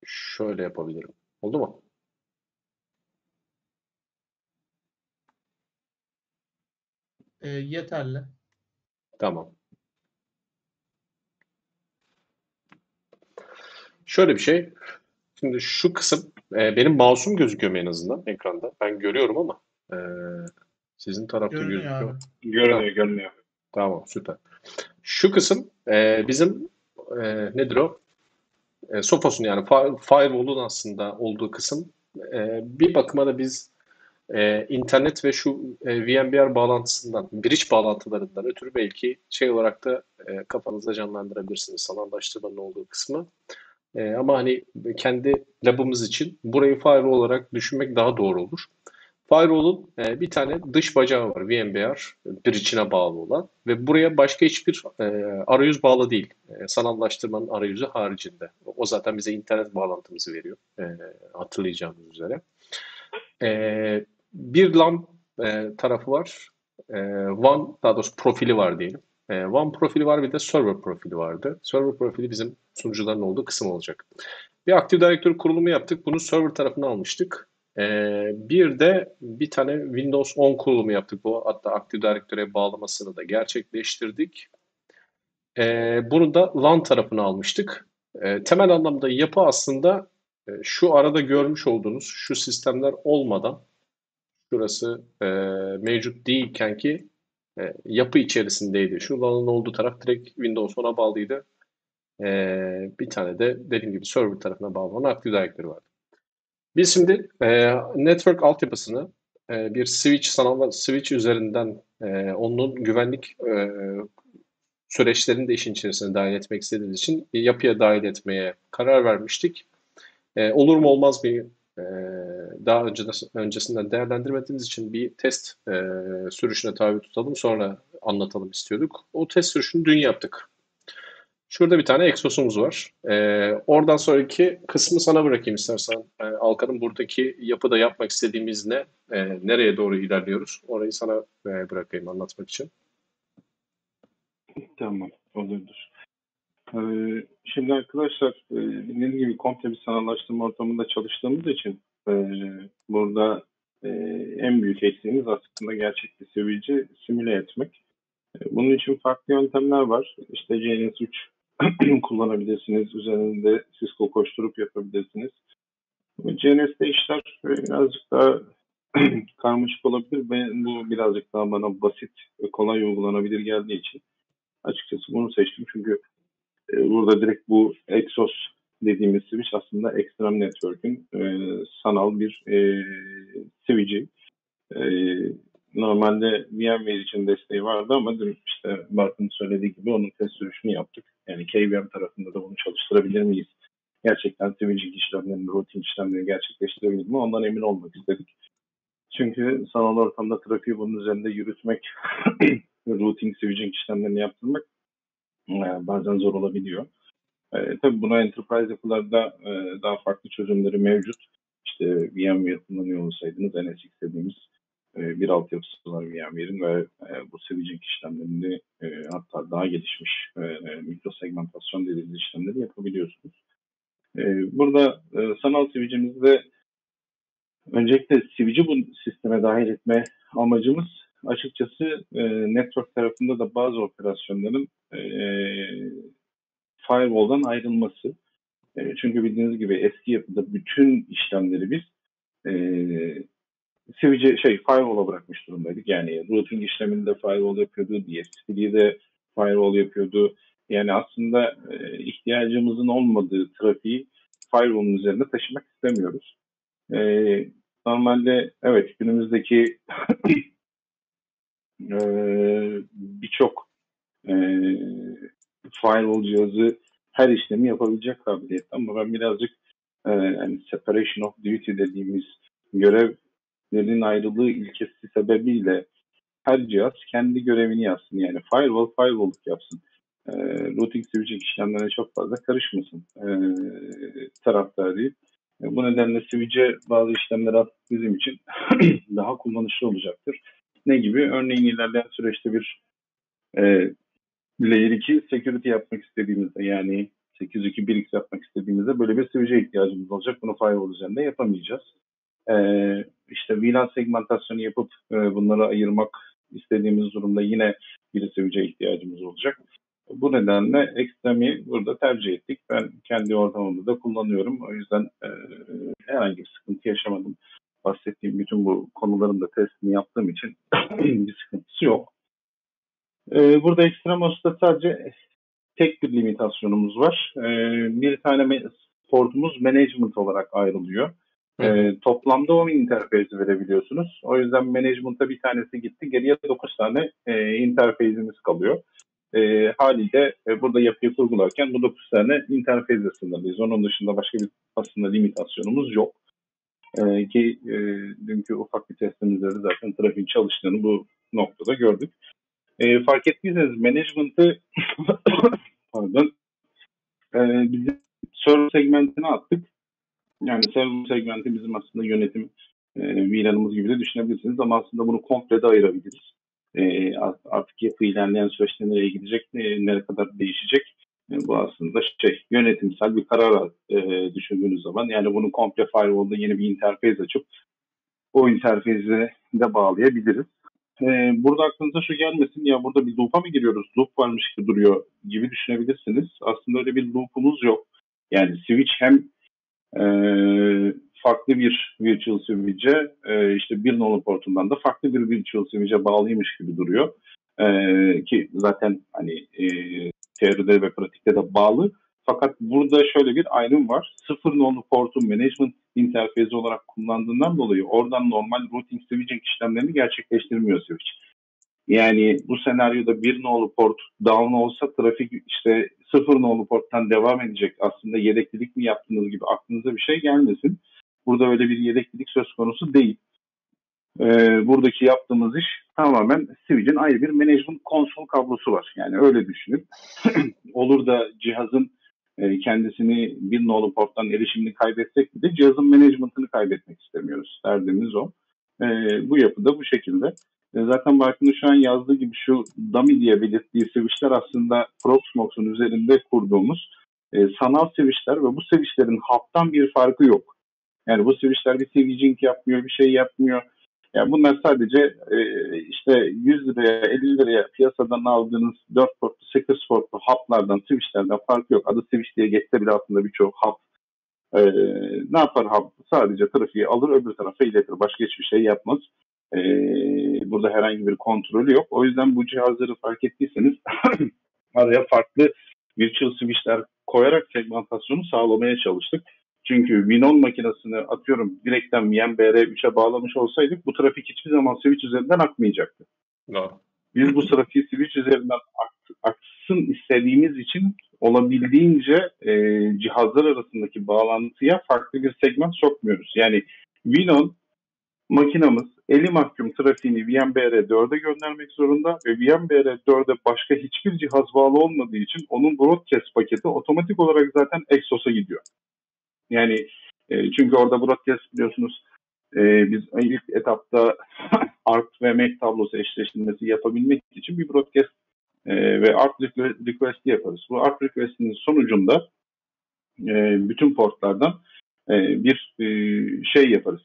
şöyle yapabilirim. Oldu mu? Yeterli. Tamam. Şöyle bir şey. Şimdi şu kısım benim mouse'um gözüküyor mu en azından ekranda? Ben görüyorum ama e, sizin tarafta Görünüyor gözüküyor abi. mu? Görünüyor, Tamam, görünüyor. tamam, süper. Şu kısım bizim nedir o? Sophos'un yani firewall'un aslında olduğu kısım. Bir bakıma da biz internet ve şu VMware bağlantısından, bridge bağlantılarından ötürü belki şey olarak da kafanızda canlandırabilirsiniz sanallaştırmanın olduğu kısmı. Ama hani kendi labımız için burayı firewall olarak düşünmek daha doğru olur. Firewall'un bir tane dış bacağı var VMware bridge'ine bağlı olan ve buraya başka hiçbir arayüz bağlı değil. Sanallaştırmanın arayüzü haricinde. O zaten bize internet bağlantımızı veriyor. Hatırlayacağınız üzere. Bir LAN tarafı var. WAN daha doğrusu profili var diyelim. WAN profili var bir de server profili vardı. Server profili bizim sunucuların olduğu kısım olacak. Bir Active Directory kurulumu yaptık. Bunu server tarafına almıştık. Bir de bir tane Windows 10 kurulumu yaptık. Bu hatta Active Directory'e bağlamasını da gerçekleştirdik. Bunu da LAN tarafına almıştık. Temel anlamda yapı aslında şu arada görmüş olduğunuz şu sistemler olmadan şurası mevcut değilken ki yapı içerisindeydi. Şu LAN'ın olduğu taraf direkt Windows 10'a bağlıydı. Bir tane de dediğim gibi server tarafına bağlı olan Active Directory vardı. Biz şimdi network altyapısını bir switch, sanal switch üzerinden onun güvenlik süreçlerini de işin içerisine dahil etmek istediğimiz için yapıya dahil etmeye karar vermiştik. Olur mu olmaz mı daha öncesinden değerlendirmediğimiz için bir test sürüşüne tabi tutalım sonra anlatalım istiyorduk. O test sürüşünü dün yaptık. Şurada bir tane Exos'umuz var. Oradan sonraki kısmı sana bırakayım istersen. Alkan'ın buradaki yapıda yapmak istediğimiz ne? Nereye doğru ilerliyoruz? Orayı sana bırakayım anlatmak için. Tamam, olurdur. Şimdi arkadaşlar, bildiğiniz gibi komple bir sanallaştırma ortamında çalıştığımız için burada en büyük eksiğimiz aslında gerçek bir sevici simüle etmek. Bunun için farklı yöntemler var. İşte CNS3 kullanabilirsiniz. Üzerinde Cisco koşturup yapabilirsiniz. CNS'de işler birazcık daha karmaşık olabilir ve bu birazcık daha bana basit ve kolay uygulanabilir geldiği için açıkçası bunu seçtim. Çünkü burada direkt bu Exos dediğimiz switch aslında Extreme Network'ün sanal bir switch'i. Normalde VMware için desteği vardı ama dün işte Bartın söylediği gibi onun test sürüşünü yaptık. Yani KVM tarafında da bunu çalıştırabilir miyiz? Gerçekten switching işlemlerini, routing işlemlerini gerçekleştirebilir mi? Ondan emin olmak istedik. Çünkü sanal ortamda trafiği bunun üzerinde yürütmek, routing, switching işlemlerini yaptırmak bazen zor olabiliyor. Tabii buna enterprise yapılarda daha farklı çözümleri mevcut. İşte VMware kullanıyor olsaydınız NSX dediğimiz bir altyapısı var VMware'in ve bu switching işlemlerini hatta daha gelişmiş mikro segmentasyon dediğimiz işlemleri yapabiliyorsunuz. Burada sanal switch'imizde öncelikle switch'i bu sisteme dahil etme amacımız açıkçası network tarafında da bazı operasyonların firewall'dan ayrılması. Çünkü bildiğiniz gibi eski yapıda bütün işlemleri biz firewall'a bırakmış durumdaydık. Yani routing işlemini de firewall yapıyordu, DSP'yi de firewall yapıyordu. Yani aslında ihtiyacımızın olmadığı trafiği firewall'un üzerinde taşımak istemiyoruz. Normalde evet günümüzdeki birçok firewall cihazı her işlemi yapabilecek kabiliyette ama ben birazcık yani separation of duty dediğimiz görevlerin ayrılığı ilkesi sebebiyle her cihaz kendi görevini yapsın. Yani firewall'luk yapsın. Routing switching işlemlerine çok fazla karışmasın taraftarıyım. Bu nedenle switch'e bazı işlemler bizim için daha kullanışlı olacaktır. Ne gibi? Örneğin ilerleyen süreçte bir Layer 2 security yapmak istediğimizde yani 802.1x yapmak istediğimizde böyle bir switch'e ihtiyacımız olacak. Bunu firewall üzerinde yapamayacağız. İşte VLAN segmentasyonu yapıp bunları ayırmak istediğimiz durumda yine bir switch'e ihtiyacımız olacak. Bu nedenle Extrem'i burada tercih ettik. Ben kendi ortamımda da kullanıyorum. O yüzden herhangi bir sıkıntı yaşamadım. Bahsettiğim bütün bu konuların da testini yaptığım için bir sıkıntısı yok. Burada Extremos'ta sadece tek bir limitasyonumuz var. Bir tane portumuz management olarak ayrılıyor. Toplamda 10 interface verebiliyorsunuz. O yüzden management'a bir tanesi gitti. Geriye 9 tane interface'imiz kalıyor. Haliyle burada yapıyı kurgularken bu 9 tane interface'le sınırlıyız. Onun dışında başka bir aslında limitasyonumuz yok. Ki dünkü ufak bir testimizde de zaten trafiğin çalıştığını bu noktada gördük. Fark ettiyseniz management'ı pardon bizim server segmentine attık. Yani server segmenti bizim aslında yönetim VLAN'ımız gibi de düşünebilirsiniz ama aslında bunu komple de ayırabiliriz. Artık yapı ilerleyen süreçte nereye gidecek, nereye kadar değişecek. Bu aslında yönetimsel bir karar düşündüğünüz zaman yani bunu komple firewall'da yeni bir interface açıp o interface'e de bağlayabiliriz. Burada aklınıza şu gelmesin, ya burada bir loop'a mı giriyoruz, loop varmış gibi duruyor gibi düşünebilirsiniz. Aslında öyle bir loop'umuz yok. Yani switch hem farklı bir virtual switch'e işte bir nolu portundan da farklı bir virtual switch'e bağlıymış gibi duruyor. Ki zaten hani teoride ve pratikte de bağlı. Fakat burada şöyle bir ayrım var. 0 nolu portu management interfezi olarak kullandığından dolayı oradan normal routing switching işlemlerini gerçekleştirmiyor switch. Yani bu senaryoda bir nolu port down olsa trafik işte 0 nolu porttan devam edecek. Aslında yedeklilik mi yaptığınız gibi aklınıza bir şey gelmesin. Burada öyle bir yedeklilik söz konusu değil. Buradaki yaptığımız iş tamamen switch'in ayrı bir management konsol kablosu var. Yani öyle düşünün. Olur da cihazın kendisini bir nolu porttan erişimini kaybetsek de cihazın management'ını kaybetmek istemiyoruz. Derdimiz o. Bu yapıda bu şekilde. Zaten Barkın'ın şu an yazdığı gibi şu dummy diye belirttiği switch'ler aslında Proxmox'un üzerinde kurduğumuz sanal switch'ler ve bu switch'lerin hub'tan bir farkı yok. Yani bu switch'ler bir switching yapmıyor, bir şey yapmıyor. Yani bunlar sadece işte 100 liraya, 50 liraya piyasadan aldığınız 4 portlu, 8 portlu hub'lardan, switch'lerden farkı yok. Adı switch diye geçse bile aslında birçok hub ne yapar hub? Sadece trafiği alır, öbür tarafa iletir. Başka hiçbir şey yapmaz. Burada herhangi bir kontrolü yok. O yüzden bu cihazları fark ettiyseniz araya farklı virtual switch'ler koyarak segmentasyonu sağlamaya çalıştık. Çünkü Win10 makinesini atıyorum direkten VMBR3'e bağlamış olsaydık bu trafik hiçbir zaman switch üzerinden akmayacaktı. No. Biz bu trafiği switch üzerinden aksın istediğimiz için olabildiğince cihazlar arasındaki bağlantıya farklı bir segment sokmuyoruz. Yani Win10 makinamız eli mahkum trafiğini VMBR4'e göndermek zorunda ve VMBR4'e başka hiçbir cihaz bağlı olmadığı için onun broadcast paketi otomatik olarak zaten Exos'a gidiyor. Yani çünkü orada broadcast biliyorsunuz biz ilk etapta ART ve MAC tablosu eşleştirmesi yapabilmek için bir broadcast ve ART request yaparız. Bu ART request'in sonucunda bütün portlardan bir şey yaparız.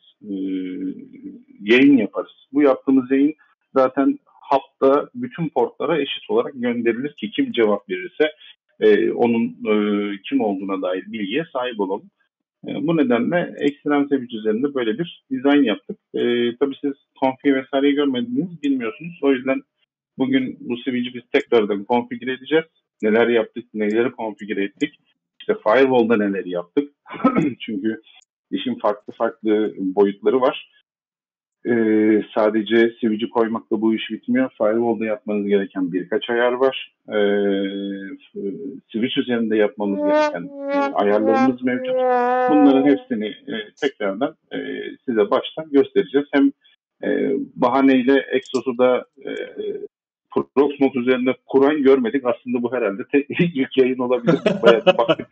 Yayın yaparız. Bu yaptığımız yayın zaten hub'da bütün portlara eşit olarak gönderilir ki kim cevap verirse onun kim olduğuna dair bilgiye sahip olalım. Bu nedenle Extreme Switch üzerinde böyle bir dizayn yaptık. Tabii siz config vesaireyi görmediniz, bilmiyorsunuz. O yüzden bugün bu switch'i biz tekrardan konfigüre edeceğiz. Neler yaptık, neleri konfigüre ettik. İşte firewall'da neler yaptık. Çünkü işin farklı boyutları var. Sadece switch'i koymakla bu iş bitmiyor. Firewall'da yapmanız gereken birkaç ayar var. Switch üzerinde yapmamız gereken ayarlarımız mevcut. Bunların hepsini tekrardan size baştan göstereceğiz. Hem bahaneyle Exos'u da Proxmox üzerinde Kur'an görmedik. Aslında bu herhalde ilk yayın olabilir. Bayağı da baktık.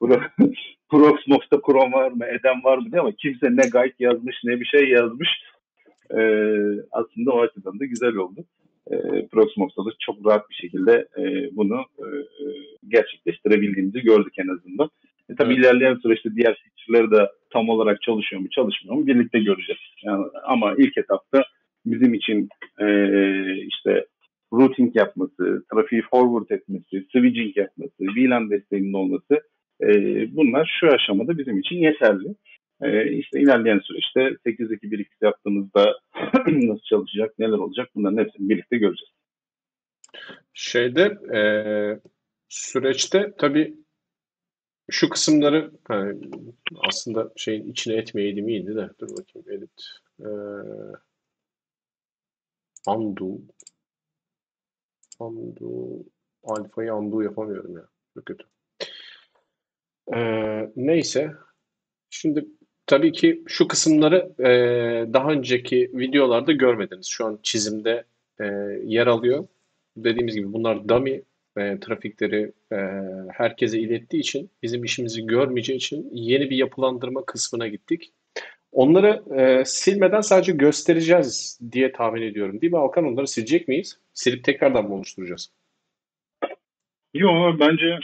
Proxmox'ta Kur'an var mı, Eden var mı diye ama kimse ne guide yazmış ne bir şey yazmış. Aslında o açıdan da güzel oldu. Proxmox'ta da çok rahat bir şekilde bunu gerçekleştirebildiğimizi gördük en azından. Tabii Evet. ilerleyen süreçte diğer feature'ları da tam olarak çalışıyor mu çalışmıyor mu birlikte göreceğiz. Yani, ama ilk etapta bizim için işte routing yapması, trafiği forward etmesi, switching yapması, VLAN desteğinin olması bunlar şu aşamada bizim için yeterli. İşte ilerleyen süreçte 8.2.1x yaptığımızda nasıl çalışacak, neler olacak bunların hepsini birlikte göreceğiz. Şeyde süreçte tabii şu kısımları hani, aslında şeyin içine etmeyeydim iyiydi de dur bakayım edit undo undo alfayı undo yapamıyorum ya. Çok kötü. Neyse. Şimdi tabii ki şu kısımları daha önceki videolarda görmediniz. Şu an çizimde yer alıyor. Dediğimiz gibi bunlar dummy trafikleri herkese ilettiği için bizim işimizi görmeyeceği için yeni bir yapılandırma kısmına gittik. Onları silmeden sadece göstereceğiz diye tahmin ediyorum. Değil mi Alkan? Onları silecek miyiz? Silip tekrardan mı oluşturacağız? Yo, bence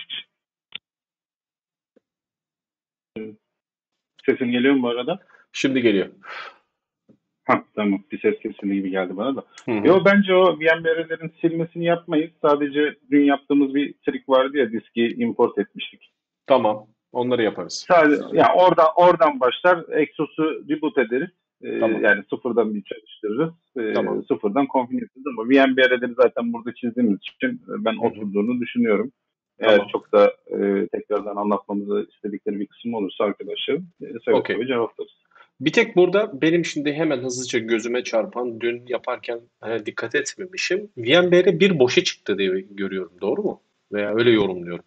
sesim geliyor mu bu arada? Şimdi geliyor. Ha, tamam. Bir ses kesildi gibi geldi bana da. Hı hı. Yo, bence o VMware'lerin silmesini yapmayız. Sadece dün yaptığımız bir trik vardı ya, diski import etmiştik. Tamam. Onları yaparız. Sadece yani oradan başlar. Exos'u reboot ederiz. Tamam. Yani sıfırdan bir çalıştırırız. Tamam. Sıfırdan configure ederiz ama VMware'leri zaten burada çizdiğimiz için ben Hı hı. oturduğunu düşünüyorum. Eğer Tamam. çok da tekrardan anlatmamızı istedikleri bir kısım olursa arkadaşlarım seve Okey. seve cevaplarız. Bir tek burada benim şimdi hemen hızlıca gözüme çarpan dün yaparken dikkat etmemişim. VMware bir boşa çıktı diye görüyorum. Doğru mu? Veya öyle yorumluyorum.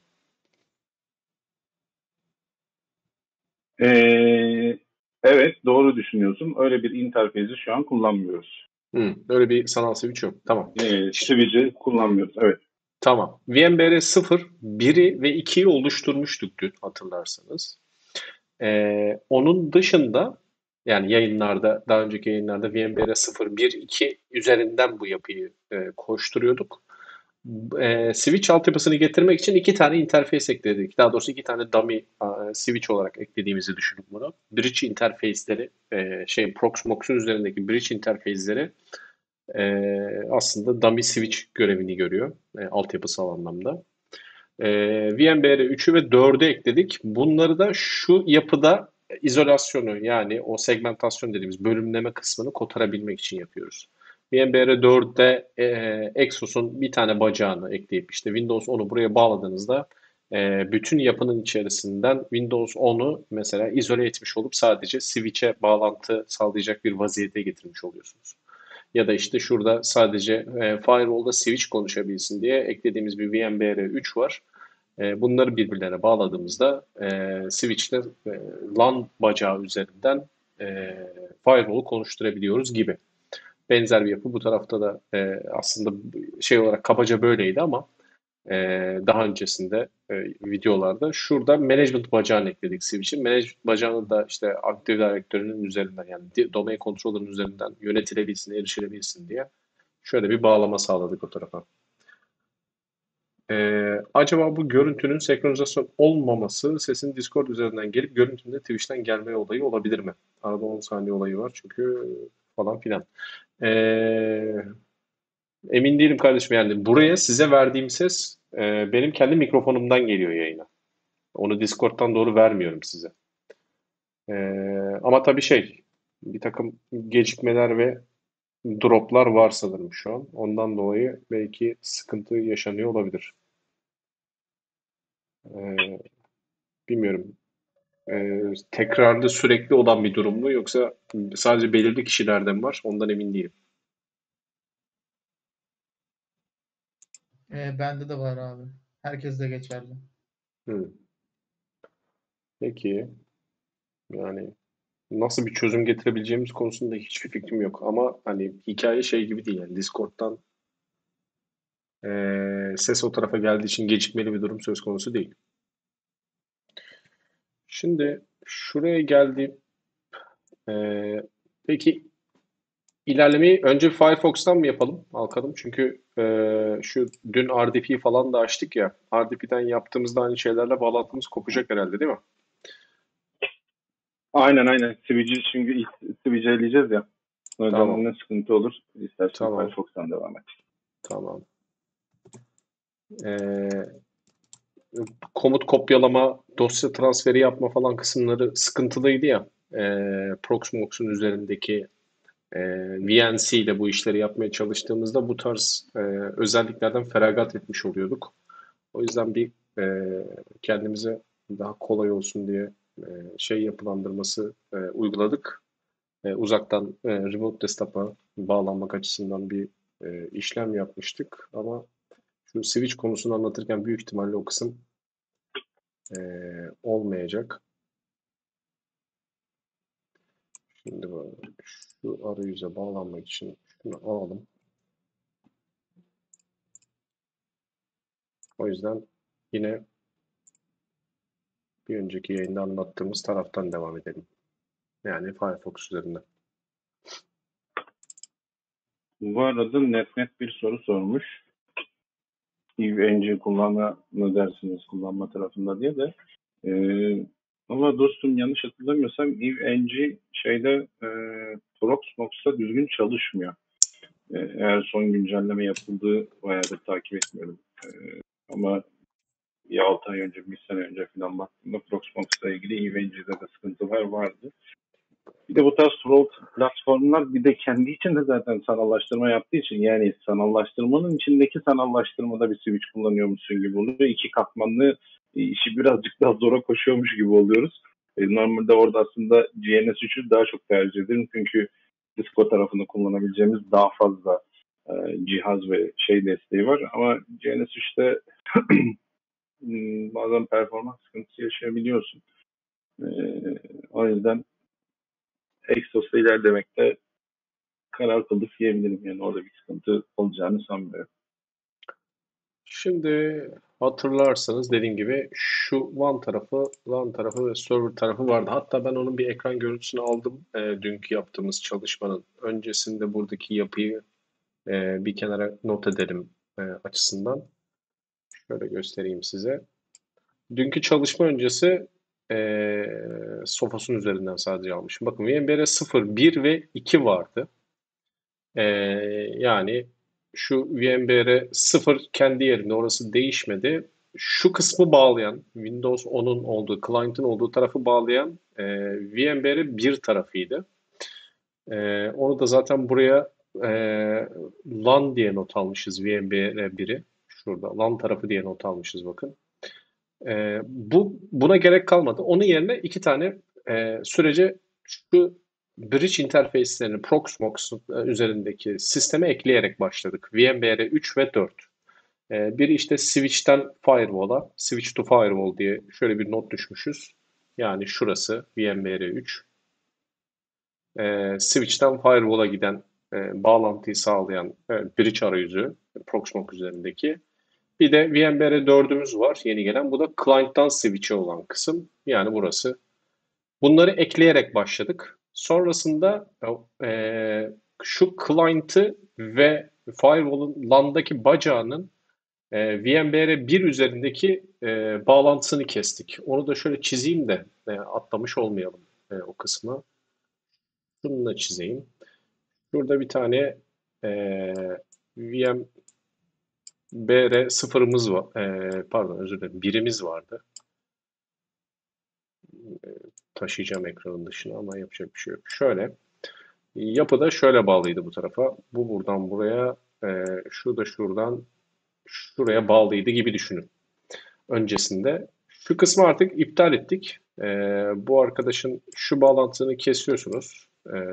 Evet, doğru düşünüyorsun. Öyle bir interfeysi şu an kullanmıyoruz. Öyle bir sanal switch yok. Tamam. Switch'i kullanmıyoruz. Evet. Tamam. VMware 0, 1'i ve 2'yi oluşturmuştuk dün hatırlarsanız. Onun dışında yani yayınlarda, daha önceki yayınlarda VMware 0, 1, 2 üzerinden bu yapıyı koşturuyorduk. Switch altyapısını getirmek için iki tane interface ekledik. Daha doğrusu iki tane dummy switch olarak eklediğimizi düşünün bunu. Bridge interface'leri, Proxmox'un üzerindeki bridge interface'leri aslında dummy switch görevini görüyor altyapısal anlamda. VMware 3'ü ve 4'ü ekledik. Bunları da şu yapıda izolasyonu yani o segmentasyon dediğimiz bölümleme kısmını kotarabilmek için yapıyoruz. VMware 4'te Exos'un bir tane bacağını ekleyip işte Windows 10'u buraya bağladığınızda bütün yapının içerisinden Windows 10'u mesela izole etmiş olup sadece switch'e bağlantı sağlayacak bir vaziyete getirmiş oluyorsunuz. Ya da işte şurada sadece firewall'da switch konuşabilsin diye eklediğimiz bir VMware 3 var. Bunları birbirlerine bağladığımızda switch'te LAN bacağı üzerinden firewall'u konuşturabiliyoruz gibi. Benzer bir yapı bu tarafta da aslında şey olarak kabaca böyleydi ama e, daha öncesinde videolarda şurada management bacağını ekledik switch'in. Management bacağını da işte Active Directory'nin üzerinden yani domain controller'ın üzerinden yönetilebilsin, erişilebilsin diye şöyle bir bağlama sağladık o tarafa. Acaba bu görüntünün senkronizasyon olmaması sesin Discord üzerinden gelip görüntünün de Twitch'ten gelme olayı olabilir mi? Arada 10 saniye olayı var çünkü falan filan. Ee, Emin değilim kardeşim yani buraya size verdiğim ses benim kendi mikrofonumdan geliyor yayına. Onu Discord'dan doğru vermiyorum size. Ama tabii bir takım gecikmeler ve droplar var sanırım şu an. Ondan dolayı belki sıkıntı yaşanıyor olabilir. Ee, Bilmiyorum. Tekrarda sürekli olan bir durum mu yoksa sadece belirli kişilerde mi var? Ondan emin değilim. Bende de var abi. Herkes de geçerli. Hı. Peki yani nasıl bir çözüm getirebileceğimiz konusunda hiçbir fikrim yok. Ama hani hikaye şey gibi değil. Yani Discord'dan ses o tarafa geldiği için gecikmeli bir durum söz konusu değil. Şimdi şuraya geldiğim peki ilerlemeyi önce Firefox'tan mı yapalım Alkalım? Çünkü şu dün RDP falan da açtık ya. RDP'den yaptığımızda aynı şeylerle bağlantımız kopacak herhalde değil mi? Aynen. Switch'i çünkü ilk Switch'i eleyeceğiz ya. O Tamam. nedenle sıkıntı olur. İstersen Tamam. Firefox'tan devam et. Tamam. Ee, komut kopyalama, dosya transferi yapma falan kısımları sıkıntılıydı ya. Proxmox'un üzerindeki VNC ile bu işleri yapmaya çalıştığımızda bu tarz özelliklerden feragat etmiş oluyorduk. O yüzden bir kendimize daha kolay olsun diye şey yapılandırması uyguladık. Uzaktan remote desktop'a bağlanmak açısından bir işlem yapmıştık. Ama şu switch konusunu anlatırken büyük ihtimalle o kısım olmayacak. Şimdi şu arayüze bağlanmak için şunu alalım. O yüzden yine bir önceki yayında anlattığımız taraftan devam edelim. Yani Firefox üzerinden. Bu arada net bir soru sormuş. EVE-NG kullanma ne dersiniz kullanma tarafında diye de. Ama dostum yanlış hatırlamıyorsam EVE-NG Proxmox'ta düzgün çalışmıyor. Eğer son güncelleme yapıldığı bayağıdır takip etmiyorum. Ama bir 6 ay önce, bir sene önce falan baktığımda Proxmox'la ilgili EVE-NG'de de sıkıntılar vardı. Bir de bu tarz front platformlar bir de kendi içinde zaten sanallaştırma yaptığı için yani sanallaştırmanın içindeki sanallaştırmada bir switch kullanıyormuşsun gibi oluyor. İki katmanlı işi birazcık daha zora koşuyormuş gibi oluyoruz. Normalde orada aslında GNS3'ü daha çok tercih ederim çünkü Cisco tarafını kullanabileceğimiz daha fazla cihaz ve desteği var ama GNS3'te bazen performans sıkıntısı yaşayabiliyorsun. O yüzden Exos'la ilerlemekte karar kıldık diyebilirim. Yani orada bir sıkıntı olacağını sanmıyorum. Şimdi hatırlarsanız dediğim gibi şu WAN tarafı, LAN tarafı ve server tarafı vardı. Hatta ben onun bir ekran görüntüsünü aldım. Dünkü yaptığımız çalışmanın öncesinde buradaki yapıyı bir kenara not edelim açısından. Şöyle göstereyim size. Dünkü çalışma öncesi Sophos'un üzerinden sadece almışım. Bakın VMware 0, 1 ve 2 vardı. Ee, yani şu VMware 0 kendi yerinde orası değişmedi. Şu kısmı bağlayan, Windows 10'un olduğu, client'ın olduğu tarafı bağlayan VMware 1 tarafıydı. Onu da zaten buraya e, LAN diye not almışız VMware 1'i. Şurada LAN tarafı diye not almışız bakın. Buna gerek kalmadı. Onun yerine iki tane sürece şu bridge interface'lerini Proxmox üzerindeki sisteme ekleyerek başladık. VMware 3 ve 4. Biri işte switch'ten firewall'a, switch to firewall diye şöyle bir not düşmüşüz. Yani şurası VMware 3. Switch'ten firewall'a giden bağlantıyı sağlayan bridge arayüzü Proxmox üzerindeki. Bir de VMware 4'ümüz var yeni gelen. Bu da client'tan switch'e olan kısım. Yani burası. Bunları ekleyerek başladık. Sonrasında şu client'ı ve firewall'un LAN'daki bacağının VMware 1 üzerindeki bağlantısını kestik. Onu da şöyle çizeyim de atlamış olmayalım o kısmı. Şunu da çizeyim. Burada bir tane VMware sıfırımız var. Pardon özür dilerim. Birimiz vardı. Taşıyacağım ekranın dışına ama yapacak bir şey yok. Şöyle. Yapı da şöyle bağlıydı bu tarafa. Bu buradan buraya, şu da şuradan şuraya bağlıydı gibi düşünün. Öncesinde. Şu kısmı artık iptal ettik. Bu arkadaşın şu bağlantısını kesiyorsunuz.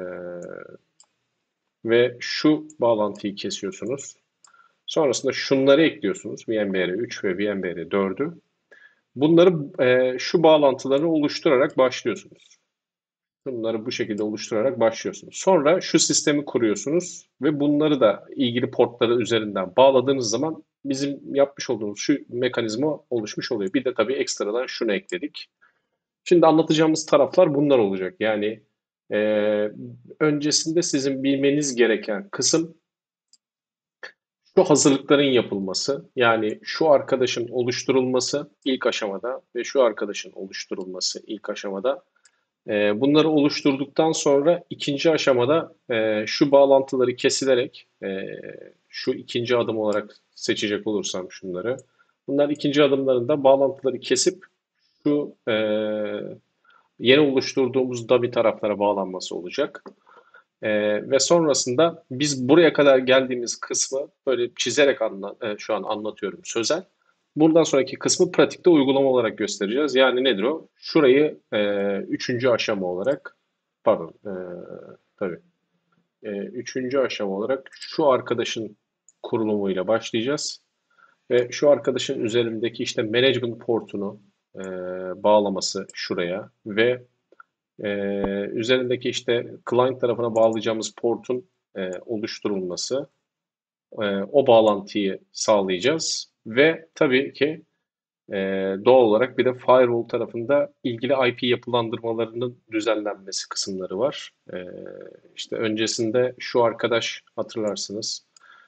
Ve şu bağlantıyı kesiyorsunuz. Sonrasında şunları ekliyorsunuz. VMware 3 ve VMware 4'ü. Bunları şu bağlantıları oluşturarak başlıyorsunuz. Bunları bu şekilde oluşturarak başlıyorsunuz. Sonra şu sistemi kuruyorsunuz ve bunları da ilgili portları üzerinden bağladığınız zaman bizim yapmış olduğumuz şu mekanizma oluşmuş oluyor. Bir de tabii ekstradan şunu ekledik. Şimdi anlatacağımız taraflar bunlar olacak. Yani Öncesinde sizin bilmeniz gereken kısım şu hazırlıkların yapılması. Yani şu arkadaşın oluşturulması ilk aşamada ve şu arkadaşın oluşturulması ilk aşamada. Bunları oluşturduktan sonra ikinci aşamada şu bağlantıları kesilerek şu ikinci adım olarak seçecek olursam şunları. Bunlar ikinci adımlarında bağlantıları kesip şu yeni oluşturduğumuz dummy taraflara bağlanması olacak. Ve sonrasında biz buraya kadar geldiğimiz kısmı böyle çizerek şu an anlatıyorum sözel. Buradan sonraki kısmı pratikte uygulama olarak göstereceğiz. Yani nedir o? Şurayı üçüncü aşama olarak, pardon, tabii, üçüncü aşama olarak şu arkadaşın kurulumuyla başlayacağız. Ve şu arkadaşın üzerindeki işte management portunu e, bağlaması şuraya ve üzerindeki işte client tarafına bağlayacağımız portun oluşturulması, o bağlantıyı sağlayacağız ve tabii ki e, doğal olarak bir de firewall tarafında ilgili IP yapılandırmalarının düzenlenmesi kısımları var. İşte öncesinde şu arkadaş hatırlarsınız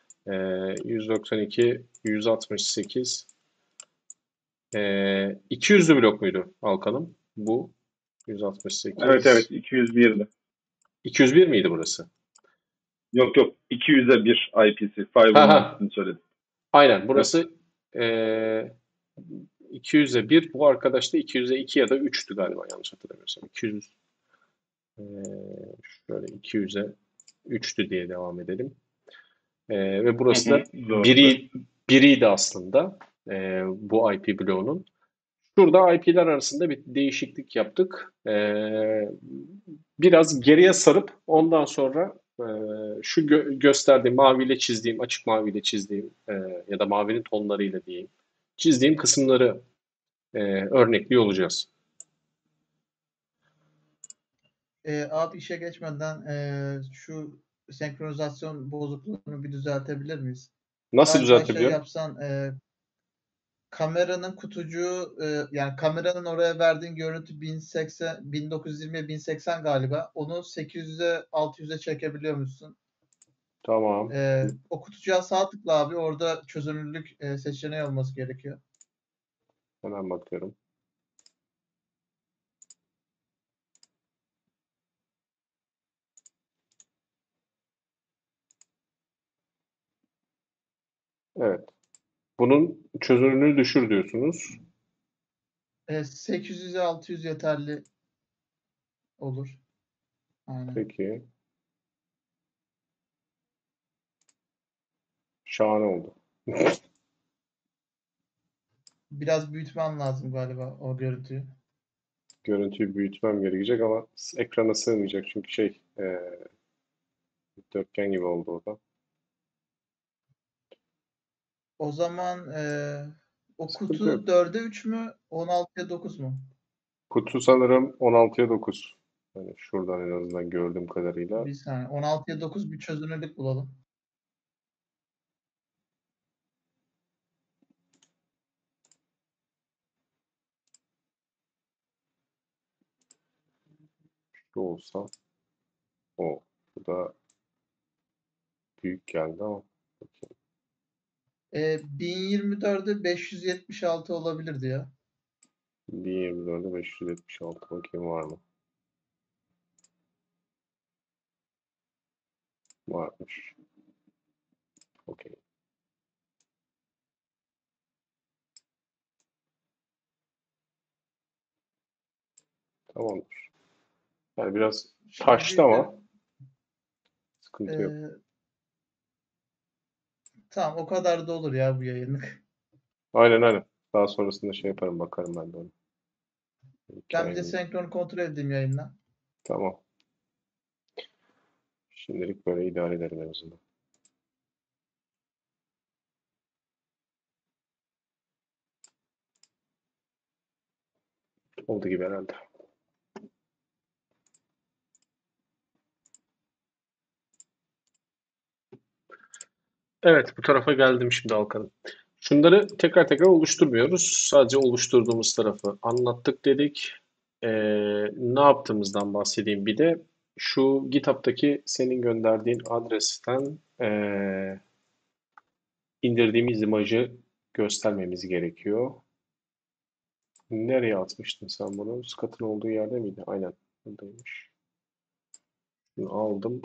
192, 168, 200'lü blok muydu Alkan'ım? Bu 168. Evet 201'de. 201 miydi burası? Yok 200'e 1 IP'si. Ha Firewall'un ha. IP'sini söyledim. Aynen burası 200'e 1. Bu arkadaş da 200'e 2 ya da 3'tü galiba yanlış hatırlamıyorsam. 200 eee, şöyle 200'e 3'tü diye devam edelim. Ve burası da Doğru. biriydi aslında bu IP bloğunun. Şurada IP'ler arasında bir değişiklik yaptık. Biraz geriye sarıp ondan sonra şu gösterdiğim maviyle çizdiğim, açık maviyle çizdiğim ya da mavinin tonlarıyla diyeyim, çizdiğim kısımları örnekliyor olacağız. Abi işe geçmeden şu senkronizasyon bozukluğunu bir düzeltebilir miyiz? Nasıl Galiba düzeltebiliyorum? yapsan kameranın kutucuğu yani kameranın oraya verdiğin görüntü 1080 1920'ye 1080 galiba. Onu 800'e 600'e çekebiliyor musun? Tamam. O kutucuğa sağ tıkla abi. Orada çözünürlük seçeneği olması gerekiyor. Hemen bakıyorum. Evet. Bunun çözünürlüğünü düşür diyorsunuz. 800'e 600 yeterli olur. Aynen. Peki. Şahane oldu. Biraz büyütmem lazım galiba o görüntüyü. Görüntüyü büyütmem gerekecek ama ekrana sığmayacak çünkü dörtgen gibi oldu o da. O zaman o Sıkıntı kutu yok. 4'e 3 mü? 16'ya 9 mu? Kutu sanırım 16'ya 9. Yani şuradan en azından gördüğüm kadarıyla. Bir saniye. 16'ya 9 bir çözünürlük bulalım. Şu olsa o. Bu da büyük geldi ama. Bakayım. 1024'e 576 olabilirdi ya. 1024'e 576 bakayım var mı? Varmış. Okey. Tamamdır. Yani biraz taştı ama sıkıntı yok. Tamam o kadar da olur ya bu yayınlık. Aynen. Daha sonrasında yaparım bakarım ben de ona. Ben bir de Hikayenin. senkron kontrol edeyim yayınla. Tamam. Şimdilik böyle idare ederim en azından. Oldu gibi herhalde. Evet, bu tarafa geldim şimdi Alkan'ım. Şunları tekrar oluşturmuyoruz. Sadece oluşturduğumuz tarafı anlattık dedik. Ne yaptığımızdan bahsedeyim bir de. şu GitHub'taki senin gönderdiğin adresten indirdiğimiz imajı göstermemiz gerekiyor. Nereye atmıştın sen bunu? Scott'ın olduğu yerde miydi? Aynen. Buradaymış. Bunu aldım.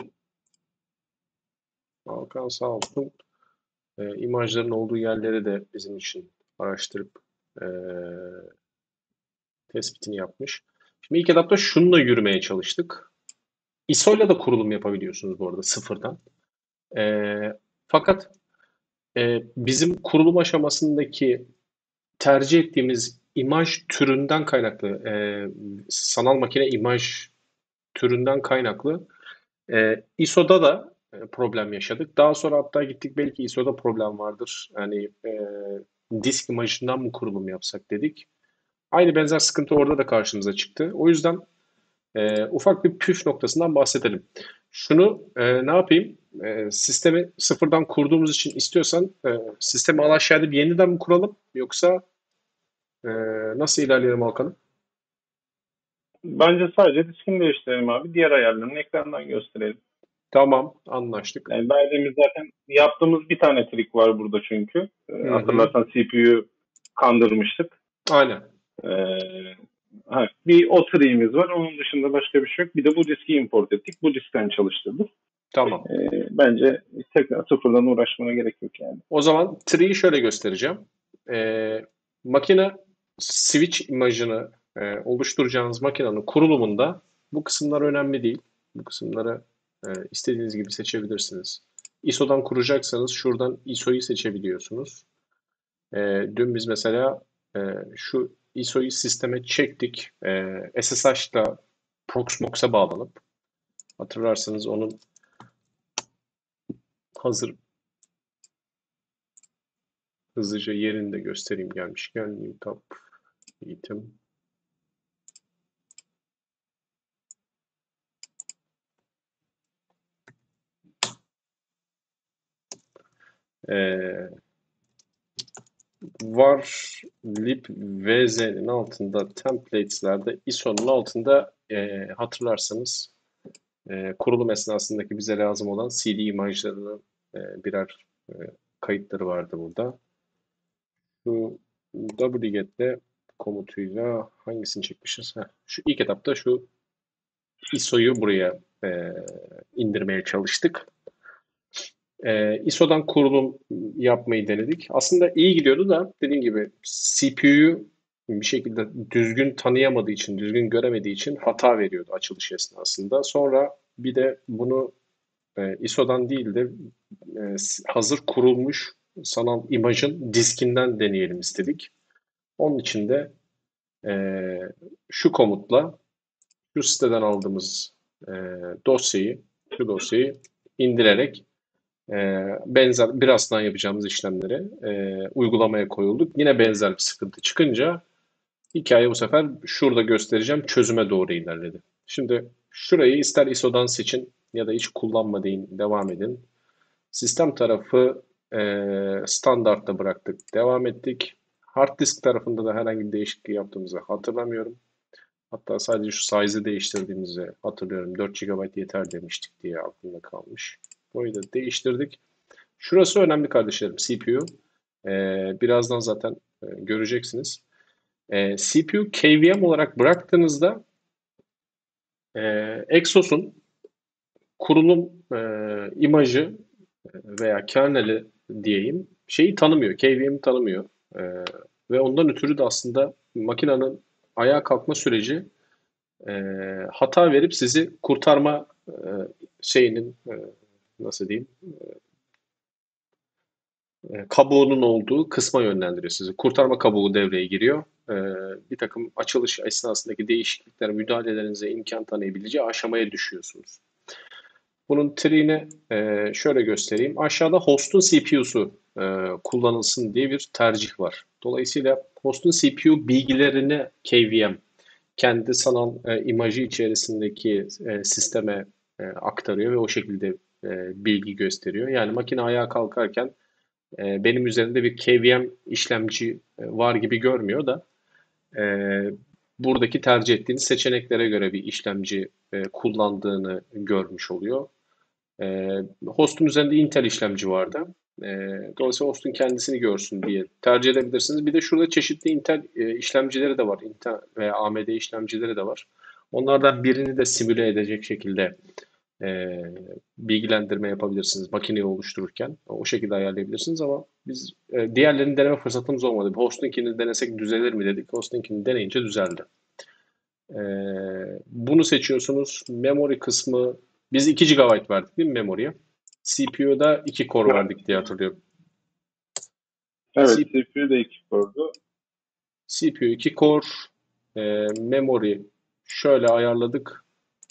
Hakan sağ olsun. İmajların olduğu yerleri de bizim için araştırıp e, tespitini yapmış. Şimdi ilk etapta şununla yürümeye çalıştık. ISO'yla da kurulum yapabiliyorsunuz bu arada sıfırdan. Fakat bizim kurulum aşamasındaki tercih ettiğimiz imaj türünden kaynaklı, sanal makine imaj türünden kaynaklı ISO'da da problem yaşadık. Daha sonra hatta gittik belki ISO'da problem vardır. Hani disk imajından mı kurulum yapsak dedik. Aynı benzer sıkıntı orada da karşımıza çıktı. O yüzden ufak bir püf noktasından bahsedelim. Şunu ne yapayım? Sistemi sıfırdan kurduğumuz için istiyorsan sistemi al aşağıda bir yeniden mi kuralım? Yoksa e, nasıl ilerleyelim Hakan'ım? Bence sadece diskini değiştirelim abi. Diğer ayarlarını ekrandan gösterelim. Tamam, anlaştık. Yani verdiğimiz zaten yaptığımız bir tane trik var burada çünkü. Hı hı. Hatırlarsan CPU'yu kandırmıştık. Aynen. Bir o triğimiz var. Onun dışında başka bir şey yok. Bir de bu diski import ettik. Bu diskten çalıştırdık. Tamam. Bence tekrar sıfırdan uğraşmana gerek yok yani. O zaman tree'yi şöyle göstereceğim. Makine switch imajını oluşturacağınız makinenin kurulumunda bu kısımlar önemli değil. Bu kısımları istediğiniz gibi seçebilirsiniz. ISO'dan kuracaksanız şuradan ISO'yu seçebiliyorsunuz. Dün biz mesela şu ISO'yu sisteme çektik. SSH'la Proxmox'a bağlanıp hatırlarsanız onun hazır hızlıca yerini de göstereyim gelmişken. New tab eğitim. Var libvz'nin altında templates'lerde ISO'nun altında hatırlarsanız kurulum esnasındaki bize lazım olan CD imajlarının birer kayıtları vardı burada. Şu wget'le komutuyla hangisini çekmişiz? Şu ilk etapta şu ISO'yu buraya indirmeye çalıştık. ISO'dan kurulum yapmayı denedik. Aslında iyi gidiyordu da dediğim gibi CPU'yu bir şekilde düzgün tanıyamadığı için, düzgün göremediği için hata veriyordu açılış esnasında. Sonra bir de bunu ISO'dan değil de hazır kurulmuş sanal imajın diskinden deneyelim istedik. Onun için de şu komutla şu siteden aldığımız şu dosyayı indirerek benzer birazdan yapacağımız işlemleri uygulamaya koyulduk. Yine benzer bir sıkıntı çıkınca hikaye bu sefer şurada göstereceğim çözüme doğru ilerledi. Şimdi şurayı ister ISO'dan seçin ya da hiç kullanma deyin, devam edin. Sistem tarafı standartta bıraktık, devam ettik. Hard disk tarafında da herhangi bir değişiklik yaptığımızı hatırlamıyorum. Hatta sadece şu size'ı değiştirdiğimizi hatırlıyorum. 4 GB yeter demiştik diye aklımda kalmış. Burayı da değiştirdik. Şurası önemli kardeşlerim. CPU. Birazdan zaten göreceksiniz. CPU KVM olarak bıraktığınızda Exos'un kurulum imajı veya kerneli diyeyim şeyi tanımıyor. KVM'i tanımıyor. Ve ondan ötürü de aslında makinenin ayağa kalkma süreci hata verip sizi kurtarma şeyinin nasıl diyeyim kabuğunun olduğu kısma yönlendiriyor sizi. Kurtarma kabuğu devreye giriyor. Bir takım açılış esnasındaki değişikliklere müdahalelerinize imkan tanıyabileceği aşamaya düşüyorsunuz. Bunun triğini şöyle göstereyim. Aşağıda host'un CPU'su kullanılsın diye bir tercih var. Dolayısıyla host'un CPU bilgilerini KVM kendi sanal imajı içerisindeki sisteme aktarıyor ve o şekilde bilgi gösteriyor. Yani makine ayağa kalkarken benim üzerinde bir KVM işlemci var gibi görmüyor da buradaki tercih ettiğiniz seçeneklere göre bir işlemci kullandığını görmüş oluyor. Host'un üzerinde Intel işlemci vardı. Dolayısıyla host'un kendisini görsün diye tercih edebilirsiniz. Bir de şurada çeşitli Intel işlemcileri de var. Intel veya AMD işlemcileri de var. Onlardan birini de simüle edecek şekilde bilgilendirme yapabilirsiniz makineyi oluştururken. O şekilde ayarlayabilirsiniz ama biz diğerlerini deneme fırsatımız olmadı. Bir host'unkini denesek düzelir mi dedik. Host'unkini deneyince düzeldi. Bunu seçiyorsunuz. Memory kısmı biz 2 GB verdik değil mi memory'e? CPU'da 2 core verdik diye hatırlıyorum. Evet, C- CPU'da 2 kore'du. CPU 2 core, memory şöyle ayarladık.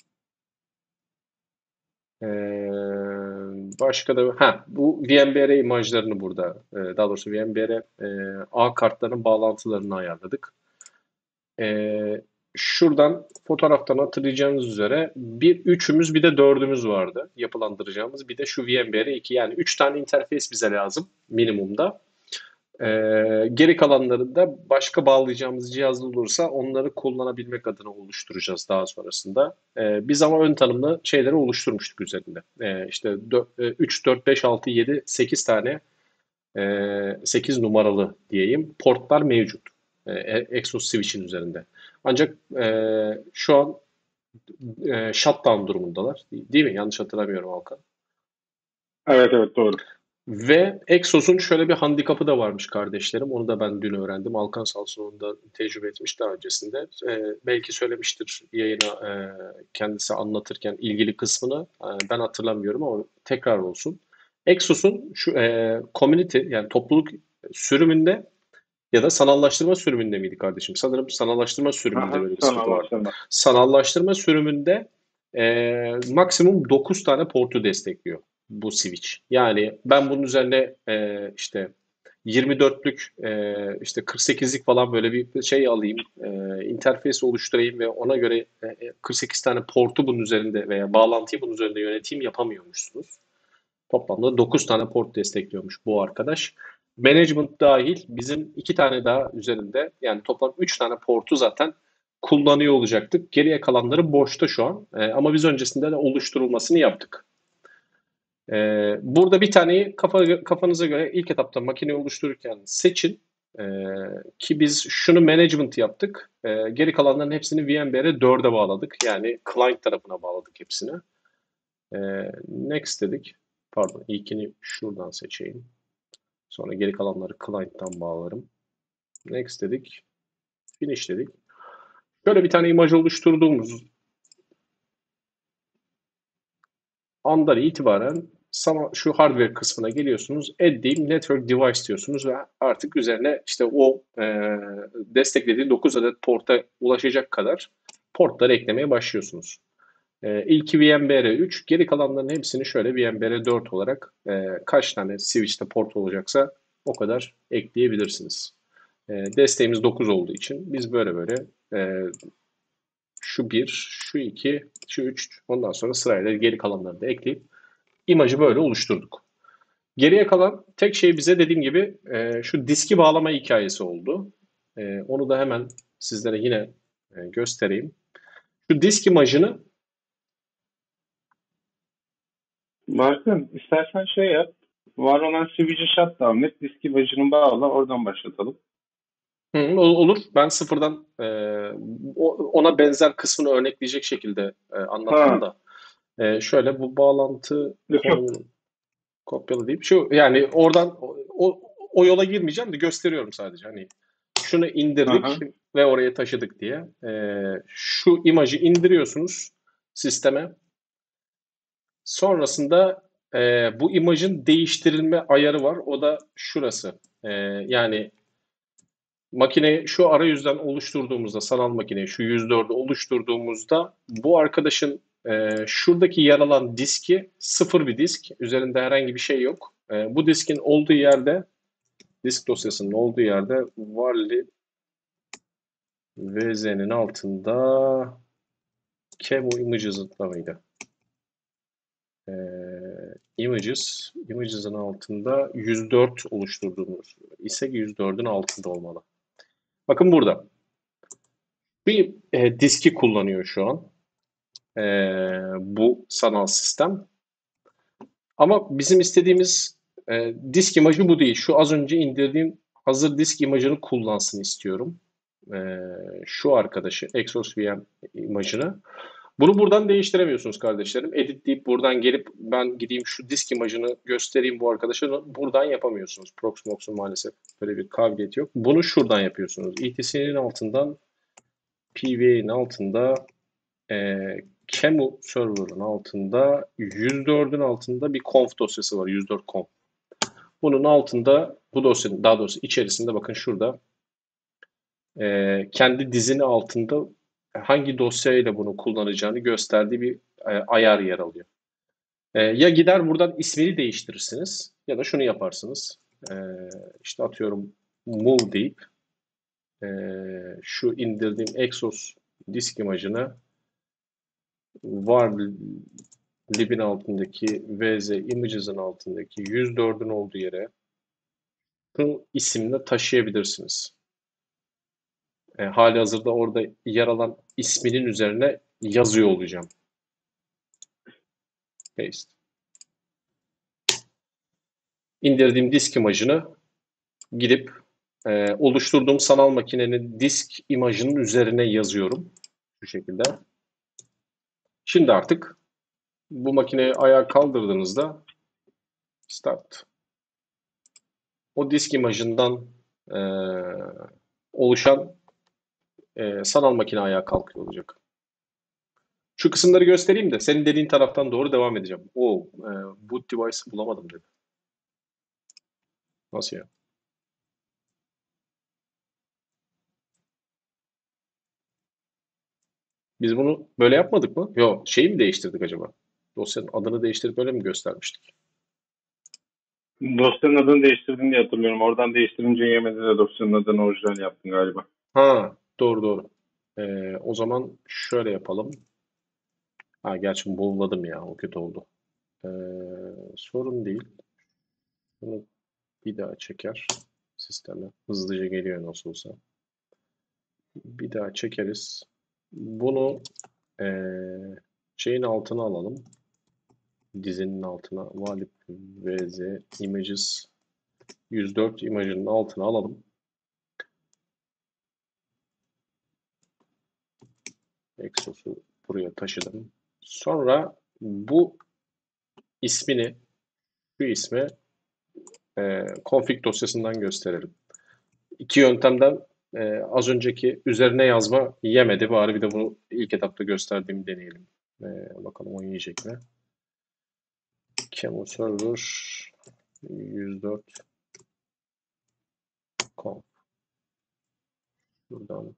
Başka da bu VMware imajlarını burada daha doğrusu VMware ağ kartlarının bağlantılarını ayarladık. Şuradan fotoğraftan hatırlayacağınız üzere bir üçümüz bir de dördümüz vardı yapılandıracağımız. Bir de şu VMware 2 yani 3 tane interface bize lazım minimumda. Geri kalanları da başka bağlayacağımız cihazlar olursa onları kullanabilmek adına oluşturacağız daha sonrasında. Biz ama ön tanımlı şeyleri oluşturmuştuk üzerinde. İşte 3, 4, 5, 6, 7, 8 tane 8 numaralı diyeyim portlar mevcut. Exos Switch'in üzerinde. Ancak şu an shutdown durumundalar. Değil mi? Yanlış hatırlamıyorum Alkan. Evet evet doğru. Ve Exos'un şöyle bir handikapı da varmış kardeşlerim. Onu da ben dün öğrendim. Alkan sağ olsun onu da tecrübe etmiş daha öncesinde. Belki söylemiştir yayına kendisi anlatırken ilgili kısmını. Ben hatırlamıyorum ama tekrar olsun. Exos'un şu community yani topluluk sürümünde ya da sanallaştırma sürümünde miydi kardeşim? Sanırım sanallaştırma sürümünde Aha, böyle bir sıkıntı vardı. sanallaştırma. Sanallaştırma sürümünde maksimum 9 tane portu destekliyor bu switch. Yani ben bunun üzerine işte 24'lük işte 48'lik falan böyle bir şey alayım, interface oluşturayım ve ona göre 48 tane portu bunun üzerinde veya bağlantıyı bunun üzerinde yöneteyim yapamıyormuşsunuz. Toplamda 9 tane port destekliyormuş bu arkadaş. Management dahil bizim 2 tane daha üzerinde yani toplam 3 tane portu zaten kullanıyor olacaktık. Geriye kalanları boşta şu an. Ama biz öncesinde de oluşturulmasını yaptık. Burada bir taneyi kafanıza göre ilk etapta makineyi oluştururken seçin. Ki biz şunu management yaptık. Geri kalanların hepsini VMware'e 4'e bağladık. Yani client tarafına bağladık hepsini. Next dedik. Pardon, ilkini şuradan seçeyim. Sonra geri kalanları client'tan bağlarım. Next dedik. Finish dedik. Böyle bir tane imaj oluşturduğumuz andan itibaren şu hardware kısmına geliyorsunuz. Add diyeyim, network device diyorsunuz ve artık üzerine işte o desteklediği 9 adet porta ulaşacak kadar portları eklemeye başlıyorsunuz. İlki VMware 3, geri kalanların hepsini şöyle VMware 4 olarak kaç tane switch'te port olacaksa o kadar ekleyebilirsiniz. Desteğimiz 9 olduğu için biz böyle şu 1, şu 2, şu 3 ondan sonra sırayla geri kalanları da ekleyip imajı böyle oluşturduk. Geriye kalan tek şey bize dediğim gibi şu diski bağlama hikayesi oldu. Onu da hemen sizlere yine göstereyim. Şu disk imajını Martin, istersen şey yap. Var olan switch'i shutdown et. Disk imajını bağla. Oradan başlatalım. Olur. Ben sıfırdan ona benzer kısmını örnekleyecek şekilde anlattım da. Şöyle bu bağlantı konumunu kopyalayayım. Şu yani oradan o yola girmeyeceğim de gösteriyorum sadece. Hani şunu indirdik ve oraya taşıdık diye. Şu imajı indiriyorsunuz sisteme. Sonrasında bu imajın değiştirilme ayarı var. O da şurası. Yani makineyi şu arayüzden oluşturduğumuzda, sanal makineyi şu 104'ü oluşturduğumuzda bu arkadaşın şuradaki yer alan diski sıfır bir disk. Üzerinde herhangi bir şey yok. Bu diskin olduğu yerde, disk dosyasının olduğu yerde Varli VZ'nin altında Kemo Images'da mıydı? Images'ın altında 104 oluşturduğumuz ise 104'ün altında olmalı. Bakın burada. Bir diski kullanıyor şu an bu sanal sistem. Ama bizim istediğimiz disk imajı bu değil. Şu az önce indirdiğim hazır disk imajını kullansın istiyorum. Şu arkadaşı, Exos VM imajını. Bunu buradan değiştiremiyorsunuz kardeşlerim. Edit deyip buradan gelip ben gideyim şu disk imajını göstereyim bu arkadaşa. Buradan yapamıyorsunuz. Proxmox'un maalesef böyle bir kabiliyeti yok. Bunu şuradan yapıyorsunuz. ETC'nin altından, PVA'nin altında, Camel server'ın altında, 104'ün altında bir conf dosyası var. 104 conf. Bunun altında bu dosyanın daha doğrusu içerisinde bakın şurada kendi dizini altında hangi dosyayla bunu kullanacağını gösterdiği bir ayar yer alıyor. Ya gider buradan ismini değiştirirsiniz ya da şunu yaparsınız. İşte atıyorum move deyip şu indirdiğim Exos disk imajını var libin altındaki vz images'ın altındaki 104'ün olduğu yere bu isimle taşıyabilirsiniz. Halihazırda orada yer alan isminin üzerine yazıyor olacağım. Paste. İndirdiğim disk imajını gidip oluşturduğum sanal makinenin disk imajının üzerine yazıyorum. Bu şekilde. Şimdi artık bu makineyi ayağa kaldırdığınızda start. O disk imajından oluşan sanal makine ayağa kalkıyor olacak. Şu kısımları göstereyim de senin dediğin taraftan doğru devam edeceğim. Boot device'ı bulamadım dedi. Nasıl ya? Biz bunu böyle yapmadık mı? Yok, şeyi mi değiştirdik acaba? Dosyanın adını değiştirip öyle mi göstermiştik? Dosyanın adını değiştirdin diye hatırlıyorum. Oradan değiştirince yemedi de dosyanın adını orijinal yaptın galiba. Ha, doğru. O zaman şöyle yapalım. Ha, gerçi bowladım ya, o kötü oldu. Sorun değil. Bunu bir daha çeker sisteme. Hızlıca geliyor nasıl olsa. Bir daha çekeriz. Bunu şeyin altına alalım. Dizinin altına valip vz images 104 imajının altına alalım. Exos'u buraya taşıdım. Sonra bu ismini, şu ismi config dosyasından gösterelim. İki yöntemden az önceki üzerine yazma yemedi. Bari bir de bunu ilk etapta gösterdiğimi deneyelim. Bakalım o yiyecek mi? Camel server 104 conf. Buradan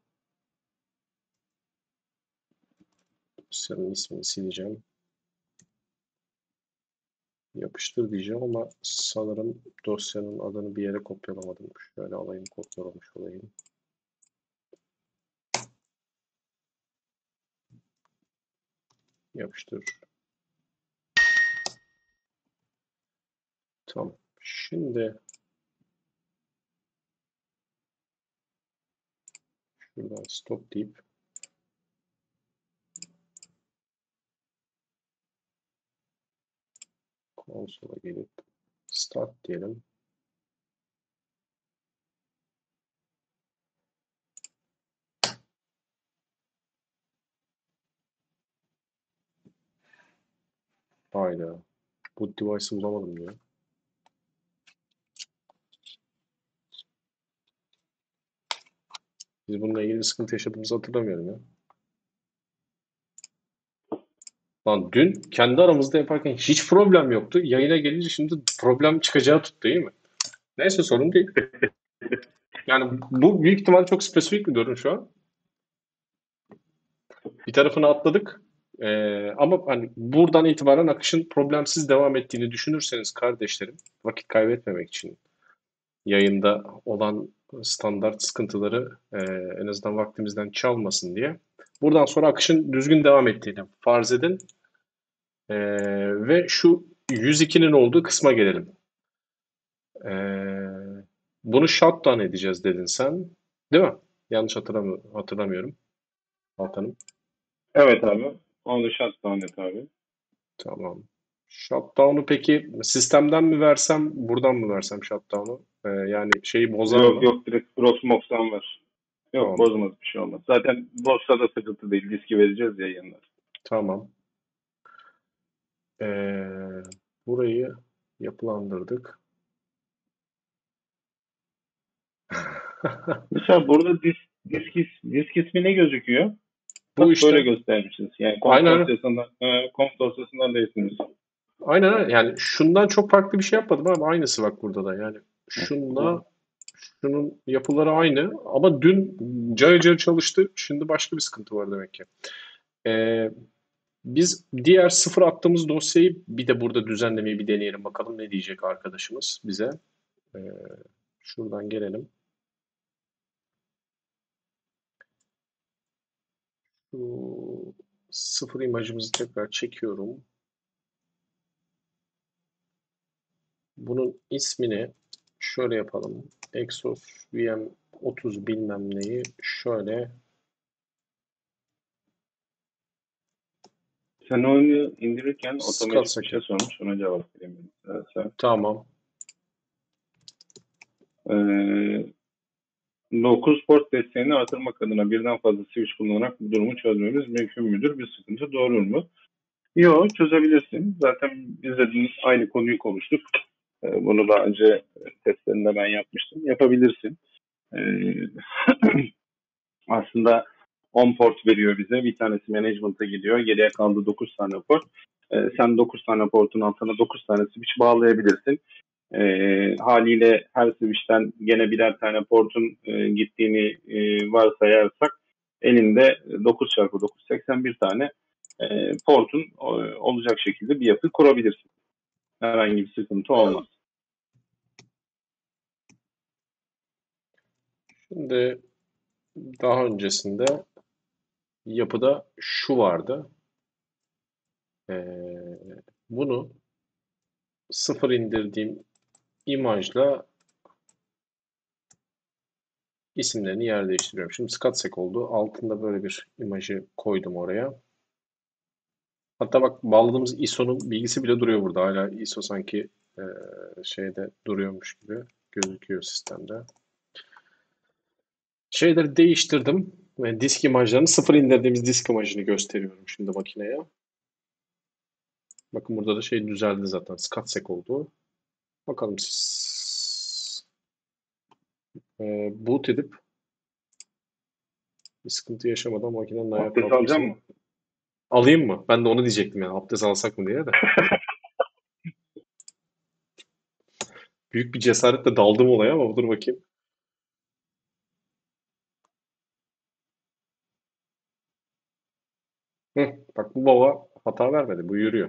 dosyanın ismini sileceğim. Yapıştır diyeceğim ama sanırım dosyanın adını bir yere kopyalamadım. Şöyle alayım, kopyalamış olayım. Yapıştır. Tamam. Şimdi şuradan stop deyip konsola gelip start diyelim. Hayda. Boot device'ı bulamadım diyor. Biz bununla ilgili sıkıntı yaşadığımızı hatırlamıyorum ya. Lan dün kendi aramızda yaparken hiç problem yoktu. Yayına gelince şimdi problem çıkacağı tuttu değil mi? Neyse, sorun değil. Yani bu büyük ihtimal çok spesifik bir durum şu an. Bir tarafını atladık. Ama hani buradan itibaren akışın problemsiz devam ettiğini düşünürseniz kardeşlerim, vakit kaybetmemek için yayında olan standart sıkıntıları en azından vaktimizden çalmasın diye buradan sonra akışın düzgün devam ettiğini farz edin. Ve şu 102'nin olduğu kısma gelelim. Bunu shutdown edeceğiz dedin sen. Değil mi? Yanlış hatırlamıyorum. Hakan'ım. Evet abi. Onu da shutdown et abi. Tamam. Shutdown'u peki sistemden mi versem, buradan mı versem shutdown'u? Yani şeyi bozar Yok mı? yok, direkt Proxmox'tan var. Yok, Tamam. bozmaz, bir şey olmaz. Zaten bozsa da sıkıntı değil. Diski vereceğiz ya yanına. Tamam. Ee, burayı yapılandırdık. Mesela burada disk ismi ne gözüküyor? Bu Bak, böyle işte göstermişsiniz. Yani aynen komut dosyasından değilsiniz. aynen yani şundan çok farklı bir şey yapmadım ama aynısı bak burada da yani şunla şunun yapıları aynı ama dün cayır cayır çalıştı. Şimdi başka bir sıkıntı var demek ki. Ee, biz diğer sıfır attığımız dosyayı bir de burada düzenlemeyi bir deneyelim bakalım ne diyecek arkadaşımız bize. Ee, şuradan gelelim. Şu sıfır imajımızı tekrar çekiyorum. Bunun ismini şöyle yapalım. Exos VM 30 bilmem neyi şöyle. Sen onu indirirken otomatik bir Skatsak şey sormuş. Ona cevap veremiyorum. tamam. 9 port desteğini artırmak adına birden fazla switch kullanarak bu durumu çözmemiz mümkün müdür? Bir sıkıntı doğurur mu? Yok, çözebilirsin. Zaten biz de dün aynı konuyu konuştuk. Bunu daha önce testlerinde ben yapmıştım. Yapabilirsin. Ee, aslında 10 port veriyor bize. Bir tanesi management'a gidiyor. Geriye kaldı 9 tane port. Sen 9 tane portun altına 9 tane switch bağlayabilirsin. Haliyle her switch'ten gene birer tane portun gittiğini varsayarsak elinde 9 çarpı 9 81 tane portun olacak şekilde bir yapı kurabilirsin. Herhangi bir sıkıntı olmaz. Şimdi daha öncesinde yapıda şu vardı. Ee, bunu sıfır indirdiğim imajla isimlerini yer değiştiriyorum. Şimdi Skatsek oldu. Altında böyle bir imajı koydum oraya. Hatta bak bağladığımız ISO'nun bilgisi bile duruyor burada. Hala ISO sanki e, şeyde duruyormuş gibi gözüküyor sistemde. Şeyleri değiştirdim. Ve disk imajlarını sıfır indirdiğimiz disk imajını gösteriyorum şimdi makineye. Bakın burada da şey düzeldi zaten. Skatsek oldu. Bakalım boot edip bir sıkıntı yaşamadan makinenin ayağa Abdest alacağım kalkmasını mı? alayım mı? Ben de onu diyecektim yani. Abdest alsak mı diye de. Büyük bir cesaretle daldım olaya ama dur bakayım. Hı, bak bu baba hata vermedi. Bu yürüyor.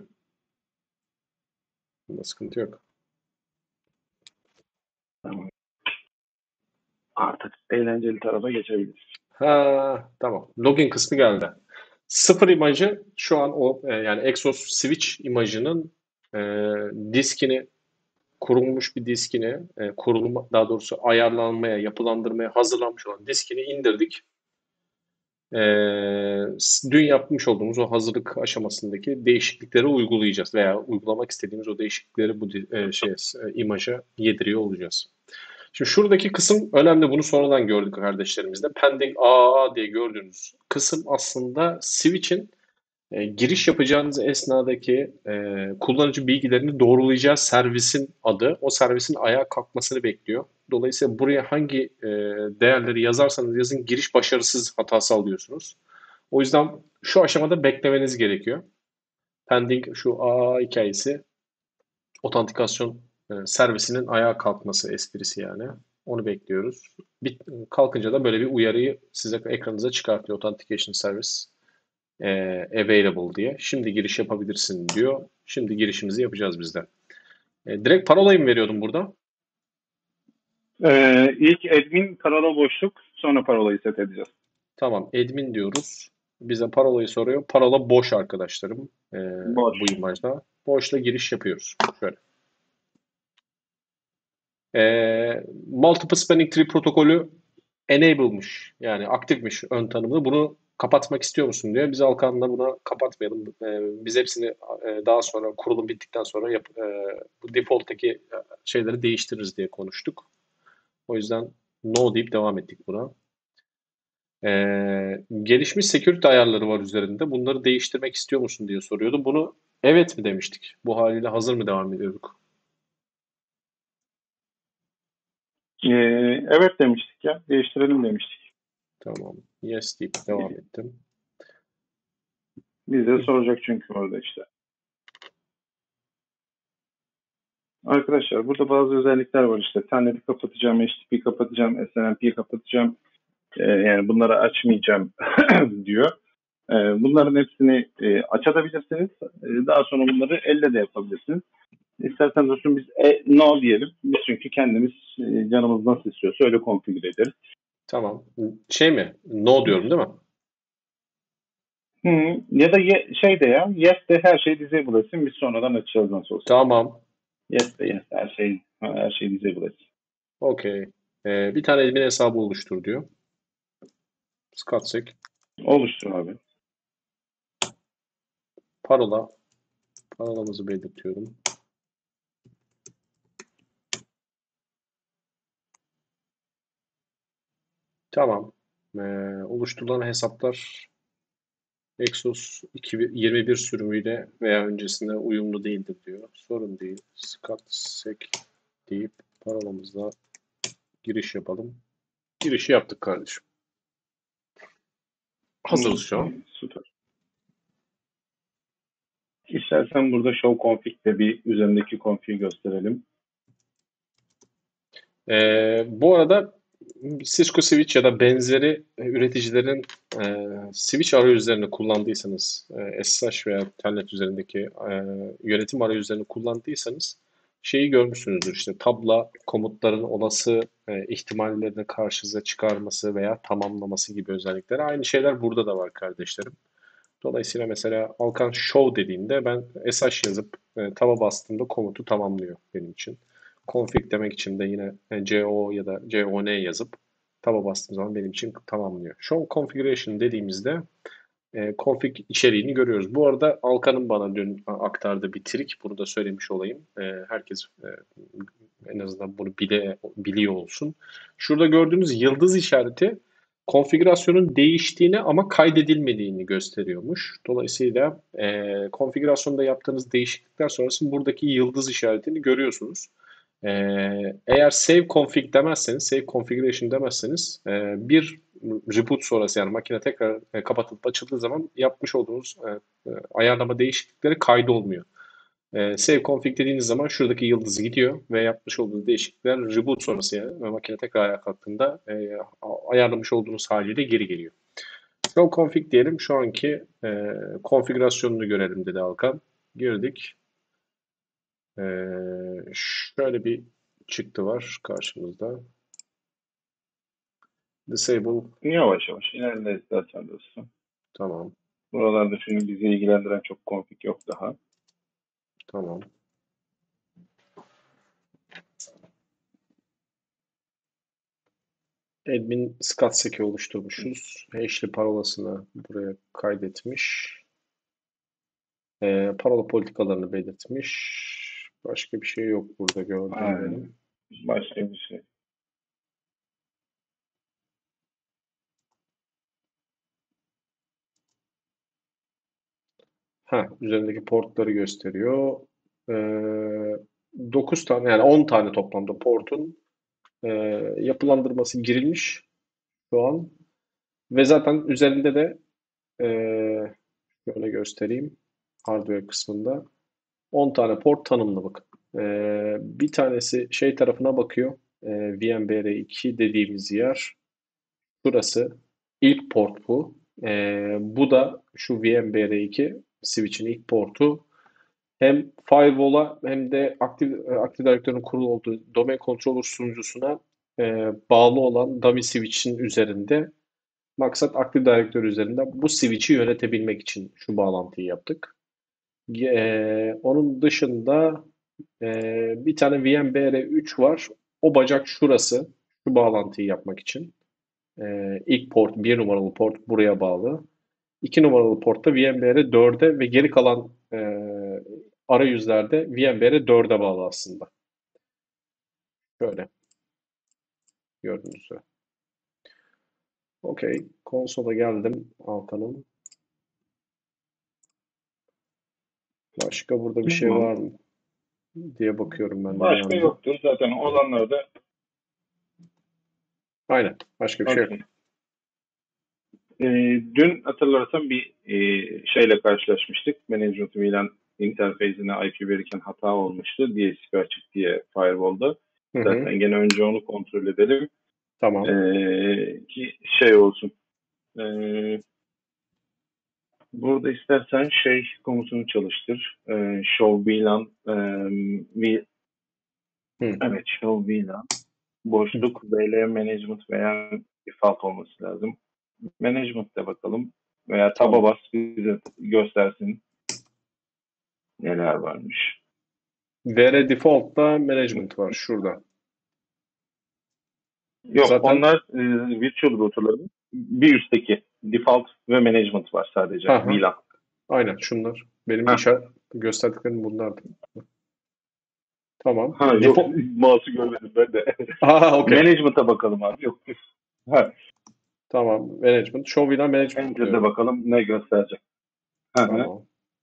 Bunda sıkıntı yok. Tamam. Artık eğlenceli tarafa geçebiliriz. Ha, tamam. Login kısmı geldi. Sıfır imajı şu an o yani Exos Switch imajının e, diskini kurulmuş bir diskini kurulma daha doğrusu ayarlanmaya, yapılandırmaya hazırlanmış olan diskini indirdik. E, dün yapmış olduğumuz o hazırlık aşamasındaki değişiklikleri uygulayacağız veya uygulamak istediğimiz o değişiklikleri bu imaja yediriyor olacağız. Şimdi şuradaki kısım önemli. Bunu sonradan gördük kardeşlerimizde. Pending AAA diye gördüğünüz kısım aslında switch'in giriş yapacağınız esnadaki kullanıcı bilgilerini doğrulayacağı servisin adı. O servisin ayağa kalkmasını bekliyor. Dolayısıyla buraya hangi değerleri yazarsanız yazın giriş başarısız hatası alıyorsunuz. O yüzden şu aşamada beklemeniz gerekiyor. Pending şu AAA hikayesi otantikasyon servisinin ayağa kalkması esprisi yani. Onu bekliyoruz. Kalkınca da böyle bir uyarıyı size ekranınıza çıkartıyor. Authentication Service available diye. Şimdi giriş yapabilirsin diyor. Şimdi girişimizi yapacağız biz de. Direkt parolayı mı veriyordum burada? İlk admin parola boşluk, sonra parolayı set edeceğiz. Tamam, admin diyoruz. Bize parolayı soruyor. Parola boş arkadaşlarım. Boş. Bu imajda. Boşla giriş yapıyoruz. Şöyle. Multiple Spanning Tree protokolü enable'mış. Yani aktifmiş ön tanımlı. Bunu Kapatmak istiyor musun diyor. Biz Alkan'la buna kapatmayalım. Biz hepsini daha sonra kurulum bittikten sonra bu default'taki şeyleri değiştiririz diye konuştuk. O yüzden no deyip devam ettik buna. Gelişmiş security ayarları var üzerinde. Bunları değiştirmek istiyor musun diye soruyordu. Bunu evet mi demiştik? Bu haliyle hazır mı devam ediyorduk? Evet demiştik ya. Değiştirelim demiştik. Tamam. Yes deyip devam ettim. Bize soracak çünkü orada işte. Arkadaşlar burada bazı özellikler var işte. Telnet'i kapatacağım, HTTP kapatacağım, SNMP'yi kapatacağım. Yani bunları açmayacağım diyor. Bunların hepsini açabilirsiniz. Daha sonra bunları elle de yapabilirsiniz. İsterseniz olsun biz no diyelim. Biz çünkü kendimiz canımız nasıl istiyorsa öyle konfigüre ederiz. Tamam. Şey mi? No diyorum değil mi? Ya da şey de ya yes de her şeyi disable etsin. Biz sonradan açacağız nasıl olsa. Tamam. Yes de yes her şeyi disable etsin. Okey. Bir tane admin hesabı oluştur diyor. Skatsek. Oluştur abi. Parolamızı belirtiyorum. Tamam. Oluşturulan hesaplar Exos 21 sürümüyle veya öncesinde uyumlu değildir diyor. Sorun değil. Skatsek deyip parolamızla giriş yapalım. Girişi yaptık kardeşim. Hazırız şu an. Süper. İstersen burada show config'de bir üzerindeki config'i gösterelim. Bu arada Cisco Switch ya da benzeri üreticilerin switch arayüzlerini kullandıysanız, SSH veya Telnet üzerindeki yönetim arayüzlerini kullandıysanız şeyi görmüşsünüzdür işte tabla komutların olası ihtimallerini karşınıza çıkarması veya tamamlaması gibi özellikleri. Aynı şeyler burada da var kardeşlerim. Dolayısıyla mesela Alkan Show dediğinde ben SH yazıp taba bastığımda komutu tamamlıyor benim için. Config demek için de yine CO ya da CON yazıp taba bastığım zaman benim için tamamlıyor. Show Configuration dediğimizde config içeriğini görüyoruz. Bu arada Alkan'ın bana dün aktardığı bir trik. Bunu da söylemiş olayım. Herkes en azından bunu biliyor olsun. Şurada gördüğünüz yıldız işareti konfigürasyonun değiştiğini ama kaydedilmediğini gösteriyormuş. Dolayısıyla konfigürasyonda yaptığınız değişiklikler sonrası buradaki yıldız işaretini görüyorsunuz. Eğer save config demezseniz, save configuration demezseniz bir reboot sonrası yani makine tekrar kapatılıp açıldığı zaman yapmış olduğunuz ayarlama değişiklikleri kaydolmuyor. Save config dediğiniz zaman şuradaki yıldız gidiyor ve yapmış olduğunuz değişiklikler reboot sonrası yani makine tekrar ayağa kalktığında ayarlamış olduğunuz haliyle geri geliyor. Show config diyelim. Şu anki konfigürasyonunu görelim dedi Alkan. Girdik. Şöyle bir çıktı var karşımızda. Disable. Yavaş yavaş ilerle zaten dostum. Tamam. Buralarda çünkü bizi ilgilendiren çok config yok daha. Tamam. Admin SCAT oluşturmuşuz. Hash'li parolasını buraya kaydetmiş. Parola politikalarını belirtmiş. Başka bir şey yok burada gördüğüm benim. Başka bir şey. Üzerindeki portları gösteriyor. 9 tane yani 10 tane toplamda portun yapılandırması girilmiş şu an. Ve zaten üzerinde de şöyle göstereyim hardware kısmında 10 tane port tanımlı bakın. Bir tanesi şey tarafına bakıyor. VMBR2 dediğimiz yer. Burası ilk port bu. Bu da şu VMBR2 switch'in ilk portu. Hem firewall'a hem de Active Directory'nin kurulu olduğu domain controller sunucusuna bağlı olan dummy switch'in üzerinde maksat Active Directory üzerinde bu switch'i yönetebilmek için şu bağlantıyı yaptık. Onun dışında bir tane VMBR3 var. O bacak şurası. Şu bağlantıyı yapmak için. İlk port, 1 numaralı port buraya bağlı. 2 numaralı portta VMware 4'e ve geri kalan arayüzlerde VMware 4'e bağlı aslında. Böyle gördüğünüz üzere. Okey. Konsola geldim Altan'ım. Başka burada bir şey Tamam. var mı diye bakıyorum ben de bir Başka yandan. yoktur. Zaten olanlarda Aynen. Başka bir şey yok. okey. Dün hatırlarsan bir şeyle karşılaşmıştık. Management VLAN interface'ine IP verirken hata olmuştu. DSP açık diye firewall'da. Hı hı. Zaten gene önce onu kontrol edelim. Tamam. Ki şey olsun. Burada istersen şey komutunu çalıştır. Show VLAN evet, Show VLAN boşluk VL Management veya default olması lazım. Management'te bakalım. Veya taba bas bize göstersin neler varmış. VR Default'ta Management var şurada. Yok, Zaten onlar virtual router'ların bir üstteki default ve management var sadece. Aha. VLAN. Aynen şunlar. Benim gösterdiklerim bunlardı. Tamam. Ha, yok, mouse'u görmedim ben de. Aha, okay. Management'a bakalım abi. Yok. Ha. Tamam. Management. Show VLAN Management Enter'de diyorum. bakalım ne gösterecek. Tamam.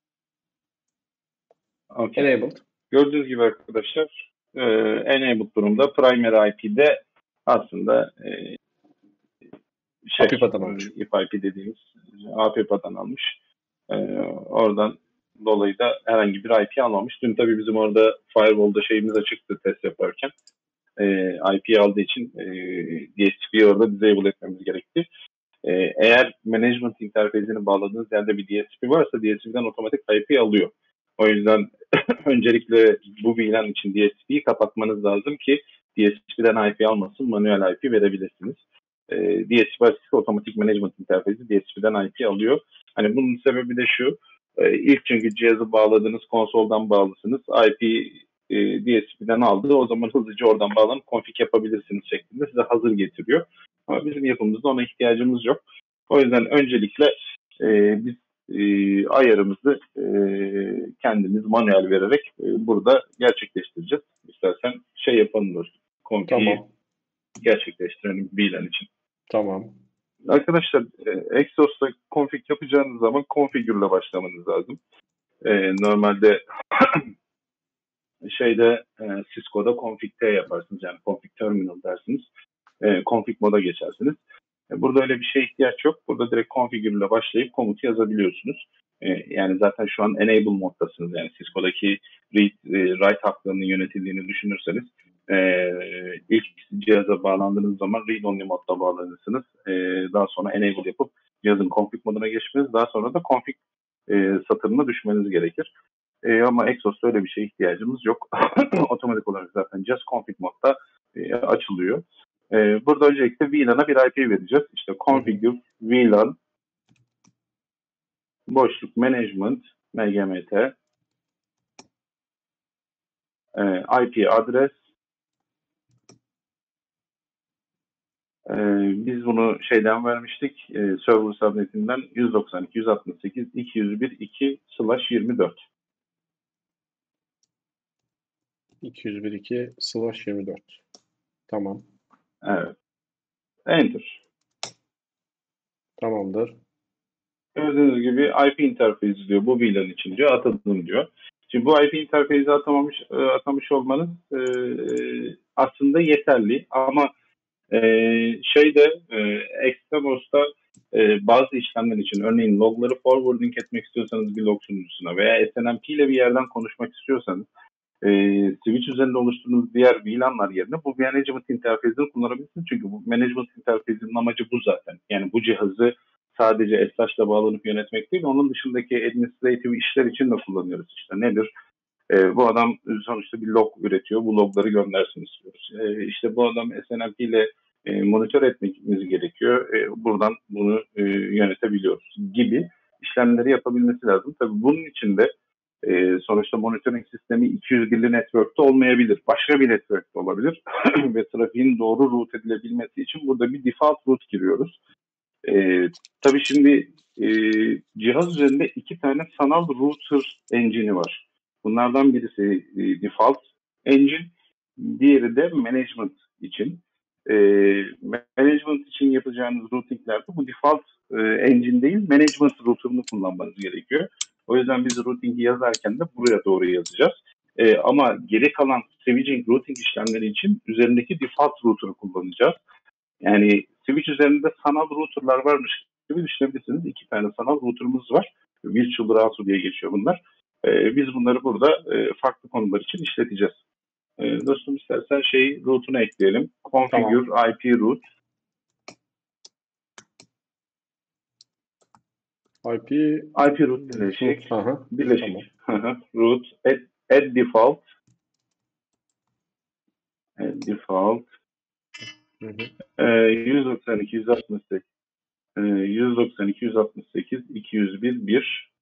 Okay. Enabled. Gördüğünüz gibi arkadaşlar enabled durumda primary IP'de aslında APIPA'dan almış. IP dediğimiz APIPA'dan almış. Oradan dolayı da herhangi bir IP almamış. Dün tabii bizim orada firewall'da şeyimiz açıktı test yaparken. IP aldığı için DSP'yi orada disable etmemiz gerekti. Eğer management interface'ini bağladığınız yerde bir DSP varsa DSP'den otomatik IP alıyor. O yüzden öncelikle bu VLAN için DSP'yi kapatmanız lazım ki DSP'den IP almasın, manuel IP verebilirsiniz. DSP açısı otomatik management interface'i DSP'den IP alıyor. Hani bunun sebebi de şu, ilk çünkü cihazı bağladığınız konsoldan bağlısınız. IP DSP'den aldı. O zaman hızlıca oradan bağlanıp config yapabilirsiniz şeklinde size hazır getiriyor. Ama bizim yapımızda ona ihtiyacımız yok. O yüzden öncelikle biz ayarımızı kendimiz manuel vererek burada gerçekleştireceğiz. İstersen şey yapalım. Config'i gerçekleştirelim VLAN için. Tamam. Arkadaşlar Exos'ta config yapacağınız zaman configure'la başlamanız lazım. Normalde Cisco'da config-T yaparsınız. Yani config terminal dersiniz. Config moda geçersiniz. Burada öyle bir şeye ihtiyaç yok. Burada direkt configure ile başlayıp komutu yazabiliyorsunuz. Yani zaten şu an enable moddasınız. Yani Cisco'daki write haklarının yönetildiğini düşünürseniz ilk cihaza bağlandığınız zaman read only modda bağlanırsınız. Daha sonra enable yapıp cihazın config moduna geçmeniz, daha sonra da config satırına düşmeniz gerekir. Ama Exos'ta öyle bir şeye ihtiyacımız yok. Otomatik olarak zaten just config modda açılıyor. Burada öncelikle VLAN'a bir IP vereceğiz. İşte configure VLAN boşluk management MGMT IP adres biz bunu şeyden vermiştik. Server subnetinden 192.168.201.2/24 201.2/24. Tamam. Evet. Enter. Tamamdır. Gördüğünüz gibi IP interface diyor. Bu VLAN için diyor. Atadım diyor. Şimdi bu IP interface'i atamış olmanız aslında yeterli. Ama Extremos'ta bazı işlemler için örneğin logları forwarding etmek istiyorsanız bir log sunucusuna veya SNMP ile bir yerden konuşmak istiyorsanız switch üzerinde oluşturduğunuz diğer VLAN'lar yerine bu management interface'ini kullanabilirsiniz. Çünkü bu management interface'inin amacı bu zaten. Yani bu cihazı sadece SSH'la bağlanıp yönetmek değil, onun dışındaki administrative işler için de kullanıyoruz. İşte nedir? Bu adam sonuçta bir log üretiyor. Bu logları göndersin istiyoruz. İşte bu adam SNMP ile monitör etmemiz gerekiyor. Buradan bunu yönetebiliyoruz gibi işlemleri yapabilmesi lazım. Tabii bunun için de Sonuçta monitoring sistemi 201'li network'te olmayabilir. Başka bir network'te olabilir. Ve trafiğin doğru route edilebilmesi için burada bir default route giriyoruz. Tabii şimdi cihaz üzerinde 2 tane sanal router engine'i var. Bunlardan birisi default engine, diğeri de management için. Management için yapacağınız routinglerde bu default engine değil, management router'ını kullanmanız gerekiyor. O yüzden biz routing'i yazarken de buraya doğru yazacağız. Ama geri kalan switching routing işlemleri için üzerindeki default router'ı kullanacağız. Yani switch üzerinde sanal router'lar varmış gibi düşünebilirsiniz. 2 tane sanal router'ımız var. Virtual router diye geçiyor bunlar. Biz bunları burada farklı konular için işleteceğiz. Dostum istersen route'unu ekleyelim. Configure Tamam. IP route. IP route birleşik. Aha, Birleşik. Route add default. Default. 192 168 192 168 201 1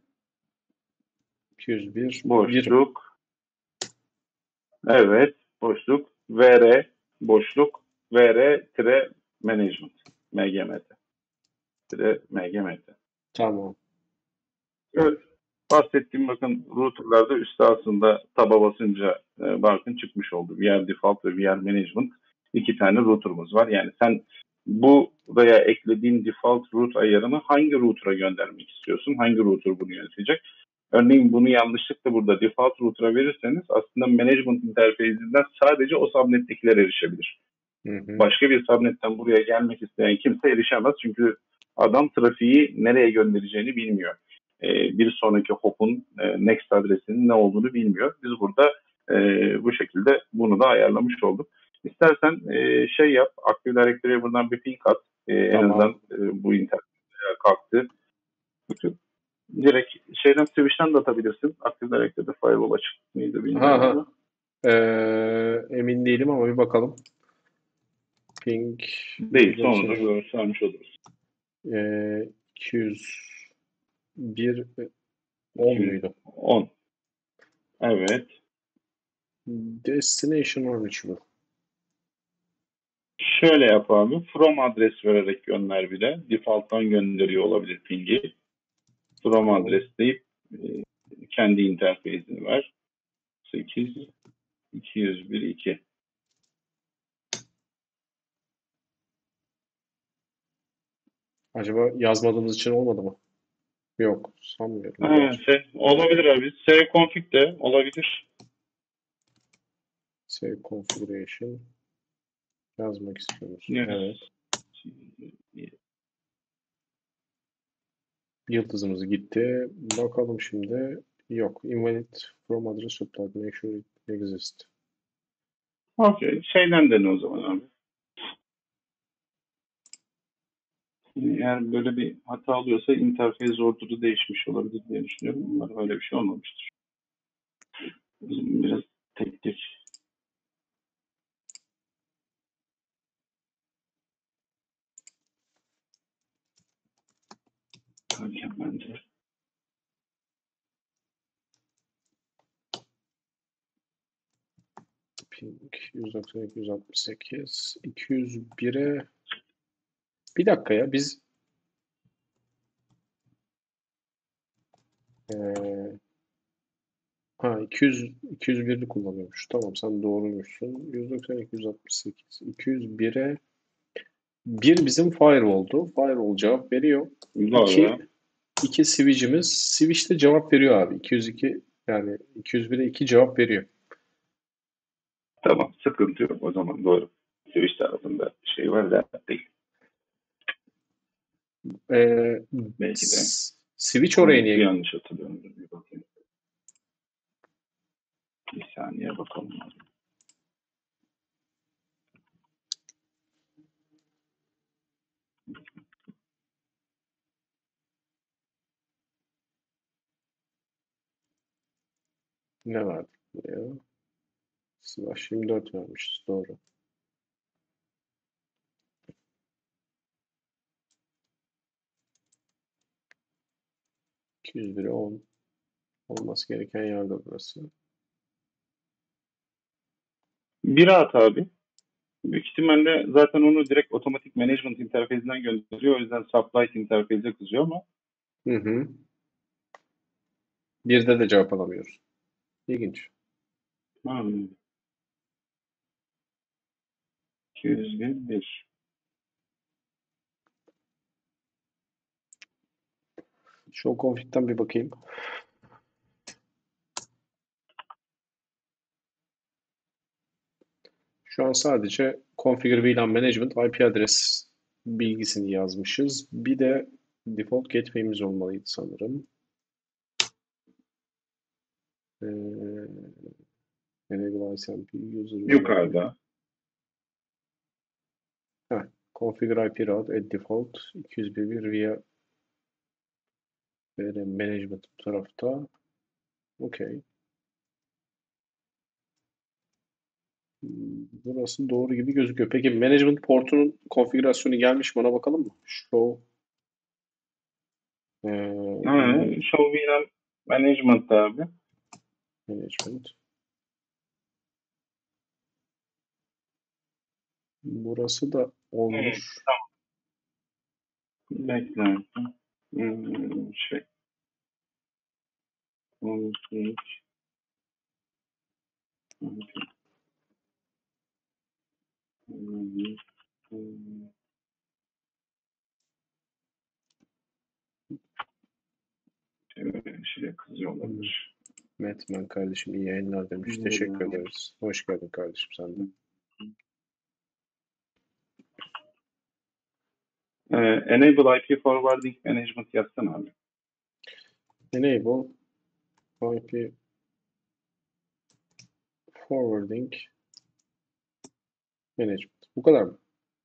201 boşluk. Evet, boşluk. VR boşluk. VR tire management. MGMT. Tire MGMT. Tamam. Evet. Bahsettiğim bakın router'larda üstte aslında taba basınca bakın çıkmış oldu. VR default ve VR management 2 tane router'ımız var. Yani sen buraya eklediğin default route ayarını hangi router'a göndermek istiyorsun? Hangi router bunu yönetecek? Örneğin bunu yanlışlıkla burada default router'a verirseniz aslında management interface'inden sadece o subnet'tekiler erişebilir. Başka bir subnet'ten buraya gelmek isteyen kimse erişemez. Çünkü adam trafiği nereye göndereceğini bilmiyor. Bir sonraki hop'un next adresinin ne olduğunu bilmiyor. Biz burada bu şekilde bunu da ayarlamış olduk. İstersen yap, Active Directory'e buradan bir ping at. En Tamam. azından bu internet kalktı. Direkt Switch'ten de atabilirsin. Active Directory'de firewall açık mıydı bilmiyorum ama. Emin değilim ama bir bakalım. Ping Değil, sonra göstermiş oluruz. 201 10 muydu? 10. Evet. Destination 13 bu. Şöyle yap abi. From adres vererek gönder bir de. Default'tan gönderiyor olabilir ping'i. From adres deyip kendi interface'ini ver. 8 201 2. Acaba yazmadığımız için olmadı mı? Yok, sanmıyorum. Olabilir abi. Config de olabilir. Configuration yazmak istiyoruz. Yes. Evet. Yıldızımız gitti. Bakalım şimdi. Yok. Invalid from address supplied. Make sure it exists. Okay. Dene o zaman abi. Eğer böyle bir hata oluyorsa interface order'ı değişmiş olabilir diye düşünüyorum. Umarım öyle bir şey olmamıştır. Biraz tek. Hakem bence. Ping 192 168 201'e bir dakika ya biz 201'i kullanıyormuş. Tamam sen doğruymuşsun. 192 168 201'e 1 bizim firewall'du. Firewall cevap veriyor. Doğru. 2 switch'imiz. Switch de cevap veriyor abi. 202 yani 201'e 2 cevap veriyor. Tamam. Sıkıntı yok. O zaman doğru. Switch tarafında var da değil. Belki de. Switch oraya niye? Yanlış hatırlıyorum. Bir bakayım. Bir saniye bakalım. Ne var buraya? /24 vermişiz. Doğru. %1'e 10. Olması gereken yerde burası. Bir at abi. Büyük ihtimalle zaten onu direkt otomatik management interfezinden gönderiyor. O yüzden supply interface'e kızıyor ama Hı hı. Birde de cevap alamıyoruz. İlginç. hmm, 201. Show config'ten bir bakayım. Şu an sadece configure VLAN management IP adres bilgisini yazmışız. Bir de default gateway'imiz olmalıydı sanırım. Enable ICMP user Yukarıda. configure IP route at default 201 via management bu tarafta. Okey. Burası doğru gibi gözüküyor. Peki management portunun konfigürasyonu gelmiş mi? Ona bakalım mı? Show Show VLAN management abi. management. Burası da olmuş. Bekle. Şey. Config. Şuraya kızıyor olabilir. Metmen kardeşim iyi yayınlar demiş. Teşekkür ederiz. Hoş geldin kardeşim sen de. Enable IP forwarding management yazsana abi. Enable IP forwarding management. Bu kadar mı?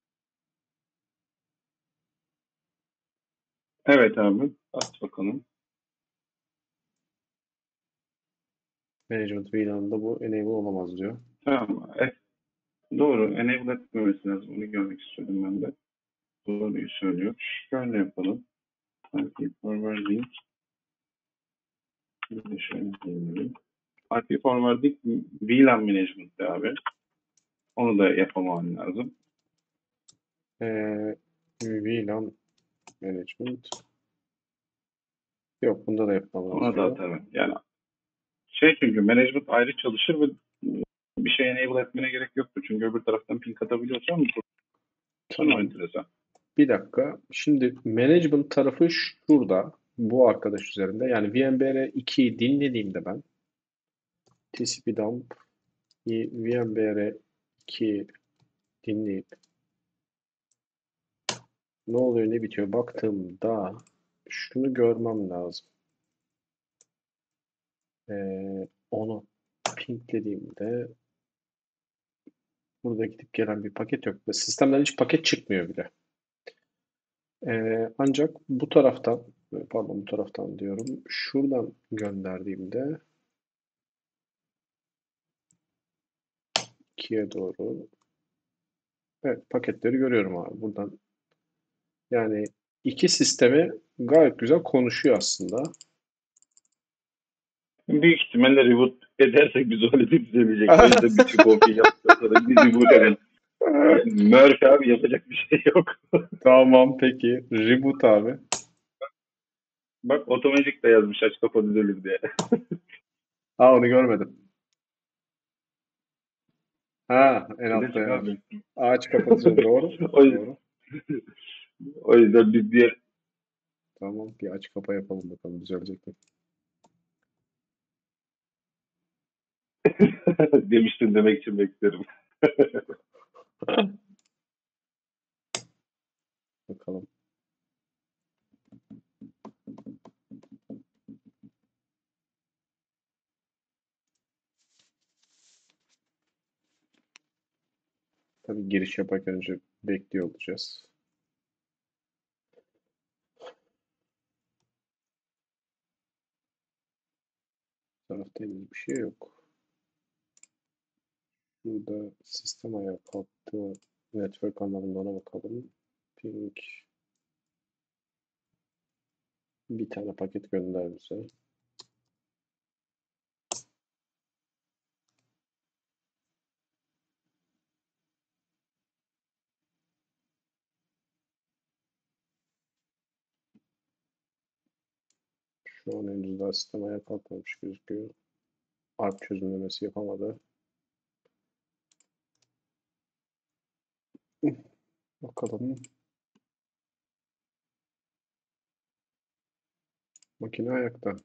Evet abi. At bakalım. Management VLAN'da bu enable olamaz diyor. Tamam. Doğru. Enable etmemesi lazım. Onu görmek istiyordum ben de. Doğruyu söylüyor. Şöyle yapalım. IP forwarding. Bir de şöyle diyelim. IP forwarding VLAN management abi. Onu da yapamam lazım. VLAN management. Yok bunda da yapmam Ona da lazım. atarım. Yani çünkü management ayrı çalışır ve bir şey enable etmene gerek yoktu. Çünkü öbür taraftan ping atabiliyorsun ama bu Tamam. enteresan. Bir dakika. Şimdi management tarafı şurada. Bu arkadaş üzerinde. Yani VMware 2'yi dinlediğimde ben TCP dump VMware 2 dinleyip ne oluyor ne bitiyor baktığımda şunu görmem lazım. Onu pinglediğimde burada gidip gelen bir paket yok. Ve sistemden hiç paket çıkmıyor bile. Ancak bu taraftan pardon bu taraftan diyorum. Şuradan gönderdiğimde 2'ye doğru evet paketleri görüyorum abi. Buradan yani iki sistemi gayet güzel konuşuyor aslında. Büyük ihtimalle reboot edersek biz öyle düzelecek. O yüzden bir config yaptıktan sonra bir reboot edelim. Murphy abi yapacak bir şey yok. Tamam peki. Reboot abi. Bak otomatik de yazmış aç kapa düzelir diye. Ha onu görmedim. Ha en altta Klasik yazmış. abi. Ağaç kapatıcı doğru. o, yüzden, Doğru. o yüzden biz diğer Tamam bir aç kapa yapalım bakalım düzelecek mi? demiştin demek için beklerim. Bakalım. Tabii giriş yaparken önce bekliyor olacağız. Tarafta henüz bir şey yok. Burada sistem ayağı kalktı. Network anlamında ona bakalım. Ping bir tane paket gönder bize. Şu an henüz daha sistem ayağa kalkmamış gözüküyor. ARP çözümlemesi yapamadı. Bakalım. Makine ayakta.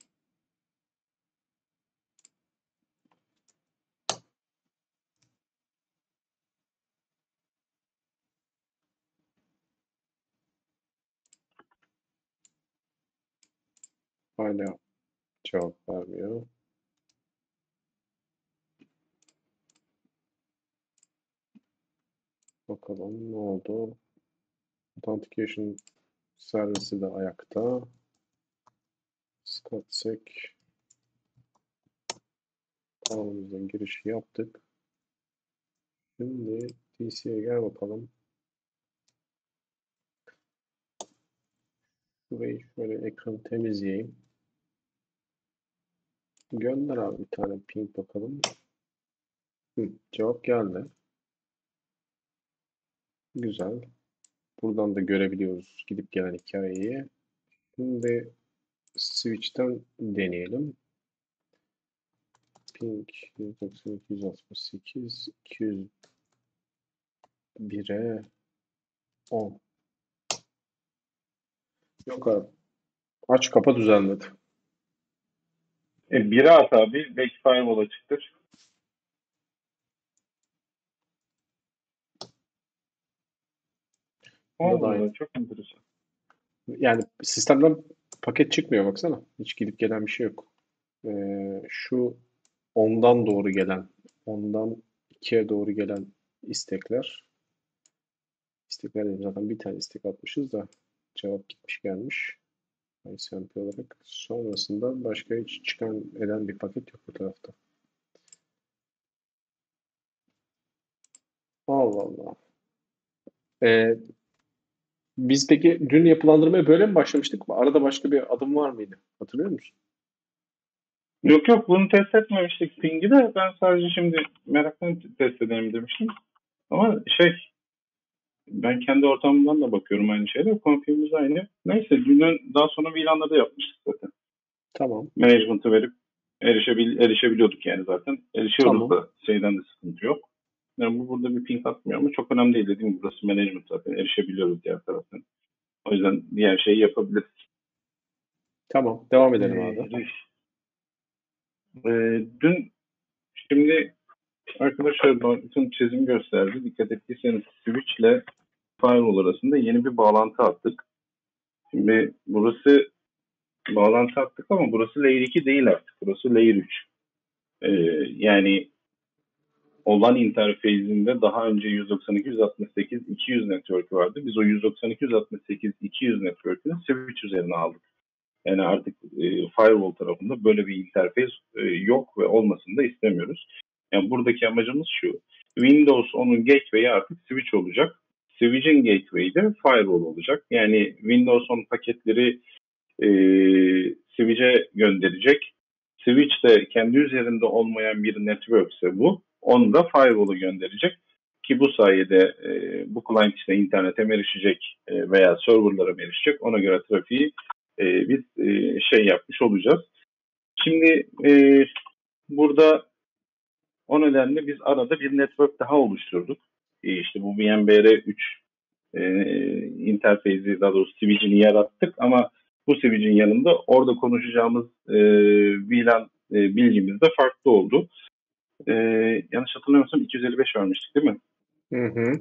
Hala cevap vermiyor. Bakalım ne oldu? Authentication servisi de ayakta. Scotsec kanalımızdan girişi yaptık. Şimdi DC'ye gel bakalım. Burayı şöyle ekranı temizleyeyim. Gönder abi bir tane ping bakalım. Cevap geldi. Güzel. Buradan da görebiliyoruz gidip gelen hikayeyi. Şimdi switch'ten deneyelim. Ping 192, 168, 201'e 10. Yok abi. Aç kapa düzenledi. Biri at abi. Belki firewall açıktır. Bunda da aynı. Allah, çok enteresan. Yani sistemden paket çıkmıyor baksana. Hiç gidip gelen bir şey yok. Şu 10'dan doğru gelen, 10'dan 2'ye doğru gelen istekler. İstekler dedim zaten bir tane istek atmışız da cevap gitmiş gelmiş. SMP olarak. Sonrasında başka hiç çıkan eden bir paket yok bu tarafta. Allah Allah. Biz peki dün yapılandırmaya böyle mi başlamıştık? Arada başka bir adım var mıydı? Hatırlıyor musun? Yok, bunu test etmemiştik ping'i de. Ben sadece şimdi meraktan test edelim demiştim. Ama ben kendi ortamımdan da bakıyorum aynı şeyde. Konfigümüz aynı. Neyse, dün daha sonra VLAN'da yapmıştık zaten. Tamam. Management'ı verip erişebiliyorduk yani zaten. Erişiyoruz Tamam. da şeyden de sıkıntı yok. Yani bu burada bir ping atmıyor ama çok önemli değil, dediğim gibi burası management zaten. Erişebiliyoruz diğer taraftan. O yüzden diğer şeyi yapabiliriz. Tamam. Devam edelim abi. Dün şimdi arkadaşlar bütün çizim gösterdi. Dikkat ettiyseniz switch ile firewall arasında yeni bir bağlantı attık. Şimdi burası bağlantı attık ama burası layer 2 değil artık. Burası layer 3. Yani olan interface'inde daha önce 192.168.200 network vardı. Biz o 192.168.200 network'ünü switch üzerine aldık. Yani artık firewall tarafında böyle bir interface yok ve olmasını da istemiyoruz. Yani buradaki amacımız şu. Windows 10'un gateway'i artık switch olacak. Switch'in gateway'i de firewall olacak. Yani Windows 10 paketleri switch'e gönderecek. Switch de kendi üzerinde olmayan bir network ise bu. Onu da firewall'a gönderecek. Ki bu sayede bu client işte internete mi erişecek veya serverlara mı erişecek, ona göre trafiği biz yapmış olacağız. Şimdi burada o nedenle biz arada bir network daha oluşturduk. İşte bu VMware 3 interface'i, daha doğrusu switch'ini yarattık ama bu switch'in yanında orada konuşacağımız VLAN bilgimiz de farklı oldu. Yanlış hatırlamıyorsam 255 vermiştik değil mi? Hı hı.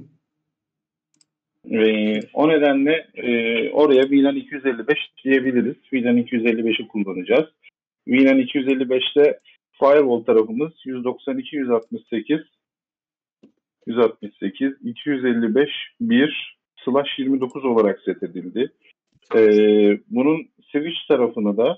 O nedenle oraya VLAN 255 diyebiliriz. VLAN 255'i kullanacağız. VLAN 255'te firewall tarafımız 192.168 255.1/29 olarak set edildi. Bunun switch tarafını da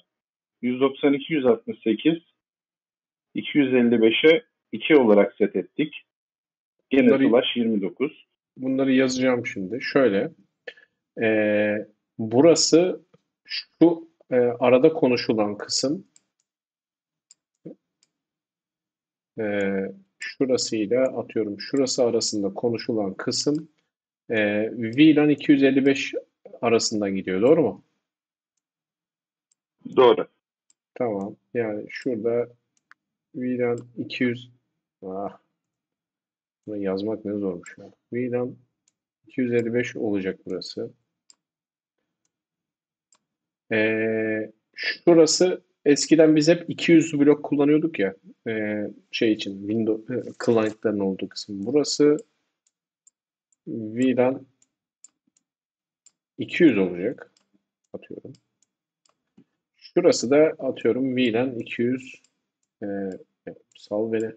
192.168 255'e 2 olarak set ettik. Gene /29. Bunları yazacağım şimdi. Şöyle. Burası şu arada konuşulan kısım. Şurasıyla atıyorum. Şurası arasında konuşulan kısım VLAN 255 arasından gidiyor. Doğru mu? Doğru. Tamam. Yani şurada VLAN 200 bunu yazmak ne zormuş ya. VLAN 255 olacak burası. Şurası eskiden biz hep 200 blok kullanıyorduk ya. Şey için Windows client'ların olduğu kısım. Burası VLAN 200 olacak. Atıyorum. Şurası da atıyorum VLAN 200 e, sal beni.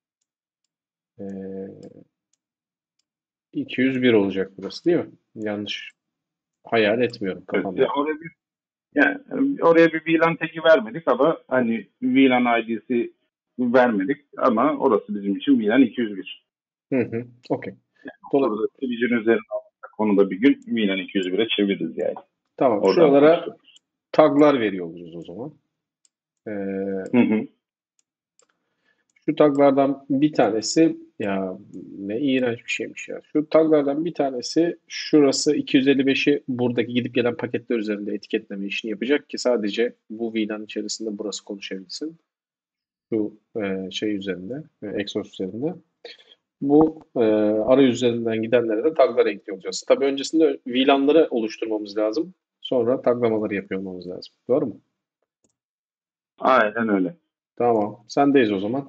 201 olacak burası değil mi? Yanlış hayal etmiyorum Evet, kafamda. yani oraya bir VLAN tagi vermedik ama hani VLAN ID'si vermedik ama orası bizim için VLAN 201. Okey. Orada Twitch'in üzerine alırsak onu da bir gün VLAN 201'e çeviririz yani. Tamam. Oradan Şuralara konuşuruz. taglar veriyor oluruz o zaman. Hı hı. Şu taglardan bir tanesi ya ne iğrenç bir şeymiş ya. Şu taglardan bir tanesi şurası 255'i buradaki gidip gelen paketler üzerinde etiketleme işini yapacak ki sadece bu VLAN içerisinde burası konuşabilsin. Şu şey üzerinde, Exos üzerinde. Bu arayüz üzerinden gidenlere de taglar ekliyor olacağız. Tabii öncesinde VLAN'ları oluşturmamız lazım. Sonra taglamaları yapıyor olmamız lazım. Doğru mu? Aynen öyle. Tamam. Sendeyiz o zaman.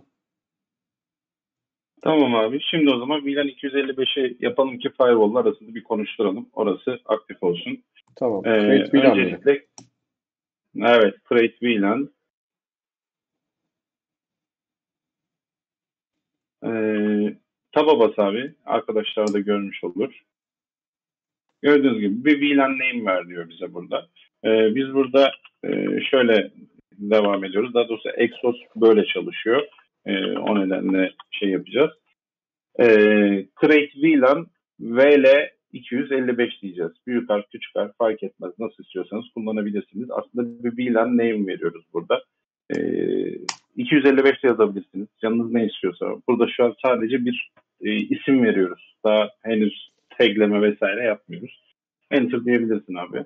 Tamam abi. Şimdi o zaman VLAN 255'i yapalım ki firewall arasında bir konuşturalım. Orası aktif olsun. Tamam. Create VLAN mıydı? Öncelikle evet, create VLAN. Taba bas abi. Arkadaşlar da görmüş olur. Gördüğünüz gibi bir VLAN name ver diyor bize burada. Biz burada şöyle devam ediyoruz. Daha doğrusu Exos böyle çalışıyor. O nedenle şey yapacağız. Create VLAN VL 255 diyeceğiz. Büyük harf, küçük harf fark etmez. Nasıl istiyorsanız kullanabilirsiniz. Aslında bir VLAN name veriyoruz burada. 255 de yazabilirsiniz. Canınız ne istiyorsa. Burada şu an sadece bir isim veriyoruz. Daha henüz tagleme vesaire yapmıyoruz. Enter diyebilirsin abi.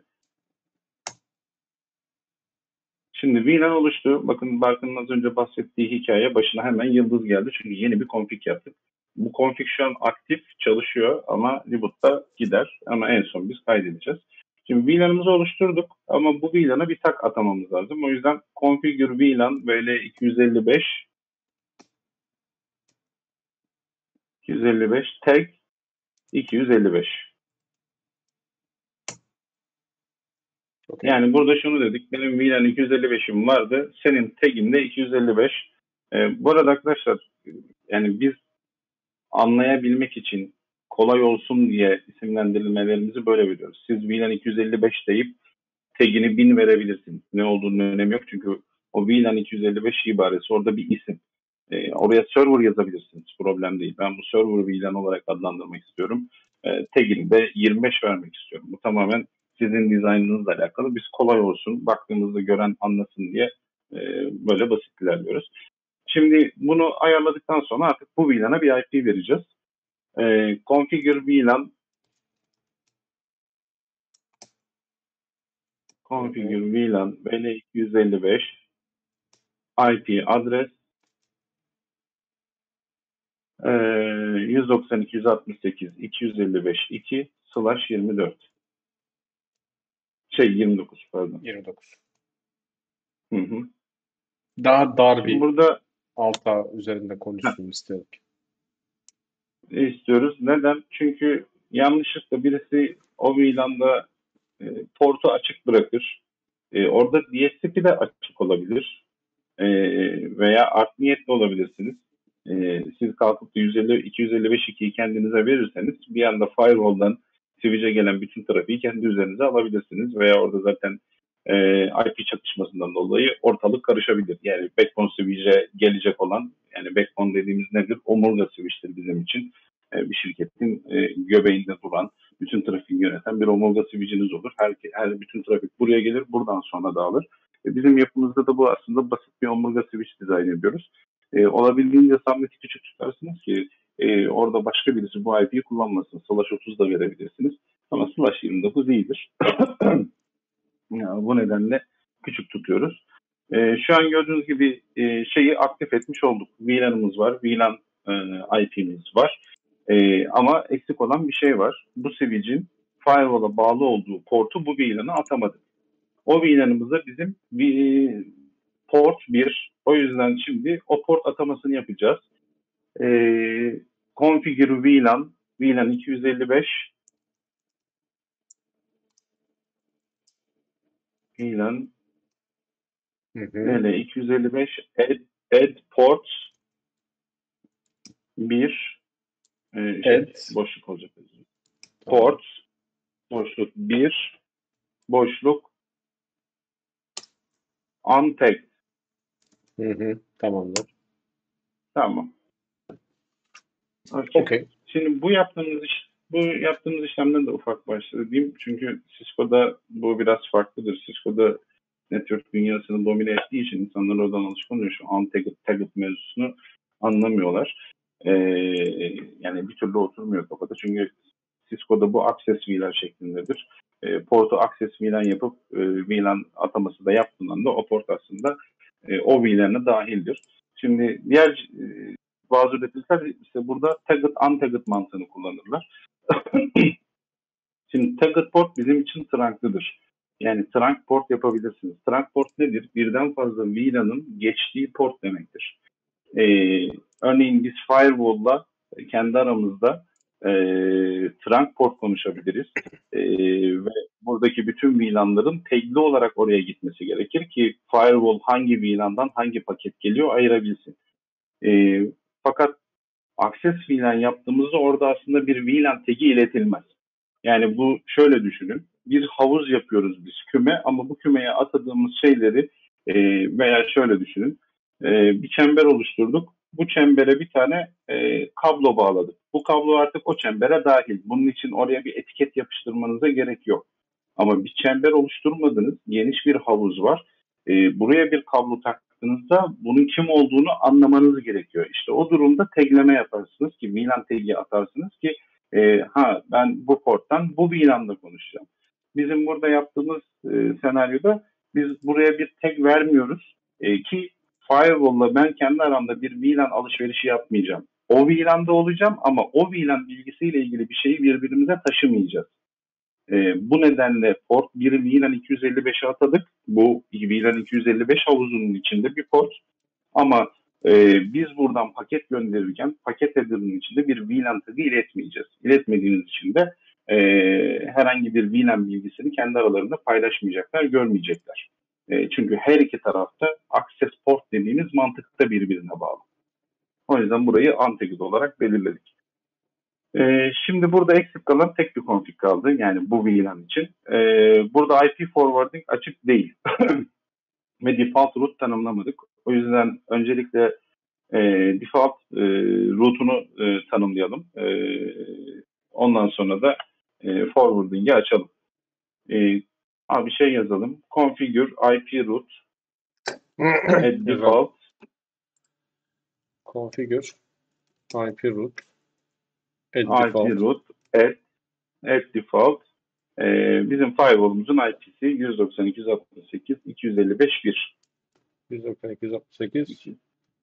Şimdi VLAN oluştu. Bakın Barkın'ın az önce bahsettiği hikaye başına hemen yıldız geldi. Çünkü yeni bir config yaptık. Bu config şu an aktif çalışıyor ama reboot'ta gider. Ama en son biz kaydedeceğiz. Şimdi VLAN'ımızı oluşturduk ama bu VLAN'a bir tag atamamız lazım. O yüzden configure VLAN VL 255 tag 255. Okay. Yani burada şunu dedik. Benim VLAN 255'im vardı. Senin tag'in de 255. Bu arada arkadaşlar yani biz anlayabilmek için kolay olsun diye isimlendirmelerimizi böyle veriyoruz. Siz VLAN 255 deyip tag'ini 1000 verebilirsiniz. Ne olduğunun önemi yok çünkü o VLAN 255 ibaresi orada bir isim. Oraya server yazabilirsiniz. Problem değil. Ben bu server VLAN olarak adlandırmak istiyorum. Tag'ini de 25 vermek istiyorum. Bu tamamen sizin dizaynınızla alakalı. Biz kolay olsun, baktığımızda gören anlasın diye böyle basit ilerliyoruz. Şimdi bunu ayarladıktan sonra artık bu VLAN'a bir IP vereceğiz. Configure VLAN VL255 IP adres 192.168.255.2/24 29 pardon. 29. Hı hı. Daha dar bir Burada alt ağ üzerinde konuşsun istedik. istiyoruz. Neden? Çünkü yanlışlıkla birisi o VLAN'da portu açık bırakır. Orada DSCP de açık olabilir. Veya art niyetli olabilirsiniz. Siz kalkıp da 255.2'yi kendinize verirseniz bir anda firewall'dan Switch'e gelen bütün trafiği kendi üzerinize alabilirsiniz veya orada zaten IP çatışmasından dolayı ortalık karışabilir. Yani backbone switch'e gelecek olan, yani backbone dediğimiz nedir? Omurga switch'tir bizim için. Bir şirketin göbeğinde duran, bütün trafiği yöneten bir omurga switch'iniz olur. Her bütün trafik buraya gelir, buradan sonra dağılır. Bizim yapımızda da bu aslında basit bir omurga switch dizayn ediyoruz. Olabildiğince subnet'i küçük tutarsınız ki orada başka birisi bu IP'yi kullanmasın. Slash 30 da verebilirsiniz. Ama slash 29 iyidir. Yani bu nedenle küçük tutuyoruz. Şu an gördüğünüz gibi şeyi aktif etmiş olduk. VLAN'ımız var. VLAN IP'miz var. Ama eksik olan bir şey var. Bu switch'in firewall'a bağlı olduğu portu bu VLAN'a atamadık. O VLAN'ımızda bizim port 1. O yüzden şimdi o port atamasını yapacağız. Configure VLAN 255 VLAN Hı. 255 add port 1 boşluk olacak. Port boşluk 1 boşluk untagged. Tamamdır. Tamam. Okay. Şimdi bu yaptığımız işlemden de ufak bahsedeyim. Çünkü Cisco'da bu biraz farklıdır. Cisco'da network dünyasını domine ettiği için insanlar oradan alışık oluyor. Şu untagged mevzusunu anlamıyorlar. Yani bir türlü oturmuyor kafada. Çünkü Cisco'da bu access VLAN şeklindedir. Portu access VLAN yapıp VLAN ataması da yaptığında o port aslında o VLAN'e dahildir. Şimdi diğer bazı üreticiler işte burada tagged untagged mantığını kullanırlar. Şimdi tagged port bizim için trunklıdır. Yani trunk port yapabilirsiniz. Trunk port nedir? Birden fazla VLAN'ın geçtiği port demektir. Örneğin biz firewall'la kendi aramızda trunk port konuşabiliriz. Ve buradaki bütün VLAN'ların tagli olarak oraya gitmesi gerekir ki firewall hangi VLAN'dan hangi paket geliyor ayırabilsin. Fakat access VLAN yaptığımızda orada aslında bir VLAN tagi iletilmez. Yani bu şöyle düşünün. Bir havuz yapıyoruz biz küme ama bu kümeye atadığımız şeyleri veya şöyle düşünün. Bir çember oluşturduk. Bu çembere bir tane kablo bağladık. Bu kablo artık o çembere dahil. Bunun için oraya bir etiket yapıştırmanıza gerek yok. Ama bir çember oluşturmadınız. Geniş bir havuz var. Buraya bir kablo taktığınızda bunun kim olduğunu anlamanız gerekiyor. İşte o durumda tagleme yaparsınız ki VLAN tagi atarsınız ki ben bu porttan bu VLAN'da konuşacağım. Bizim burada yaptığımız senaryoda biz buraya bir tag vermiyoruz ki firewall'la ben kendi aramda bir VLAN alışverişi yapmayacağım. O VLAN'da olacağım ama o VLAN bilgisiyle ilgili bir şeyi birbirimize taşımayacağız. Bu nedenle port 1'i VLAN 255'e atadık. Bu VLAN 255 havuzunun içinde bir port. Ama biz buradan paket gönderirken paket header'ın içinde bir VLAN tagı iletmeyeceğiz. İletmediğimiz için de herhangi bir VLAN bilgisini kendi aralarında paylaşmayacaklar, görmeyecekler. Çünkü her iki tarafta access port dediğimiz mantıkta birbirine bağlı. O yüzden burayı untagged olarak belirledik. Şimdi burada eksik kalan tek bir config kaldı. Yani bu VLAN için. Burada IP forwarding açık değil. Ve default root tanımlamadık. O yüzden öncelikle default root'unu tanımlayalım. Ondan sonra da forwarding'i açalım. Bir şey yazalım. Configure IP root at default. Configure IP root IP root at default. Bizim firewall'umuzun IP'si 192.168.255.1. 192.168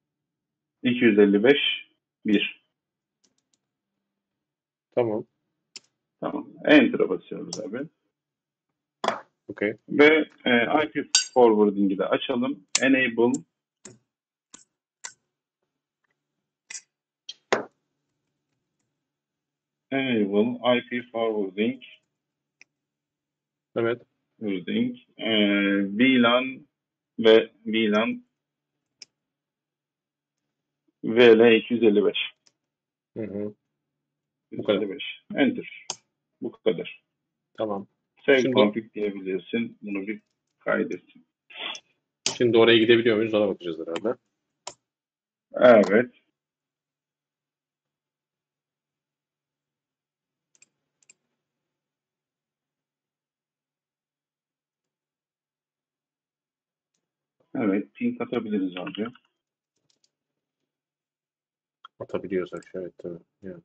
255.1. Tamam. Enter'a basıyoruz abi. Okay. Ve IP forwarding'i de açalım. Enable IP forwarding. Evet. VLAN ve VLAN VL 255. Bu kadar. 255. Enter. Bu kadar. Tamam. Save config diyebilirsin. Bunu bir kaydetsin. Şimdi oraya gidebiliyor muyuz? Ona bakacağız herhalde. Evet. Evet. Ping atabiliriz abi. Atabiliyorsak evet tabii. Yani.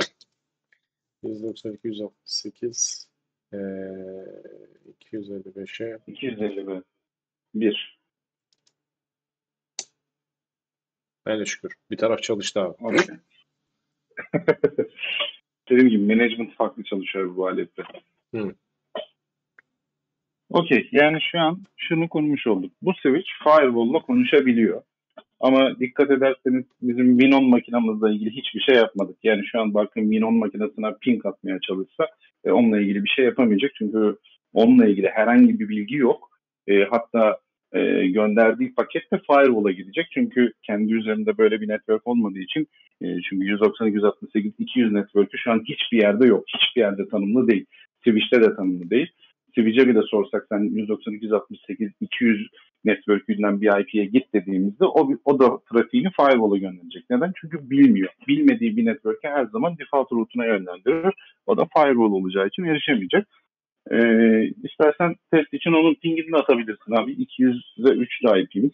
192.168 255'e 251. Hele şükür. Bir taraf çalıştı abi. Okey. Dediğim gibi management farklı çalışıyor bu alette. Hı. Okey. Yani şu an şunu konuşmuş olduk. Bu switch firewall'la konuşabiliyor. Ama dikkat ederseniz bizim Win10 makinamızla ilgili hiçbir şey yapmadık. Yani şu an bakın Win10 makinesine ping atmaya çalışsa onunla ilgili bir şey yapamayacak. Çünkü onunla ilgili herhangi bir bilgi yok. Hatta gönderdiği paket de firewall'a gidecek. Çünkü kendi üzerinde böyle bir network olmadığı için çünkü 190, 168, 200 network'ü şu an hiçbir yerde yok. Hiçbir yerde tanımlı değil. Switch'te de tanımlı değil. Switch'e bile sorsak sen 190, 268, 200 network'ünden bir IP'ye git dediğimizde o da trafiğini firewall'a gönderecek. Neden? Çünkü bilmiyor. Bilmediği bir network'e her zaman default route'una yönlendirir. O da firewall olacağı için erişemeyecek. İstersen test için onun pingini atabilirsin abi. 200'e 3'lü IP'miz.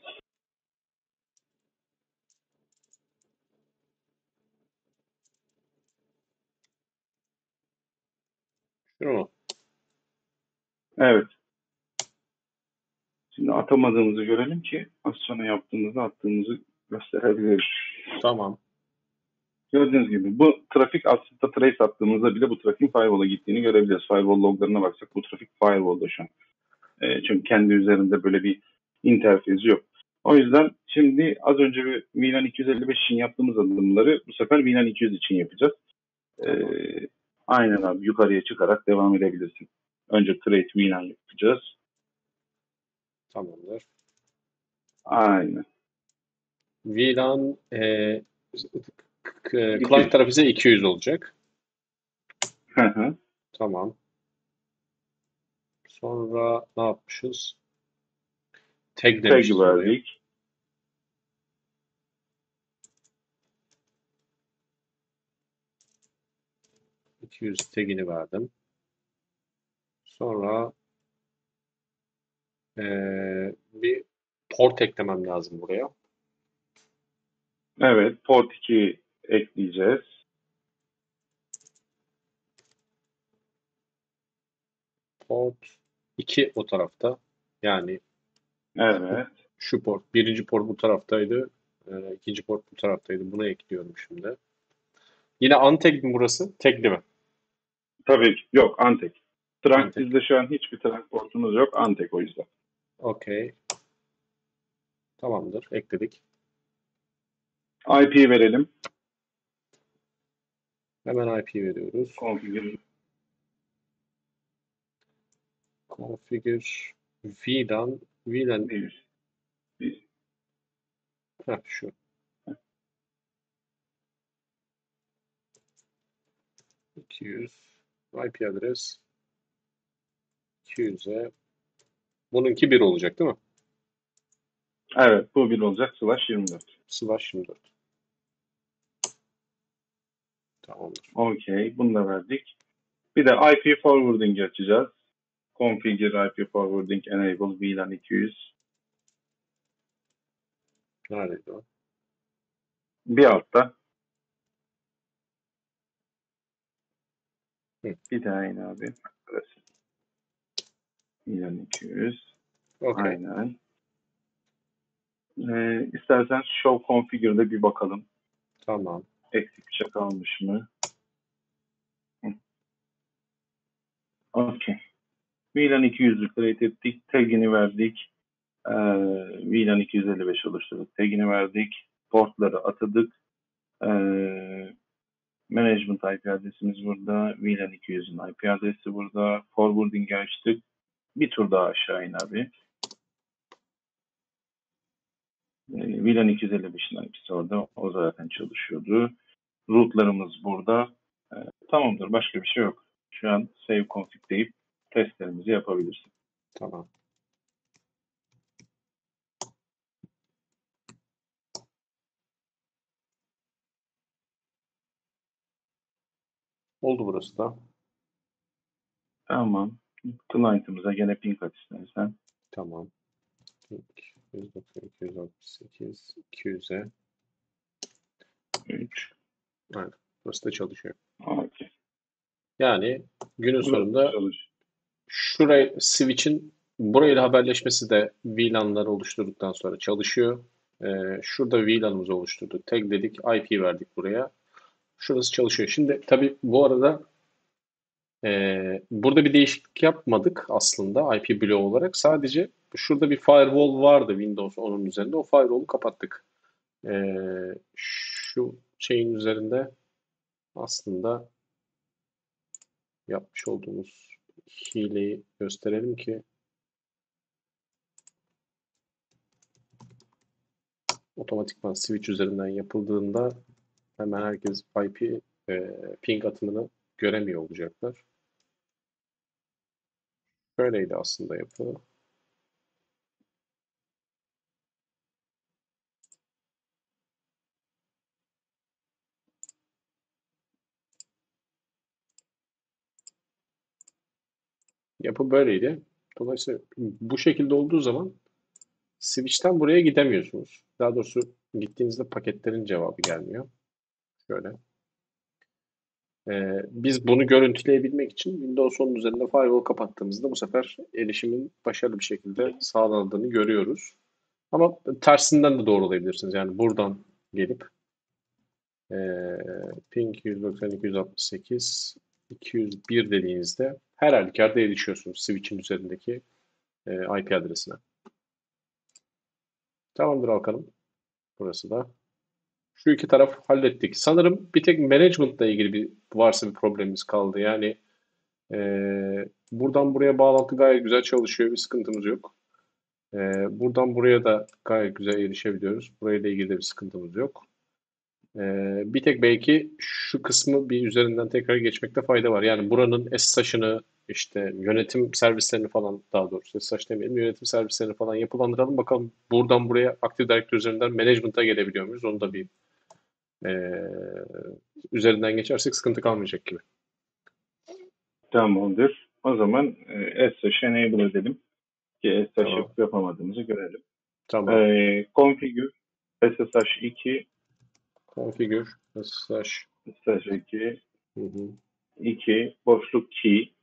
Şunu mu? Evet. Şimdi atamadığımızı görelim ki az sonra yaptığımızda attığımızı gösterebiliriz. Tamam. Gördüğünüz gibi bu trafik aslında trace attığımızda bile bu trafiğin firewall'a gittiğini görebiliriz. Firewall loglarına baksak bu trafik firewall'da şu an. Çünkü kendi üzerinde böyle bir interfezi yok. O yüzden şimdi az önce bir VLAN 255 için yaptığımız adımları bu sefer VLAN 200 için yapacağız. Tamam. Aynen abi yukarıya çıkarak devam edebilirsin. Önce create VLAN yapacağız. Tamamdır. Aynen. VLAN 200. client tarafı ise 200 olacak. Hı hı. Tamam. Sonra ne yapmışız? Tag Tag demişiz oraya. verdik. %200 tagini verdim. Sonra bir port eklemem lazım buraya. Evet, port 2 ekleyeceğiz. Port 2 o tarafta. Yani Evet. şu port. Birinci port bu taraftaydı. İkinci port bu taraftaydı. Buna ekliyorum şimdi. Yine untag mi burası? Tagli mi? Tabii ki. Yok, Antek. Trunk Untag. bizde şu an hiçbir trunk portumuz yok. Antek o yüzden. Okey. Tamamdır. Ekledik. IP verelim. Hemen IP veriyoruz. Configure. Configure VLAN Bir. şu. 200 IP adres 200'e bununki 1 olacak değil mi? Evet, bu bir olacak. /24. /24. Tamamdır. Okey, bunu da verdik. Bir de IP forwarding açacağız. Configure IP forwarding enable VLAN 200. Neredeydi o? Bir altta. Hı. Bir daha yine abi. Burası. VLAN 200. Okey. Aynen. İstersen show configure'da bir bakalım. Tamam. Eksik bir şey kalmış mı? Okey. VLAN 200'ü create ettik. Tagini verdik. VLAN 255 oluşturduk. Tagini verdik. Portları atadık. Management IP adresimiz burada. VLAN 200'ün IP adresi burada. Forwarding'i açtık. Bir tur daha aşağı in abi. VLAN 255'in IP'si orada. O zaten çalışıyordu. Route'larımız burada. Tamamdır. Başka bir şey yok. Şu an save config deyip testlerimizi yapabilirsin. Tamam. Oldu burası da. Tamam. Client'ımıza gene ping at istersen. Tamam. 268 200'e 3. aynen. Burası da çalışıyor. Okay. Yani günün sonunda Çalış. şuraya switch'in burayla haberleşmesi de VLAN'ları oluşturduktan sonra çalışıyor. Şurada VLAN'ımızı oluşturduk. Tagledik, IP verdik buraya. Şurası çalışıyor. Şimdi tabii bu arada burada bir değişiklik yapmadık aslında IP bloğu olarak. Sadece şurada bir firewall vardı Windows 10'un üzerinde. O firewall'u kapattık. Şu şeyin üzerinde aslında yapmış olduğumuz hileyi gösterelim ki otomatikman switch üzerinden yapıldığında hemen herkes IP ping atımını göremiyor olacaklar. Böyleydi aslında yapı. Yapı böyleydi. Dolayısıyla bu şekilde olduğu zaman switch'ten buraya gidemiyorsunuz. Daha doğrusu gittiğinizde paketlerin cevabı gelmiyor. Şöyle. Biz bunu görüntüleyebilmek için Windows 10'un üzerinde firewall kapattığımızda bu sefer erişimin başarılı bir şekilde sağlandığını görüyoruz. Ama tersinden de doğrulayabilirsiniz. Yani buradan gelip ping 192.168 201 dediğinizde her halükarda erişiyorsunuz switch'in üzerindeki IP adresine. Tamamdır Alkan'ım. Burası da. Şu iki taraf hallettik. Sanırım bir tek management'la ilgili varsa bir problemimiz kaldı. Yani buradan buraya bağlantı gayet güzel çalışıyor. Bir sıkıntımız yok. Buradan buraya da gayet güzel erişebiliyoruz. Burayla ilgili de bir sıkıntımız yok. Bir tek belki şu kısmı bir üzerinden tekrar geçmekte fayda var. Yani buranın SSH'ını işte yönetim servislerini falan daha doğrusu SSH demeyelim yönetim servislerini falan yapılandıralım. Bakalım buradan buraya Active Directory üzerinden management'a gelebiliyor muyuz? Onu da bir üzerinden geçersek sıkıntı kalmayacak gibi. Tamamdır. O zaman SSH enable edelim ki SSH Tamam. yapıp yapamadığımızı görelim. Tamam. Configure SSH 2 Configure SSH SSH 2 hı hı. 2 boşluk key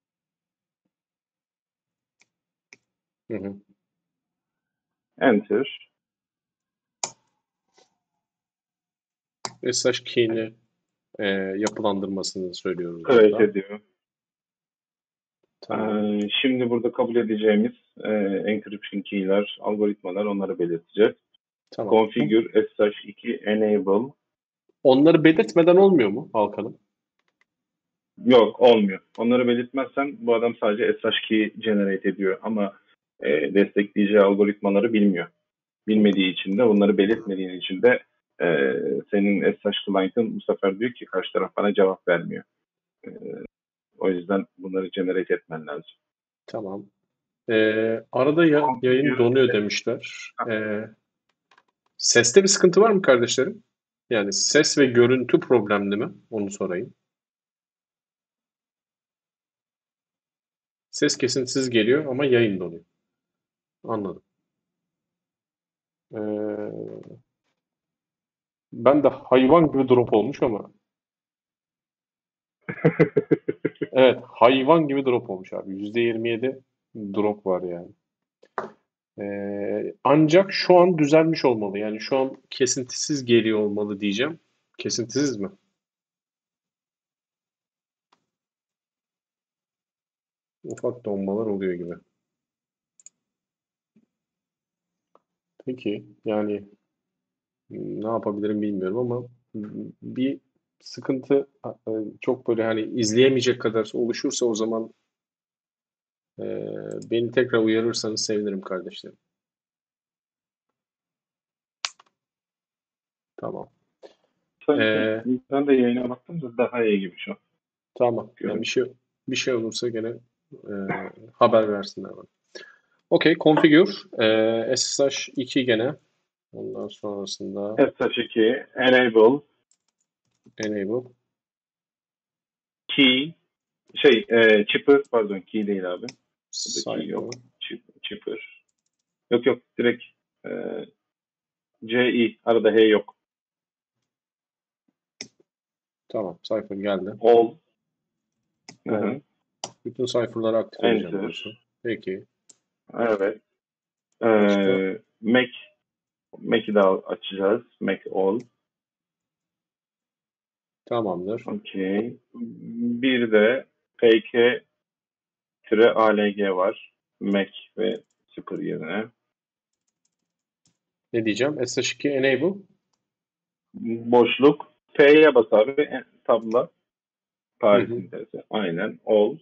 Hı hı. enter. SSH key'ini yapılandırmasını söylüyoruz Create burada. ediyor. Tamam. Şimdi burada kabul edeceğimiz encryption key'ler, algoritmalar onları belirteceğiz. Tamam. Configure SSH 2 enable. Onları belirtmeden olmuyor mu Alkan'ım? Yok, olmuyor. Onları belirtmezsen bu adam sadece SSH key generate ediyor ama destekleyeceği algoritmaları bilmiyor. Bilmediği için de onları belirtmediğin için de senin SSH client'ın bu sefer diyor ki karşı taraf bana cevap vermiyor. O yüzden bunları generate etmen lazım. Tamam. Arada yayın donuyor demişler. Seste bir sıkıntı var mı kardeşlerim? Yani ses ve görüntü problemli mi? Onu sorayım. Ses kesintisiz geliyor ama yayın donuyor. Anladım. Ben de hayvan gibi drop olmuş ama. Evet, hayvan gibi drop olmuş abi. %27 drop var yani. Ancak şu an düzelmiş olmalı. Yani şu an kesintisiz geliyor olmalı diyeceğim. Kesintisiz mi? Ufak donmalar oluyor gibi. Peki, yani ne yapabilirim bilmiyorum ama bir sıkıntı çok böyle hani izleyemeyecek kadar oluşursa o zaman beni tekrar uyarırsanız sevinirim kardeşlerim. Tamam. Ben de yayına baktım da daha iyi gibi şu an. Tamam. Yani bir şey olursa gene haber versinler bana. Okey, configure SSH 2 gene. Ondan sonrasında SSH 2 enable enable key chipper pardon key değil abi. Burada key yok. Chipper. Yok direkt CI arada H yok. Tamam, Cypher geldi. All. All. Bütün Cypher'ları aktif edeceğim diyorsun. Peki. Evet. Başka? Mac Mac'i daha açacağız. Mac all. Tamamdır. Okey. Bir de pk-alg var. Mac ve 0 yerine. Ne diyeceğim? SH2 enable. Boşluk. P'ye bas abi. Tabla. Hı Paris hı. sintezi. Aynen. All.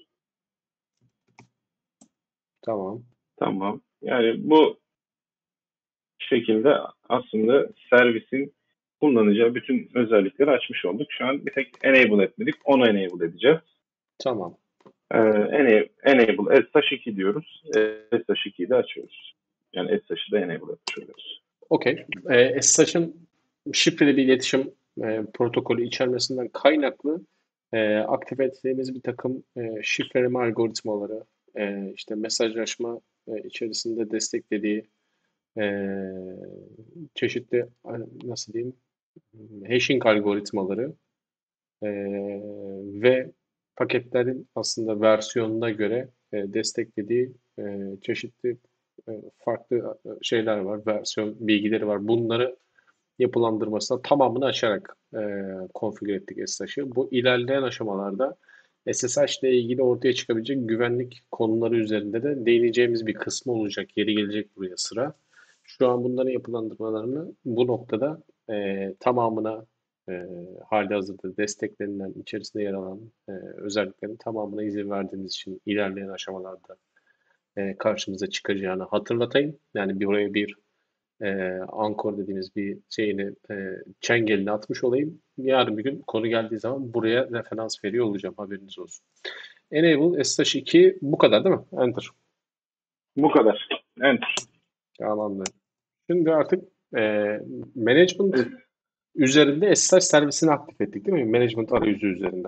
Tamam. Tamam. Yani bu şekilde aslında servisin kullanacağı bütün özellikleri açmış olduk. Şu an bir tek enable etmedik. Onu enable edeceğiz. Tamam. Enable SH2 diyoruz. SH2'yi de açıyoruz. Yani SH'ı da enable etmiş oluyoruz. Okey. SSH'ın şifreli bir iletişim protokolü içermesinden kaynaklı aktive ettiğimiz bir takım şifreleme algoritmaları, işte mesajlaşma içerisinde desteklediği e, çeşitli nasıl diyeyim hashing algoritmaları e, ve paketlerin aslında versiyonuna göre desteklediği çeşitli farklı şeyler var, versiyon bilgileri var. Bunları yapılandırmasına tamamını açarak konfigür ettik SSH'ı. Bu ilerleyen aşamalarda SSH ile ilgili ortaya çıkabilecek güvenlik konuları üzerinde de değineceğimiz bir kısmı olacak. Yeri gelecek buraya sıra. Şu an bunların yapılandırmalarını bu noktada tamamına halihazırda desteklerinden içerisinde yer alan özelliklerin tamamına izin verdiğimiz için ilerleyen aşamalarda karşımıza çıkacağını hatırlatayım. Yani buraya bir Ankor dediğimiz bir şeyini çengelini atmış olayım. Yarın bir gün konu geldiği zaman buraya referans veriyor olacağım. Haberiniz olsun. Enable SH2 bu kadar değil mi? Enter. Bu kadar. Enter. Tamamdır. Şimdi artık management üzerinde SSH servisini aktif ettik değil mi? Management arayüzü üzerinde.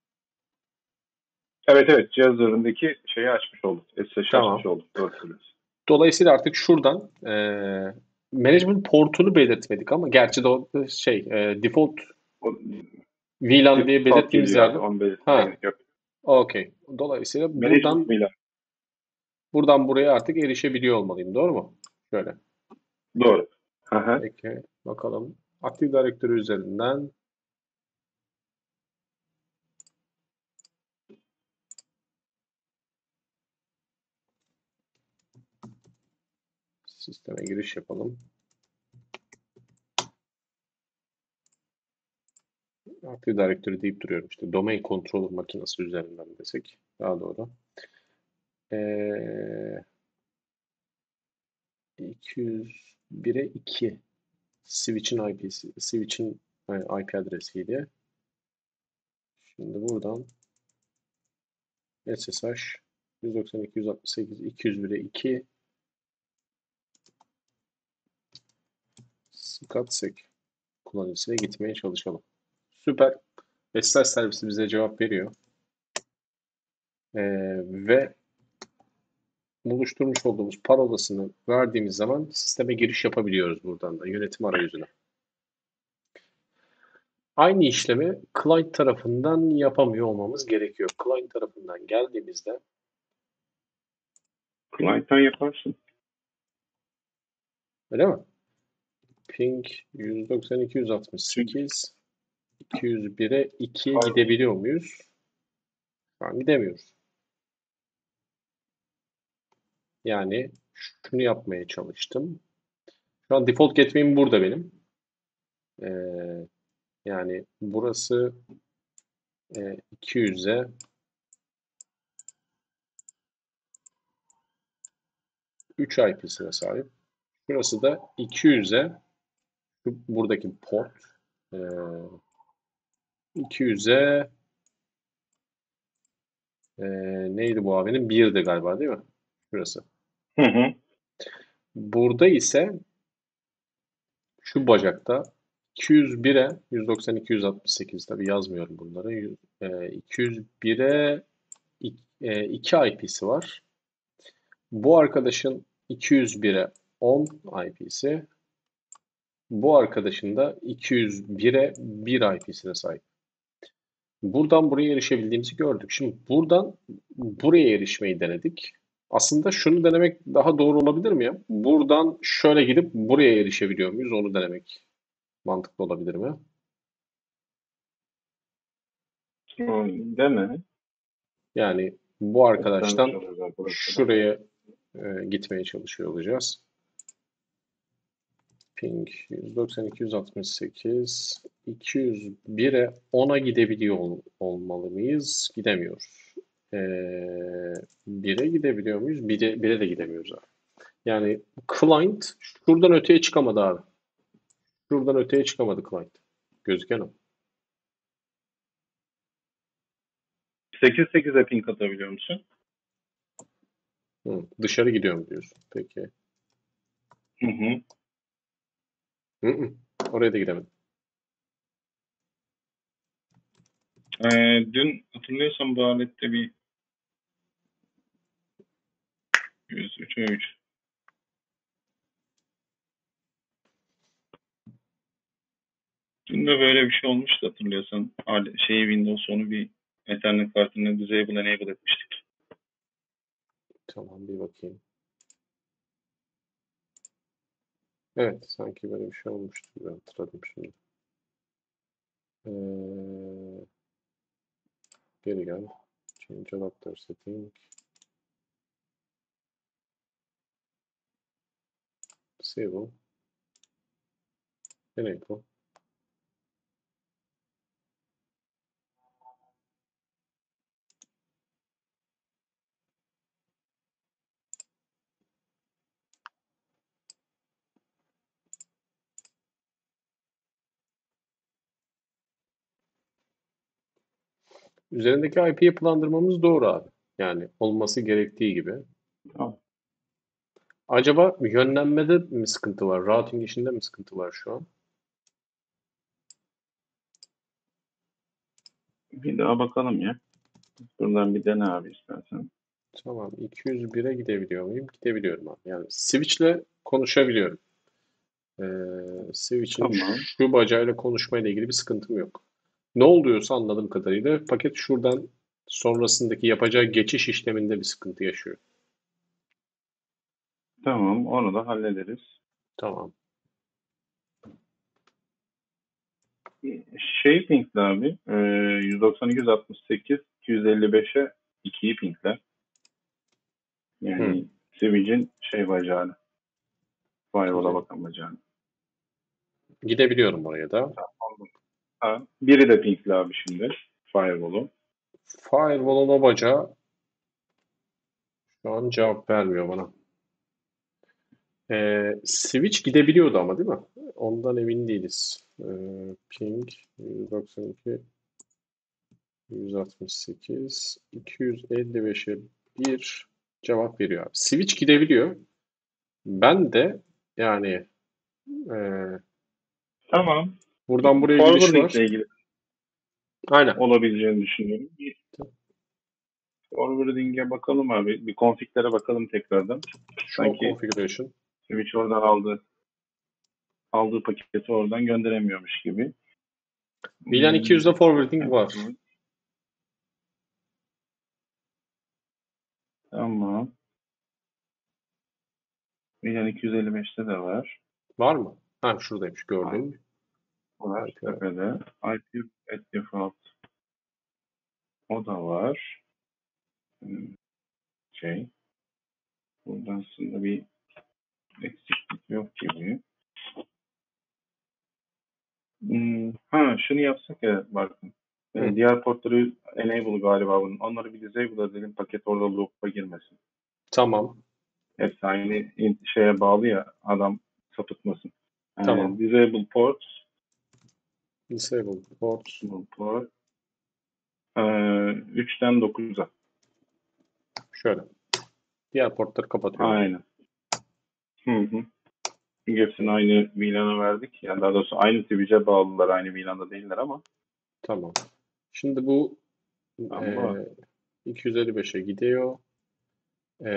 Evet. Cihazlarındaki şeyi açmış olduk. SSH'ı Tamam. açmış olduk. Doğru söylüyorsun. Dolayısıyla artık şuradan management portunu belirtmedik ama gerçi de o default VLAN diye belirttiğimiz yerde. Onu belirtmeye Ha, gerek yok. okey. Dolayısıyla Management VLAN. buradan buraya artık erişebiliyor olmalıyım. Doğru mu? Şöyle. Doğru. Aha. Peki. Bakalım. Active Directory üzerinden sisteme giriş yapalım. Active Directory deyip duruyorum. İşte domain controller makinesi üzerinden desek daha doğru. 201'e 2 switch'in IP adresiydi. Şimdi buradan SSH 192.168.201'e 2 SCADSec kullanıcısına gitmeye çalışalım. Süper. SSH servisi bize cevap veriyor. Ve oluşturmuş olduğumuz parolasını verdiğimiz zaman sisteme giriş yapabiliyoruz buradan da yönetim arayüzüne. Aynı işlemi client tarafından yapamıyor olmamız gerekiyor. Client tarafından geldiğimizde Client'tan yaparsın. öyle mi? Ping 192.168 201'e 2'ye gidebiliyor muyuz? Şu an gidemiyoruz. Yani şunu yapmaya çalıştım. Şu an default gateway'im burada benim. Yani burası 200'e 3 IP'sine sahip. Burası da 200'e buradaki port 200'e neydi bu abinin? 1'di galiba değil mi? Burası. Hı. Burada ise şu bacakta 201'e 192.168 tabi yazmıyorum bunları. 201'e 2 IP'si var. Bu arkadaşın 201'e 10 IP'si. Bu arkadaşın da 201'e 1 IP'sine sahip. Buradan buraya erişebildiğimizi gördük. Şimdi buradan buraya erişmeyi denedik. Aslında şunu denemek daha doğru olabilir mi ya? Buradan şöyle gidip buraya erişebiliyor muyuz? Onu denemek mantıklı olabilir mi? Deme. Yani bu Göstermiş arkadaştan oluruz arkadaşlar. şuraya gitmeye çalışıyor olacağız. Ping 192, 168, 201'e 10'a gidebiliyor olmalı mıyız? Gidemiyoruz. 1'e gidebiliyor muyuz? 1'e de gidemiyoruz abi. Yani client şuradan öteye çıkamadı abi. Şuradan öteye çıkamadı client. Gözüken o. 8-8'e ping atabiliyor musun? Dışarı gidiyor mu diyorsun? Peki. Hı hı. Hı hı. Oraya da gidemedim. Dün hatırlıyorsan bu alette bir 103'e 3. Dün de böyle bir şey olmuştu hatırlıyorsan. Windows onu bir Ethernet kartını disable enable etmiştik. Tamam bir bakayım. Evet sanki böyle bir şey olmuştu. Ben hatırladım şimdi. Geri gel. Change adapter setting. Disable. Enable. Üzerindeki IP yapılandırmamız doğru abi. Yani olması gerektiği gibi. Tamam. Acaba yönlenmede mi sıkıntı var? Routing işinde mi sıkıntı var şu an? Bir daha bakalım ya. Buradan bir dene abi istersen. Tamam. 201'e gidebiliyor muyum? Gidebiliyorum abi. Yani switch'le konuşabiliyorum. Switch'in Tamam. şu bacayla konuşmayla ilgili bir sıkıntım yok. Ne oluyorsa anladığım kadarıyla paket şuradan sonrasındaki yapacağı geçiş işleminde bir sıkıntı yaşıyor. Tamam. Onu da hallederiz. Tamam. Ping'li abi. 192-168 255'e 2'yi pingler. Hı. Yani Switch'in bacağını. Firewall'a Gide- bakan bacağını. Gidebiliyorum oraya da. Ha, biri de pingli abi şimdi. Firewall'u. Firewall'un o bacağı şu an cevap vermiyor bana. Switch gidebiliyordu ama değil mi? Ondan emin değiliz. Ping 192 168 255'e 1 cevap veriyor abi. Switch gidebiliyor. Ben de yani e, Tamam. buradan buraya giriş Forwarding var. ile ilgili Aynen. olabileceğini düşünüyorum. Forwarding'e bakalım abi. Bir config'lere bakalım tekrardan. Show Sanki configuration. Switch oradan aldığı paketi oradan gönderemiyormuş gibi. VLAN 200'de forwarding var. Tamam. Yani 255'te de var. Var mı? Ha şuradaymış gördüm. Var IP. tepede. IP at default. O da var. Hmm, Burada aslında bir eksiklik yok gibi. Şunu yapsak ya bakın. Hı, Diğer portları enable galiba bunun. Onları bir disable edelim. Paket orada loop'a girmesin. tamam. Hepsi aynı şeye bağlı ya. Adam sapıtmasın. Tamam. Disable ports. Disable ports. Port. 3'ten 9'a. Şöyle. Diğer portları kapatıyorum. Aynen. Hı hı. Çünkü hepsini aynı VLAN'a verdik. Yani daha doğrusu aynı Switch'e bağlılar. Aynı VLAN'da değiller ama. Tamam. Şimdi bu Ama 255'e gidiyor. E,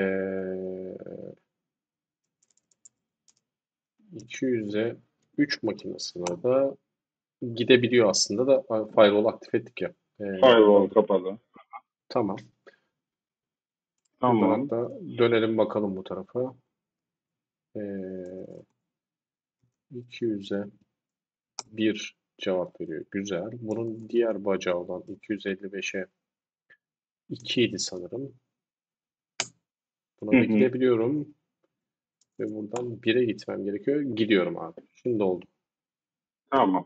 200'e 3 makinesine da gidebiliyor aslında da firewall aktif ettik ya. firewall kapalı. Tamam. Buradan Tamam. hatta dönelim bakalım bu tarafa. 200'e 1 cevap veriyor. Güzel. Bunun diğer bacağı olan 255'e 2 idi sanırım. Hı Buna da hı. gidebiliyorum. Ve buradan 1'e gitmem gerekiyor. Gidiyorum abi. Şimdi oldu. Tamam.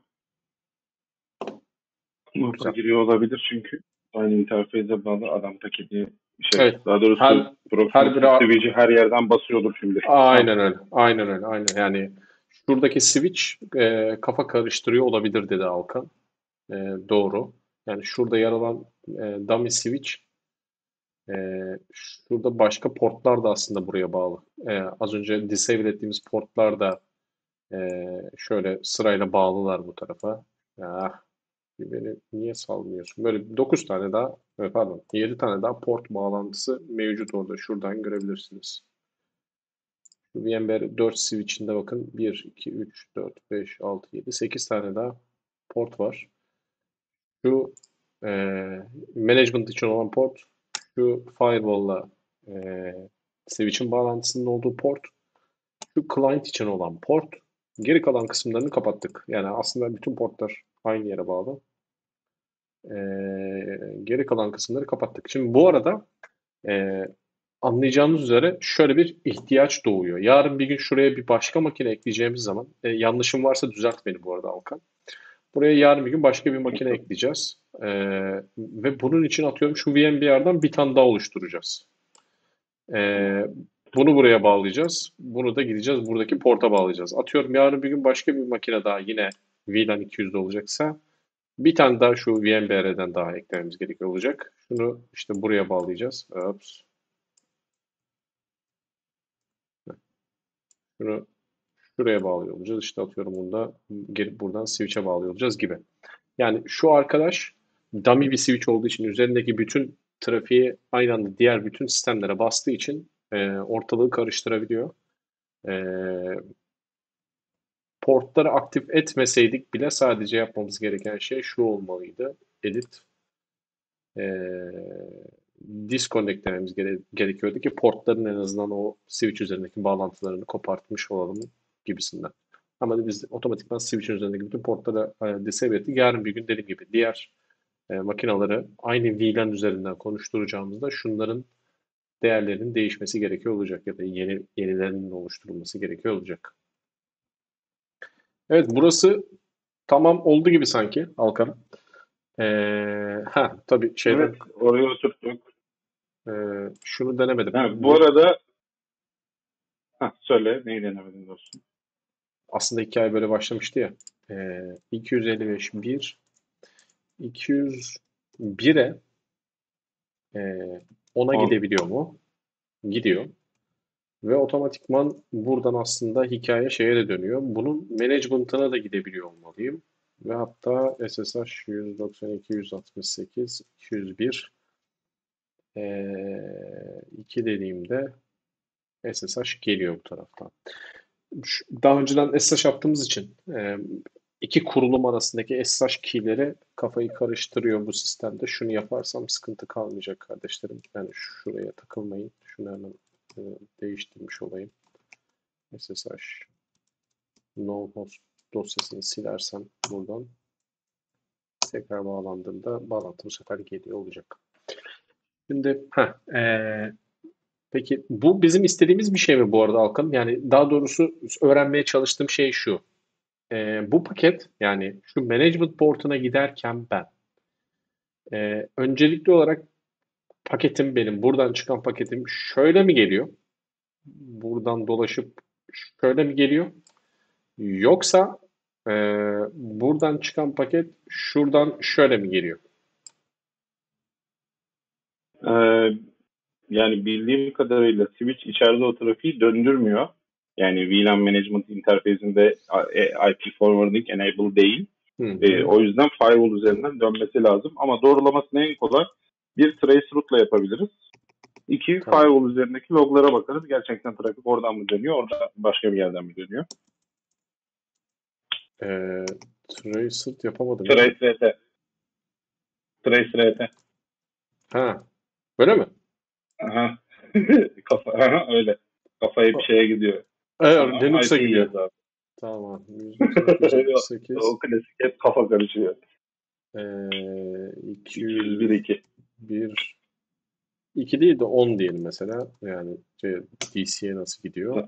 Nota Güzel. giriyor olabilir çünkü aynı interface'e bağlı adam paketi Evet. daha doğrusu Her proximity biri switch'i her yerden basıyordur şimdi. Tamam. aynen öyle. Aynen öyle. Aynen. Yani şuradaki switch kafa karıştırıyor olabilir dedi Alkan. Doğru. Yani şurada yer alan dummy switch şurada başka portlar da aslında buraya bağlı. Az önce disable ettiğimiz portlar da şöyle sırayla bağlılar bu tarafa. Ah, beni niye salmıyorsun? Böyle 9 tane daha, pardon 7 tane daha port bağlantısı mevcut orada. Şuradan görebilirsiniz. Şu VMware 4 switch'inde bakın 1, 2, 3, 4, 5, 6, 7, 8 tane daha port var. Şu management için olan port, şu firewall'la switch'in bağlantısının olduğu port, şu client için olan port. Geri kalan kısımlarını kapattık. Yani aslında bütün portlar aynı yere bağlı. Geri kalan kısımları kapattık. Şimdi bu arada anlayacağınız üzere şöyle bir ihtiyaç doğuyor. Yarın bir gün şuraya bir başka makine ekleyeceğimiz zaman, yanlışım varsa düzelt beni bu arada Alkan. Buraya yarın bir gün başka bir makine ekleyeceğiz. Ve bunun için atıyorum şu VMware'dan bir tane daha oluşturacağız. Ee, Bunu buraya bağlayacağız. Bunu da gideceğiz buradaki porta bağlayacağız. Atıyorum yarın bir gün başka bir makine daha yine VLAN 200'de olacaksa bir tane daha şu VMware'den daha eklememiz gerekiyor olacak. Şunu işte buraya bağlayacağız. Ops. Şunu şuraya bağlıyor olacağız. İşte atıyorum bunu da gelip buradan switch'e bağlıyor olacağız gibi. Yani şu arkadaş dummy bir switch olduğu için üzerindeki bütün trafiği aynı anda diğer bütün sistemlere bastığı için ortalığı karıştırabiliyor. E, Portları aktif etmeseydik bile sadece yapmamız gereken şey şu olmalıydı. Edit disconnect dememiz gerekiyordu ki portların en azından o switch üzerindeki bağlantılarını kopartmış olalım gibisinden. Ama biz otomatikman switch'in üzerindeki bütün portları disable ettik. Yarın bir gün dediğim gibi diğer makinaları aynı VLAN üzerinden konuşturacağımızda şunların değerlerinin değişmesi gerekiyor olacak ya da yenilerinin oluşturulması gerekiyor olacak. Evet, burası tamam oldu gibi sanki Alkan. Tabii şeyden Evet, oraya oturttuk. şunu denemedim. Ha, bu arada söyle neyi denemedin dostum? Aslında hikaye böyle başlamıştı ya. 255 1 201'e e, 10'a gidebiliyor mu? Gidiyor. Ve otomatikman buradan aslında hikaye şeye de dönüyor. Bunun management'ına da gidebiliyor olmalıyım. Ve hatta SSH 192, 168, 201 2 dediğimde SSH geliyor bu taraftan. Daha önceden SSH yaptığımız için iki kurulum arasındaki SSH key'leri kafayı karıştırıyor bu sistemde. Şunu yaparsam sıkıntı kalmayacak kardeşlerim. Yani şuraya takılmayın. Şunu hemen değiştirmiş olayım. SSH no host dosyasını silersem buradan tekrar bağlandığımda bağlantı bu sefer geliyor olacak. Şimdi peki bu bizim istediğimiz bir şey mi bu arada Alkan? Yani daha doğrusu öğrenmeye çalıştığım şey şu. Bu paket yani şu management portuna giderken ben öncelikli olarak paketim benim buradan çıkan paketim şöyle mi geliyor? Buradan dolaşıp şöyle mi geliyor? Yoksa e, buradan çıkan paket şuradan şöyle mi geliyor? Ee, Yani bildiğim kadarıyla switch içeride o trafiği döndürmüyor. Yani VLAN Management interface'inde IP forwarding enable değil. Hı hı. O yüzden firewall üzerinden dönmesi lazım. Ama doğrulamasını en kolay bir trace route'la yapabiliriz. İki, Tamam. firewall üzerindeki loglara bakarız. Gerçekten trafik oradan mı dönüyor, orada başka bir yerden mi dönüyor? E, Traced yapamadım ya. Trace RT. Trace RT. Ha, böyle mi? Aha. Kafa, öyle. Kafayı bir şeye gidiyor. Evet, Ama Linux'a IP gidiyor. yazar. Tamam. 198. O klasik hep kafa karışıyor. 201 201. 2. 2 değil de 10 diyelim mesela. Yani DC'ye nasıl gidiyor?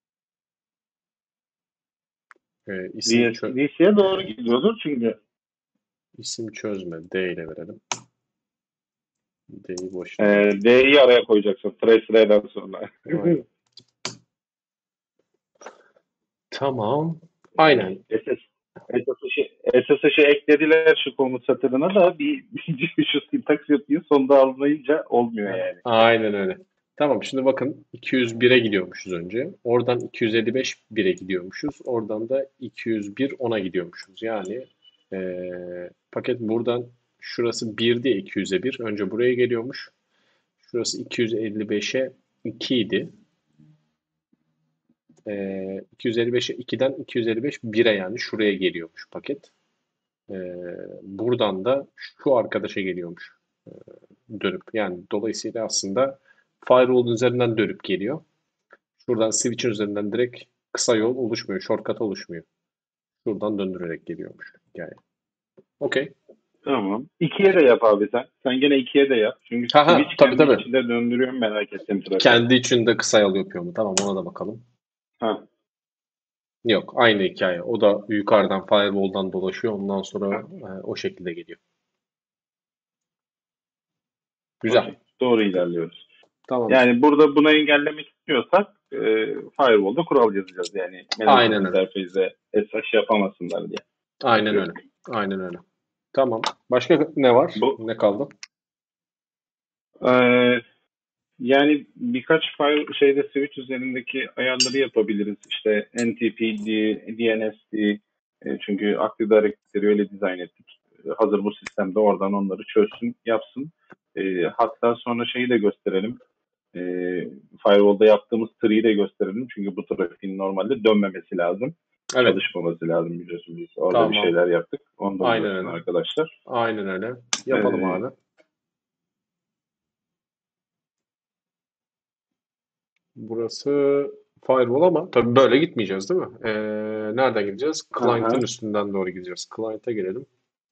DC'ye doğru gidiyordur çünkü. İsim çözme. D ile verelim. D'yi boş D'yi araya koyacaksın. Trace'den sonra. Aynen. Tamam. Aynen. SSH'i eklediler şu komut satırına da bir şu syntax yapıyı sonda almayınca olmuyor yani. Aynen öyle. Tamam, şimdi bakın 201'e gidiyormuşuz önce. Oradan 255 1'e gidiyormuşuz. Oradan da 201 10'a gidiyormuşuz. Yani paket buradan şurası 1 diye 200'e 1. Önce buraya geliyormuş. Şurası 255'e 2 idi. 255'e 2'den 255 1'e yani şuraya geliyormuş paket. Buradan da şu arkadaşa geliyormuş. Dönüp. Yani dolayısıyla aslında firewall üzerinden dönüp geliyor. Şuradan switch'in üzerinden direkt kısa yol oluşmuyor. Shortcut oluşmuyor. Şuradan döndürerek geliyormuş hikaye. Okey. Tamam. 2'ye de yap abi sen. Sen gene 2'ye de yap. Çünkü switch Tabii kendi tabii. içinde döndürüyorum merak ettim trafiği. Kendi içinde kısa yol yapıyor mu? Tamam, ona da bakalım. Ha. Yok, aynı hikaye. O da yukarıdan firewall'dan dolaşıyor. Ondan sonra o şekilde geliyor. Güzel. Okay. Doğru ilerliyoruz. Tamam. Yani burada bunu engellemek istiyorsak firewall'da kural yazacağız. Yani Aynen management öyle. interface'de SSH yapamasınlar diye. Aynen öyle. Aynen öyle. Tamam. Başka ne var? Ne kaldı? Yani birkaç file switch üzerindeki ayarları yapabiliriz. İşte NTPD, DNSD, çünkü Active Directory'leri öyle dizayn ettik. Hazır bu sistemde oradan onları çözsün, yapsın. Hatta sonra şeyi de gösterelim. Firewall'da yaptığımız tree'yi de gösterelim. Çünkü bu trafiğin normalde dönmemesi lazım. Evet. Çalışmaması lazım biliyorsunuz. Biz orada bir şeyler yaptık. Onu da Aynen görsün öyle. arkadaşlar. Aynen öyle. Yapalım abi. Burası firewall ama tabii böyle gitmeyeceğiz değil mi? Nereden gideceğiz? Client'ın üstünden doğru gideceğiz. Client'a gelelim.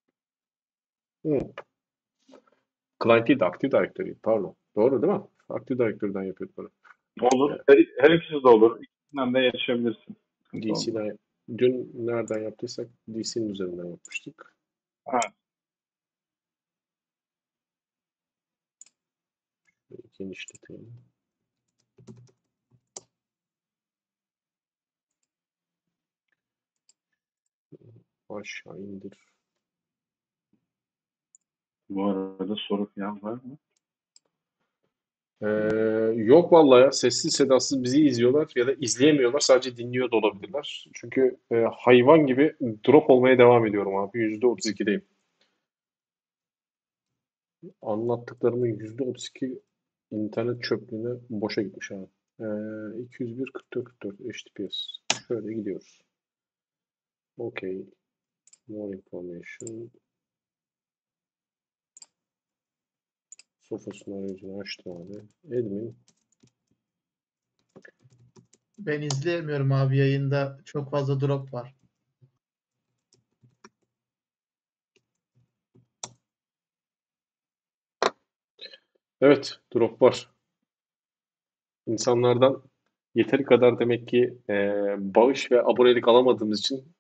Client değil de Active Directory. Pardon. Doğru değil mi? Active Directory'den yapıyorduk bunu. Olur. Her ikisi de olur. İkisinden de yaşayabilirsin. DC'den dün nereden yaptıysak DC'nin üzerinden yapmıştık. Ha. Genişletelim. Aşağı indir. Bu arada soru falan var mı? Yok vallahi ya. Sessiz sedasız bizi izliyorlar ya da izleyemiyorlar. Sadece dinliyor da olabilirler. Çünkü hayvan gibi drop olmaya devam ediyorum abi. %32'deyim. Anlattıklarımın %32 internet çöplüğüne boşa gitmiş abi. 201 44 44 HTTPS. Şöyle gidiyoruz. Okay. More information. Sofasının arayüzünü açtım abi. Admin. Ben izleyemiyorum abi, yayında çok fazla drop var. Evet, drop var. İnsanlardan yeteri kadar demek ki bağış ve abonelik alamadığımız için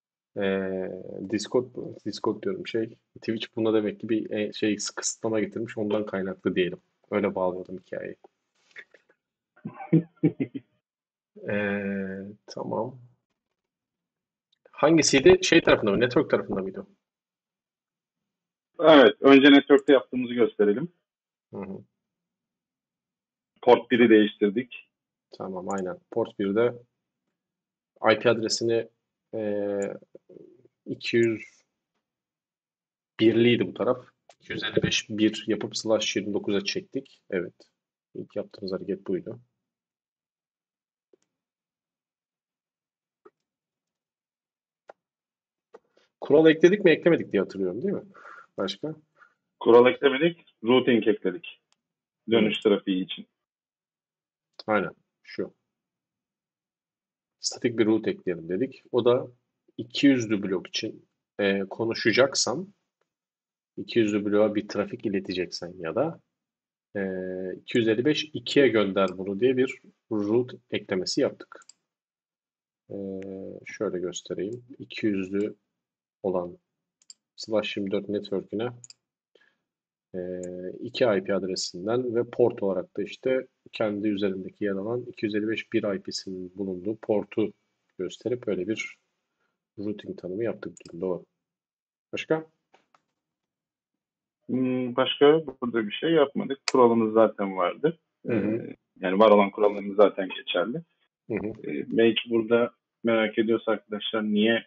Discord diyorum Twitch buna demek ki bir kısıtlama getirmiş, ondan kaynaklı diyelim. Öyle bağlıyorum hikayeyi. Tamam. Hangisiydi? Tarafında mı? Network tarafında mıydı? Evet. Önce network'te yaptığımızı gösterelim. Hı. Port 1'i değiştirdik. Tamam, aynen. Port 1'de IP adresini 201'liydi bu taraf. 255 1 yapıp /29'a çektik. Evet. İlk yaptığımız hareket buydu. Kural ekledik mi eklemedik diye hatırlıyorum değil mi? Başka? Kural eklemedik. Routing ekledik. Dönüş trafiği için. Aynen. Şu. Statik bir root ekleyelim dedik. O da 200'lü blok için konuşacaksam 200'lü bloğa bir trafik ileteceksen ya da 255 2'ye gönder bunu diye bir root eklemesi yaptık. Şöyle göstereyim. 200'lü olan /24 network'üne 2 IP adresinden ve port olarak da işte kendi üzerindeki yer alan 255 1 IP'sinin bulunduğu portu gösterip öyle bir routing tanımı yaptık. Doğru. Başka? Başka burada bir şey yapmadık. Kuralımız zaten vardı. Yani var olan kurallarımız zaten geçerli. Belki burada merak ediyorsa arkadaşlar niye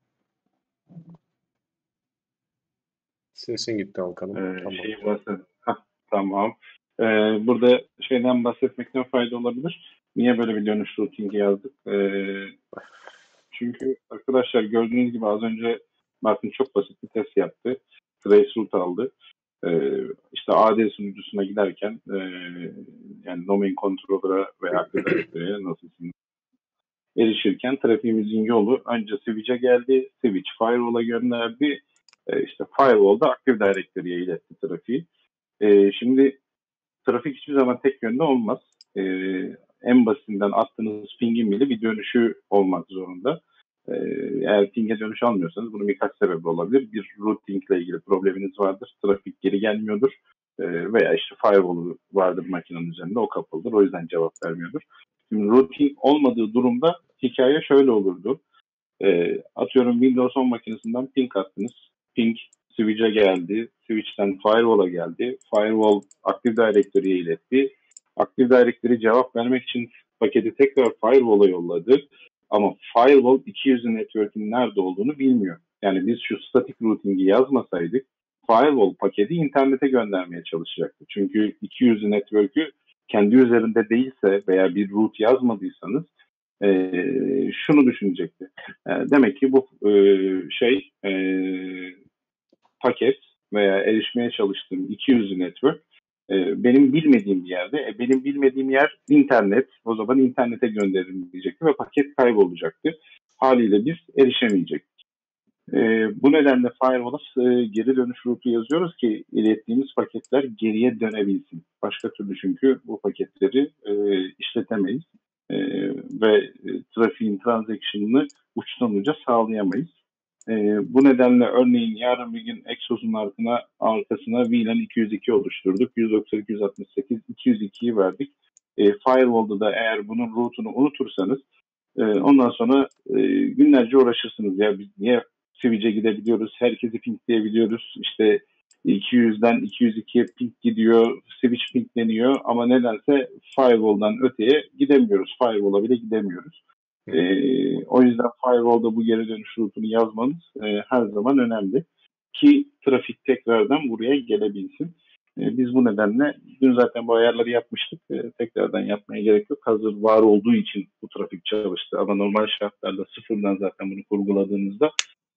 Sesin gitti Alkan'ım. Tamam. Burada şeyden bahsetmekten fayda olabilir. Niye böyle bir dönüş routingi yazdık? Çünkü arkadaşlar gördüğünüz gibi az önce Martin çok basit bir test yaptı. Traceroute aldı. İşte AD sunucusuna giderken yani domain controller'a veya Active Directory'e nasıl erişirken trafiğimizin yolu önce switch'e geldi. Switch firewall'a gönderdi. İşte firewall'da Active Directory'e iletti trafiği. Şimdi trafik hiçbir zaman tek yönde olmaz. En basitinden attığınız pingin bile bir dönüşü olmak zorunda. Eğer ping'e dönüş almıyorsanız bunun birkaç sebebi olabilir. Bir routing ile ilgili probleminiz vardır. Trafik geri gelmiyordur. Veya işte firewall vardır makinenin üzerinde, o kapalıdır. O yüzden cevap vermiyordur. Şimdi routing olmadığı durumda hikaye şöyle olurdu. Atıyorum Windows 10 makinesinden ping attınız. Ping switch'e geldi. Switch'ten firewall'a geldi. Firewall Active Directory'ye iletti. Active Directory cevap vermek için paketi tekrar firewall'a yolladı. Ama firewall 200'ün network'ün nerede olduğunu bilmiyor. Yani biz şu static routing'i yazmasaydık firewall paketi internete göndermeye çalışacaktı. Çünkü 200'ün network'ü kendi üzerinde değilse veya bir route yazmadıysanız şunu düşünecekti. Demek ki bu paket veya erişmeye çalıştığım 200 network benim bilmediğim bir yerde. Benim bilmediğim yer internet. O zaman internete gönderirim diyecekti ve paket kaybolacaktı. Haliyle biz erişemeyecektik. Bu nedenle firewall'a geri dönüş route'u yazıyoruz ki ilettiğimiz paketler geriye dönebilsin. Başka türlü çünkü bu paketleri işletemeyiz ve trafiğin transaction'ını uçtan uca sağlayamayız. Bu nedenle örneğin yarın bir gün Exos'un arkasına VLAN 202 oluşturduk. 192, 168, 202'yi verdik. Firewall'da da eğer bunun route'unu unutursanız ondan sonra günlerce uğraşırsınız. Ya biz niye switch'e gidebiliyoruz, herkesi pingleyebiliyoruz. İşte 200'den 202'ye ping gidiyor, switch pingleniyor ama nedense firewall'dan öteye gidemiyoruz. Firewall'a bile gidemiyoruz. O yüzden firewall'da bu geri dönüş route'unu yazmanız her zaman önemli. Ki trafik tekrardan buraya gelebilsin. Biz bu nedenle dün zaten bu ayarları yapmıştık. Tekrardan yapmaya gerek yok. Hazır var olduğu için bu trafik çalıştı. Ama normal şartlarda sıfırdan zaten bunu kurguladığınızda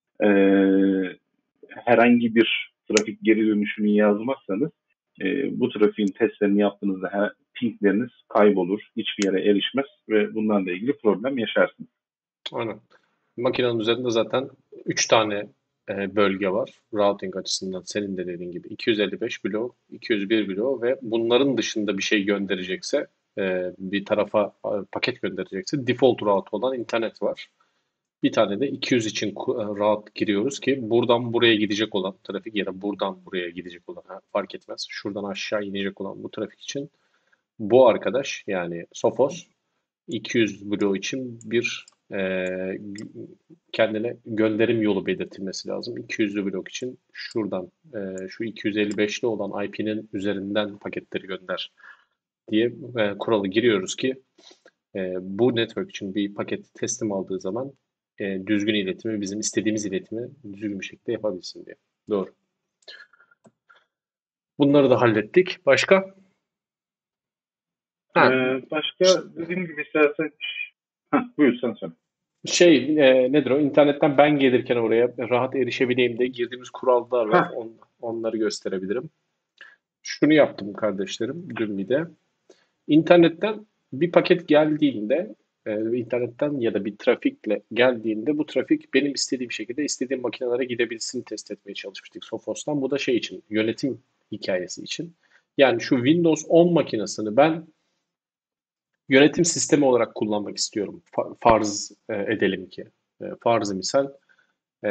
herhangi bir trafik geri dönüşünü yazmazsanız bu trafiğin testlerini yaptığınızda pingleriniz kaybolur, hiçbir yere erişmez ve bunlarla ilgili problem yaşarsınız. Aynen. Makinenin üzerinde zaten 3 tane bölge var. Routing açısından senin de dediğin gibi 255 blok, 201 blok ve bunların dışında bir şey gönderecekse bir tarafa paket gönderecekse default route olan internet var. Bir tane de 200 için route giriyoruz ki buradan buraya gidecek olan trafik ya da buradan buraya gidecek olan fark etmez. Şuradan aşağı inecek olan bu trafik için bu arkadaş yani Sophos 200 bloğu için bir kendine gönderim yolu belirtilmesi lazım. 200'lü blok için şuradan şu 255'li olan IP'nin üzerinden paketleri gönder diye kuralı giriyoruz ki bu network için bir paket teslim aldığı zaman düzgün iletimi, bizim istediğimiz iletimi düzgün bir şekilde yapabilsin diye. Doğru. Bunları da hallettik. Başka? Başka dediğim gibi istersen buyur sen söyle. Nedir o? İnternetten ben gelirken oraya rahat erişebileyim de girdiğimiz kurallar var. Onları gösterebilirim. Şunu yaptım kardeşlerim dün bir de. İnternetten bir paket geldiğinde internetten ya da bir trafikle geldiğinde bu trafik benim istediğim şekilde istediğim makinelere gidebilsin test etmeye çalışmıştık Sophos'tan. Bu da şey için, yönetim hikayesi için. Yani şu Windows 10 makinesini ben yönetim sistemi olarak kullanmak istiyorum. Farz edelim ki. Farz misal e,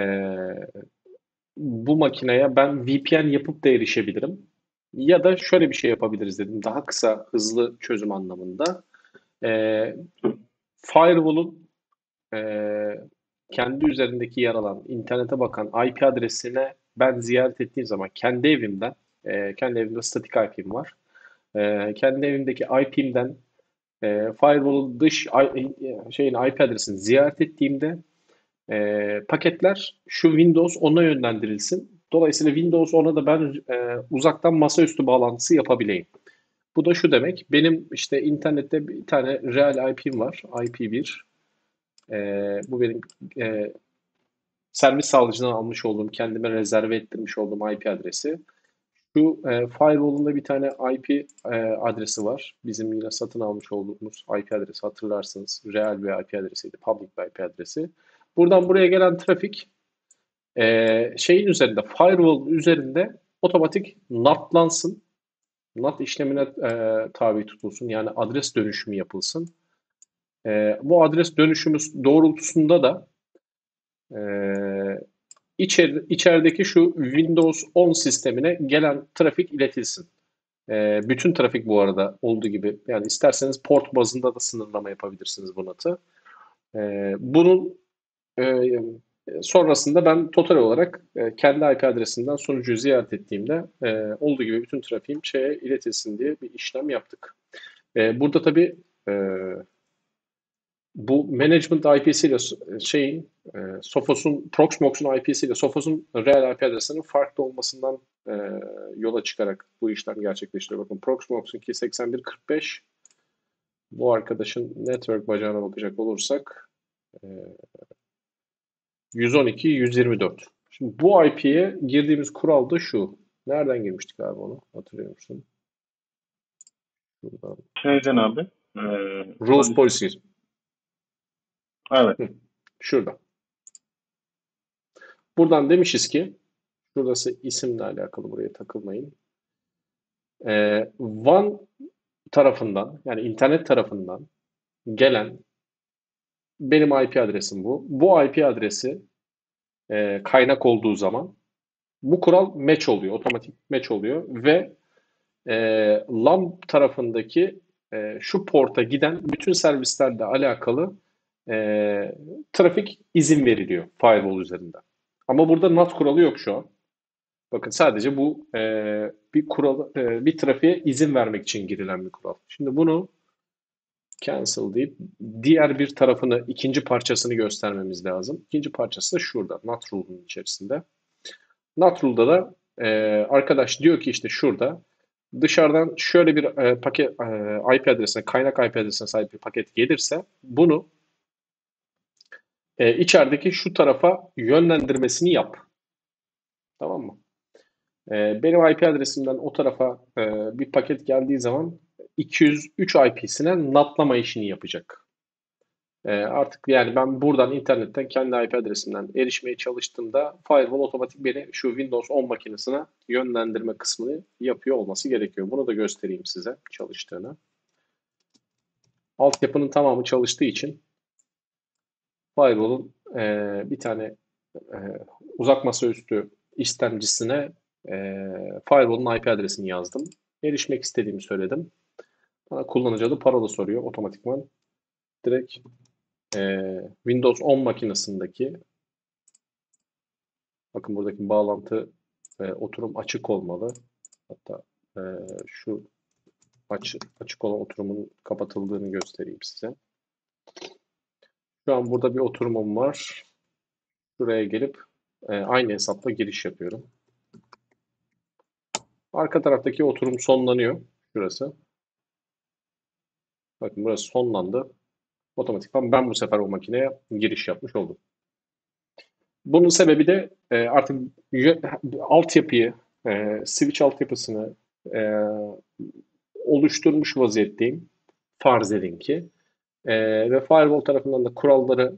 bu makineye ben VPN yapıp da erişebilirim. Ya da şöyle bir şey yapabiliriz dedim. Daha kısa, hızlı çözüm anlamında. E, Firewall'un e, kendi üzerindeki yer alan, internete bakan IP adresine ben ziyaret ettiğim zaman kendi evimden, kendi evimde statik IP'm var. Kendi evimdeki IP'mden firewall'un şeyin IP adresini ziyaret ettiğimde paketler şu Windows 10'a yönlendirilsin. Dolayısıyla Windows 10'a da ben uzaktan masaüstü bağlantısı yapabileyim. Bu da şu demek. Benim işte internette bir tane real IP'm var. IP1. Bu benim servis sağlayıcıdan almış olduğum, kendime rezerve ettirmiş olduğum IP adresi. Şu firewall'un da bir tane IP adresi var. Bizim yine satın almış olduğumuz IP adresi hatırlarsınız. Real bir IP adresiydi. Public bir IP adresi. Buradan buraya gelen trafik şeyin üzerinde, firewall üzerinde otomatik NAT'lansın. NAT işlemine tabi tutulsun. Yani adres dönüşümü yapılsın. Bu adres dönüşümü doğrultusunda da içerideki şu Windows 10 sistemine gelen trafik iletilsin. Bütün trafik bu arada olduğu gibi. Yani isterseniz port bazında da sınırlama yapabilirsiniz bu NAT'ı. Bunun sonrasında ben total olarak kendi IP adresinden sunucuyu ziyaret ettiğimde olduğu gibi bütün trafiğim şeye iletilsin diye bir işlem yaptık. Burada tabii bu management IP'siyle şeyin Sophos'un Proxmox'un IP'siyle Sophos'un real IP adresinin farklı olmasından yola çıkarak bu işlem gerçekleştiriyor. Bakın Proxmox'unki 8145, bu arkadaşın network bacağına bakacak olursak 112 124. Şimdi bu IP'ye girdiğimiz kural da şu. Nereden girmiştik abi onu? Hatırlıyor musun? Şuradan. Şeyden abi. Rules Policies. Evet. Şurada. Buradan demişiz ki şurası isimle alakalı, buraya takılmayın. WAN tarafından, yani internet tarafından gelen benim IP adresim bu. Bu IP adresi kaynak olduğu zaman bu kural match oluyor. Otomatik match oluyor ve LAN tarafındaki şu porta giden bütün servislerle alakalı trafik izin veriliyor firewall üzerinden. Ama burada NAT kuralı yok şu an. Bakın sadece bu bir kural, bir trafiğe izin vermek için girilen bir kural. Şimdi bunu cancel deyip diğer bir tarafını, ikinci parçasını göstermemiz lazım. İkinci parçası da şurada, NAT rule'un içerisinde. NAT rule'da da arkadaş diyor ki işte şurada dışarıdan şöyle bir paket IP adresine, kaynak IP adresine sahip bir paket gelirse bunu içerideki şu tarafa yönlendirmesini yap. Tamam mı? Benim IP adresimden o tarafa bir paket geldiği zaman 203 IP'sine NAT'lama işini yapacak. Artık yani ben buradan internetten kendi IP adresimden erişmeye çalıştığımda firewall otomatik beni şu Windows 10 makinesine yönlendirme kısmını yapıyor olması gerekiyor. Bunu da göstereyim size çalıştığını. Altyapının tamamı çalıştığı için firewall'un bir tane uzak masaüstü istemcisine firewall'un IP adresini yazdım. Erişmek istediğimi söyledim. Bana kullanıcı adı, parola soruyor otomatikman. Direkt Windows 10 makinesindeki, bakın buradaki bağlantı oturum açık olmalı. Hatta şu açık olan oturumun kapatıldığını göstereyim size. Şu an burada bir oturumum var. Şuraya gelip aynı hesapla giriş yapıyorum. Arka taraftaki oturum sonlanıyor. Şurası. Bakın burası sonlandı. Otomatikman ben bu sefer o makineye giriş yapmış oldum. Bunun sebebi de artık altyapıyı, switch altyapısını oluşturmuş vaziyetteyim. farz edin ki. Ve firewall tarafından da kuralları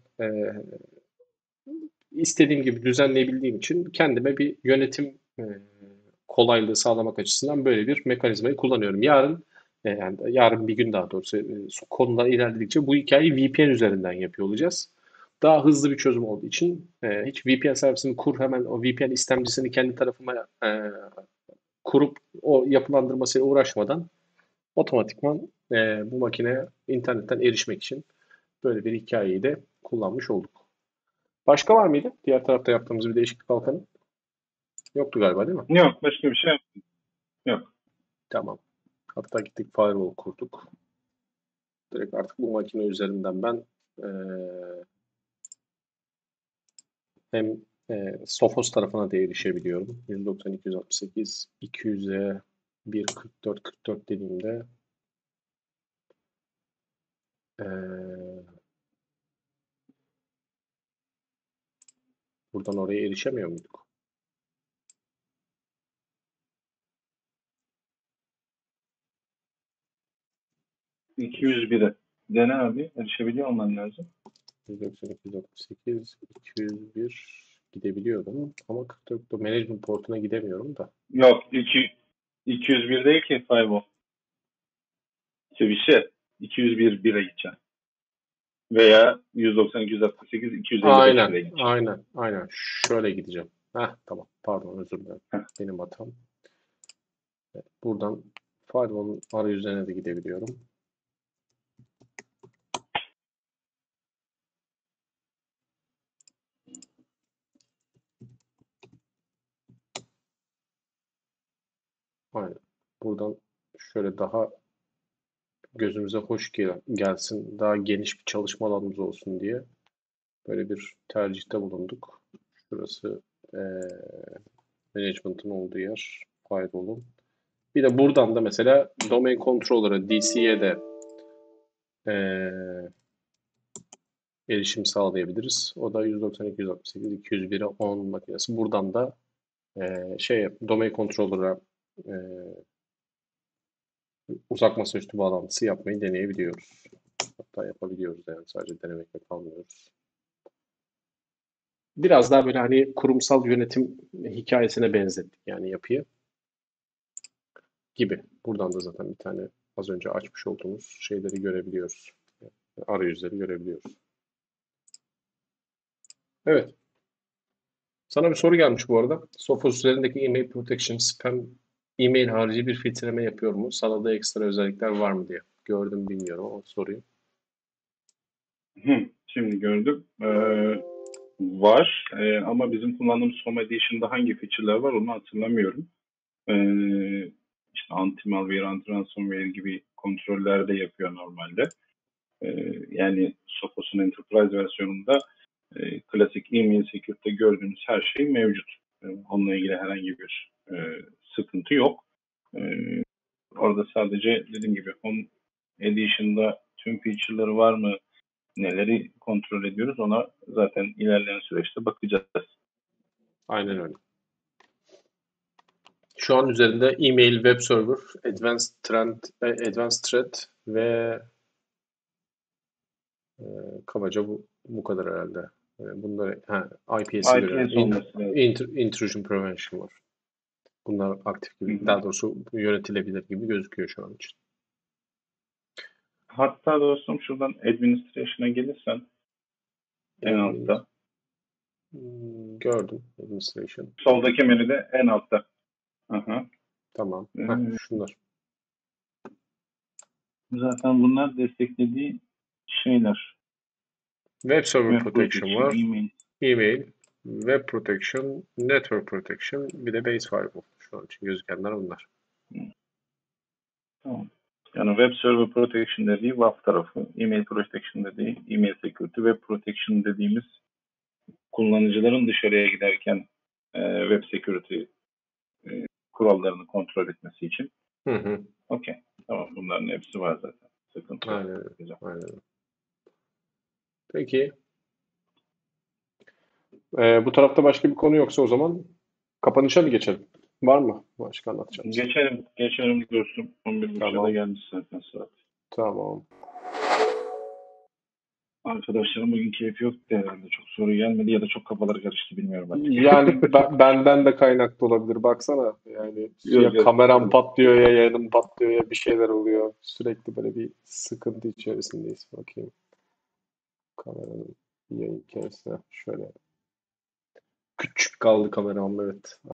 istediğim gibi düzenleyebildiğim için kendime bir yönetim kolaylığı sağlamak açısından böyle bir mekanizmayı kullanıyorum. Yani yarın bir gün daha doğrusu konular ilerledikçe bu hikayeyi VPN üzerinden yapıyor olacağız. Daha hızlı bir çözüm olduğu için hiç VPN servisini kur, hemen o VPN istemcisini kendi tarafıma kurup o yapılandırmasıyla uğraşmadan otomatikman bu makineye internetten erişmek için böyle bir hikayeyi de kullanmış olduk. Başka var mıydı? Diğer tarafta yaptığımız bir değişiklik Hakan'ın? Yoktu galiba, değil mi? Yok, başka bir şey yok. Tamam. Hatta gittik firewall kurduk. Direkt artık bu makine üzerinden ben hem Sophos tarafına da erişebiliyorum. 192.168 200'e 1.44.44 dediğimde buradan oraya erişemiyor muyduk? ...201'e dene abi. Erişebiliyor olman lazım. 192.168 201 gidebiliyordum ama 44'te management portuna gidemiyorum da. Yok, 201 değil ki firewall. Sevişe 201 1'e gideceksin. Veya 192.168 255 Aynen, 1'e gideceksin. aynen. Şöyle gideceğim. Tamam. Pardon, özür dilerim. Benim hatam. Buradan firewall'un arayüzlerine de gidebiliyorum. Aynen. Buradan şöyle daha gözümüze hoş gelsin, daha geniş bir çalışma alanımız olsun diye böyle bir tercihte bulunduk. Şurası management'ın olduğu yer, firewall'un. Bir de buradan da mesela domain controller'a, DC'ye de erişim sağlayabiliriz. O da 192.168.201'e 10 makinesi. Buradan da domain controller'a uzak masaüstü bağlantısı yapmayı deneyebiliyoruz. Hatta yapabiliyoruz yani, sadece denemekle kalmıyoruz. Biraz daha böyle hani kurumsal yönetim hikayesine benzettik yani yapıyı gibi. Buradan da zaten bir tane az önce açmış olduğumuz şeyleri görebiliyoruz. Arayüzleri görebiliyoruz. Evet. Sana bir soru gelmiş bu arada. Sophos üzerindeki email protection spam email harici bir filtreleme yapıyor mu? Sana da ekstra özellikler var mı diye. Gördüm, bilmiyorum o soruyu. Şimdi gördüm. Var. Ama bizim kullandığımız Home Edition'da hangi feature'lar var onu hatırlamıyorum. İşte anti-malware, anti-ransomware gibi kontroller de yapıyor normalde. Yani Sophos'un Enterprise versiyonunda klasik email security'de gördüğünüz her şey mevcut. Onunla ilgili herhangi bir sıkıntı yok. Orada sadece dediğim gibi Home Edition'da tüm feature'ları var mı, neleri kontrol ediyoruz, ona zaten ilerleyen süreçte bakacağız. Aynen öyle. Şu an üzerinde email, web server, advanced threat ve kabaca bu kadar herhalde. Bunları IPS'i görüyorum. Intrusion prevention var. Bunlar aktif gibi, daha doğrusu yönetilebilir gibi gözüküyor şu an için. Hatta dostum şuradan administration'a gelirsen en altta. Gördüm administration. Soldaki menüde en altta. Tamam. Şunlar. Zaten bunlar desteklediği şeyler. Web server protection var. Email, web protection, network protection, bir de base firewall. Şu an için gözükenler onlar. Tamam. Yani web server protection dediği WAF tarafı, email protection dediği email security, web protection dediğimiz kullanıcıların dışarıya giderken web security kurallarını kontrol etmesi için. Okey. Tamam, bunların hepsi var zaten. Sıkıntı yok. Aynen. Peki. Bu tarafta başka bir konu yoksa o zaman kapanışa mı geçelim? Var mı başka anlatacağımız? Geçelim dostum. 11.30'da gelmiş zaten saat. Tamam. Arkadaşlarım bugün keyfi yoktu herhalde. Çok soru gelmedi ya da çok kafaları karıştı bilmiyorum artık. Yani benden de kaynaklı olabilir. Baksana yani ya Yok, yok. kameram patlıyor ya yayınım patlıyor ya bir şeyler oluyor. Sürekli böyle bir sıkıntı içerisindeyiz. Bakayım. Kameranın yayın hikayesine şöyle küçük kaldı kameram, evet.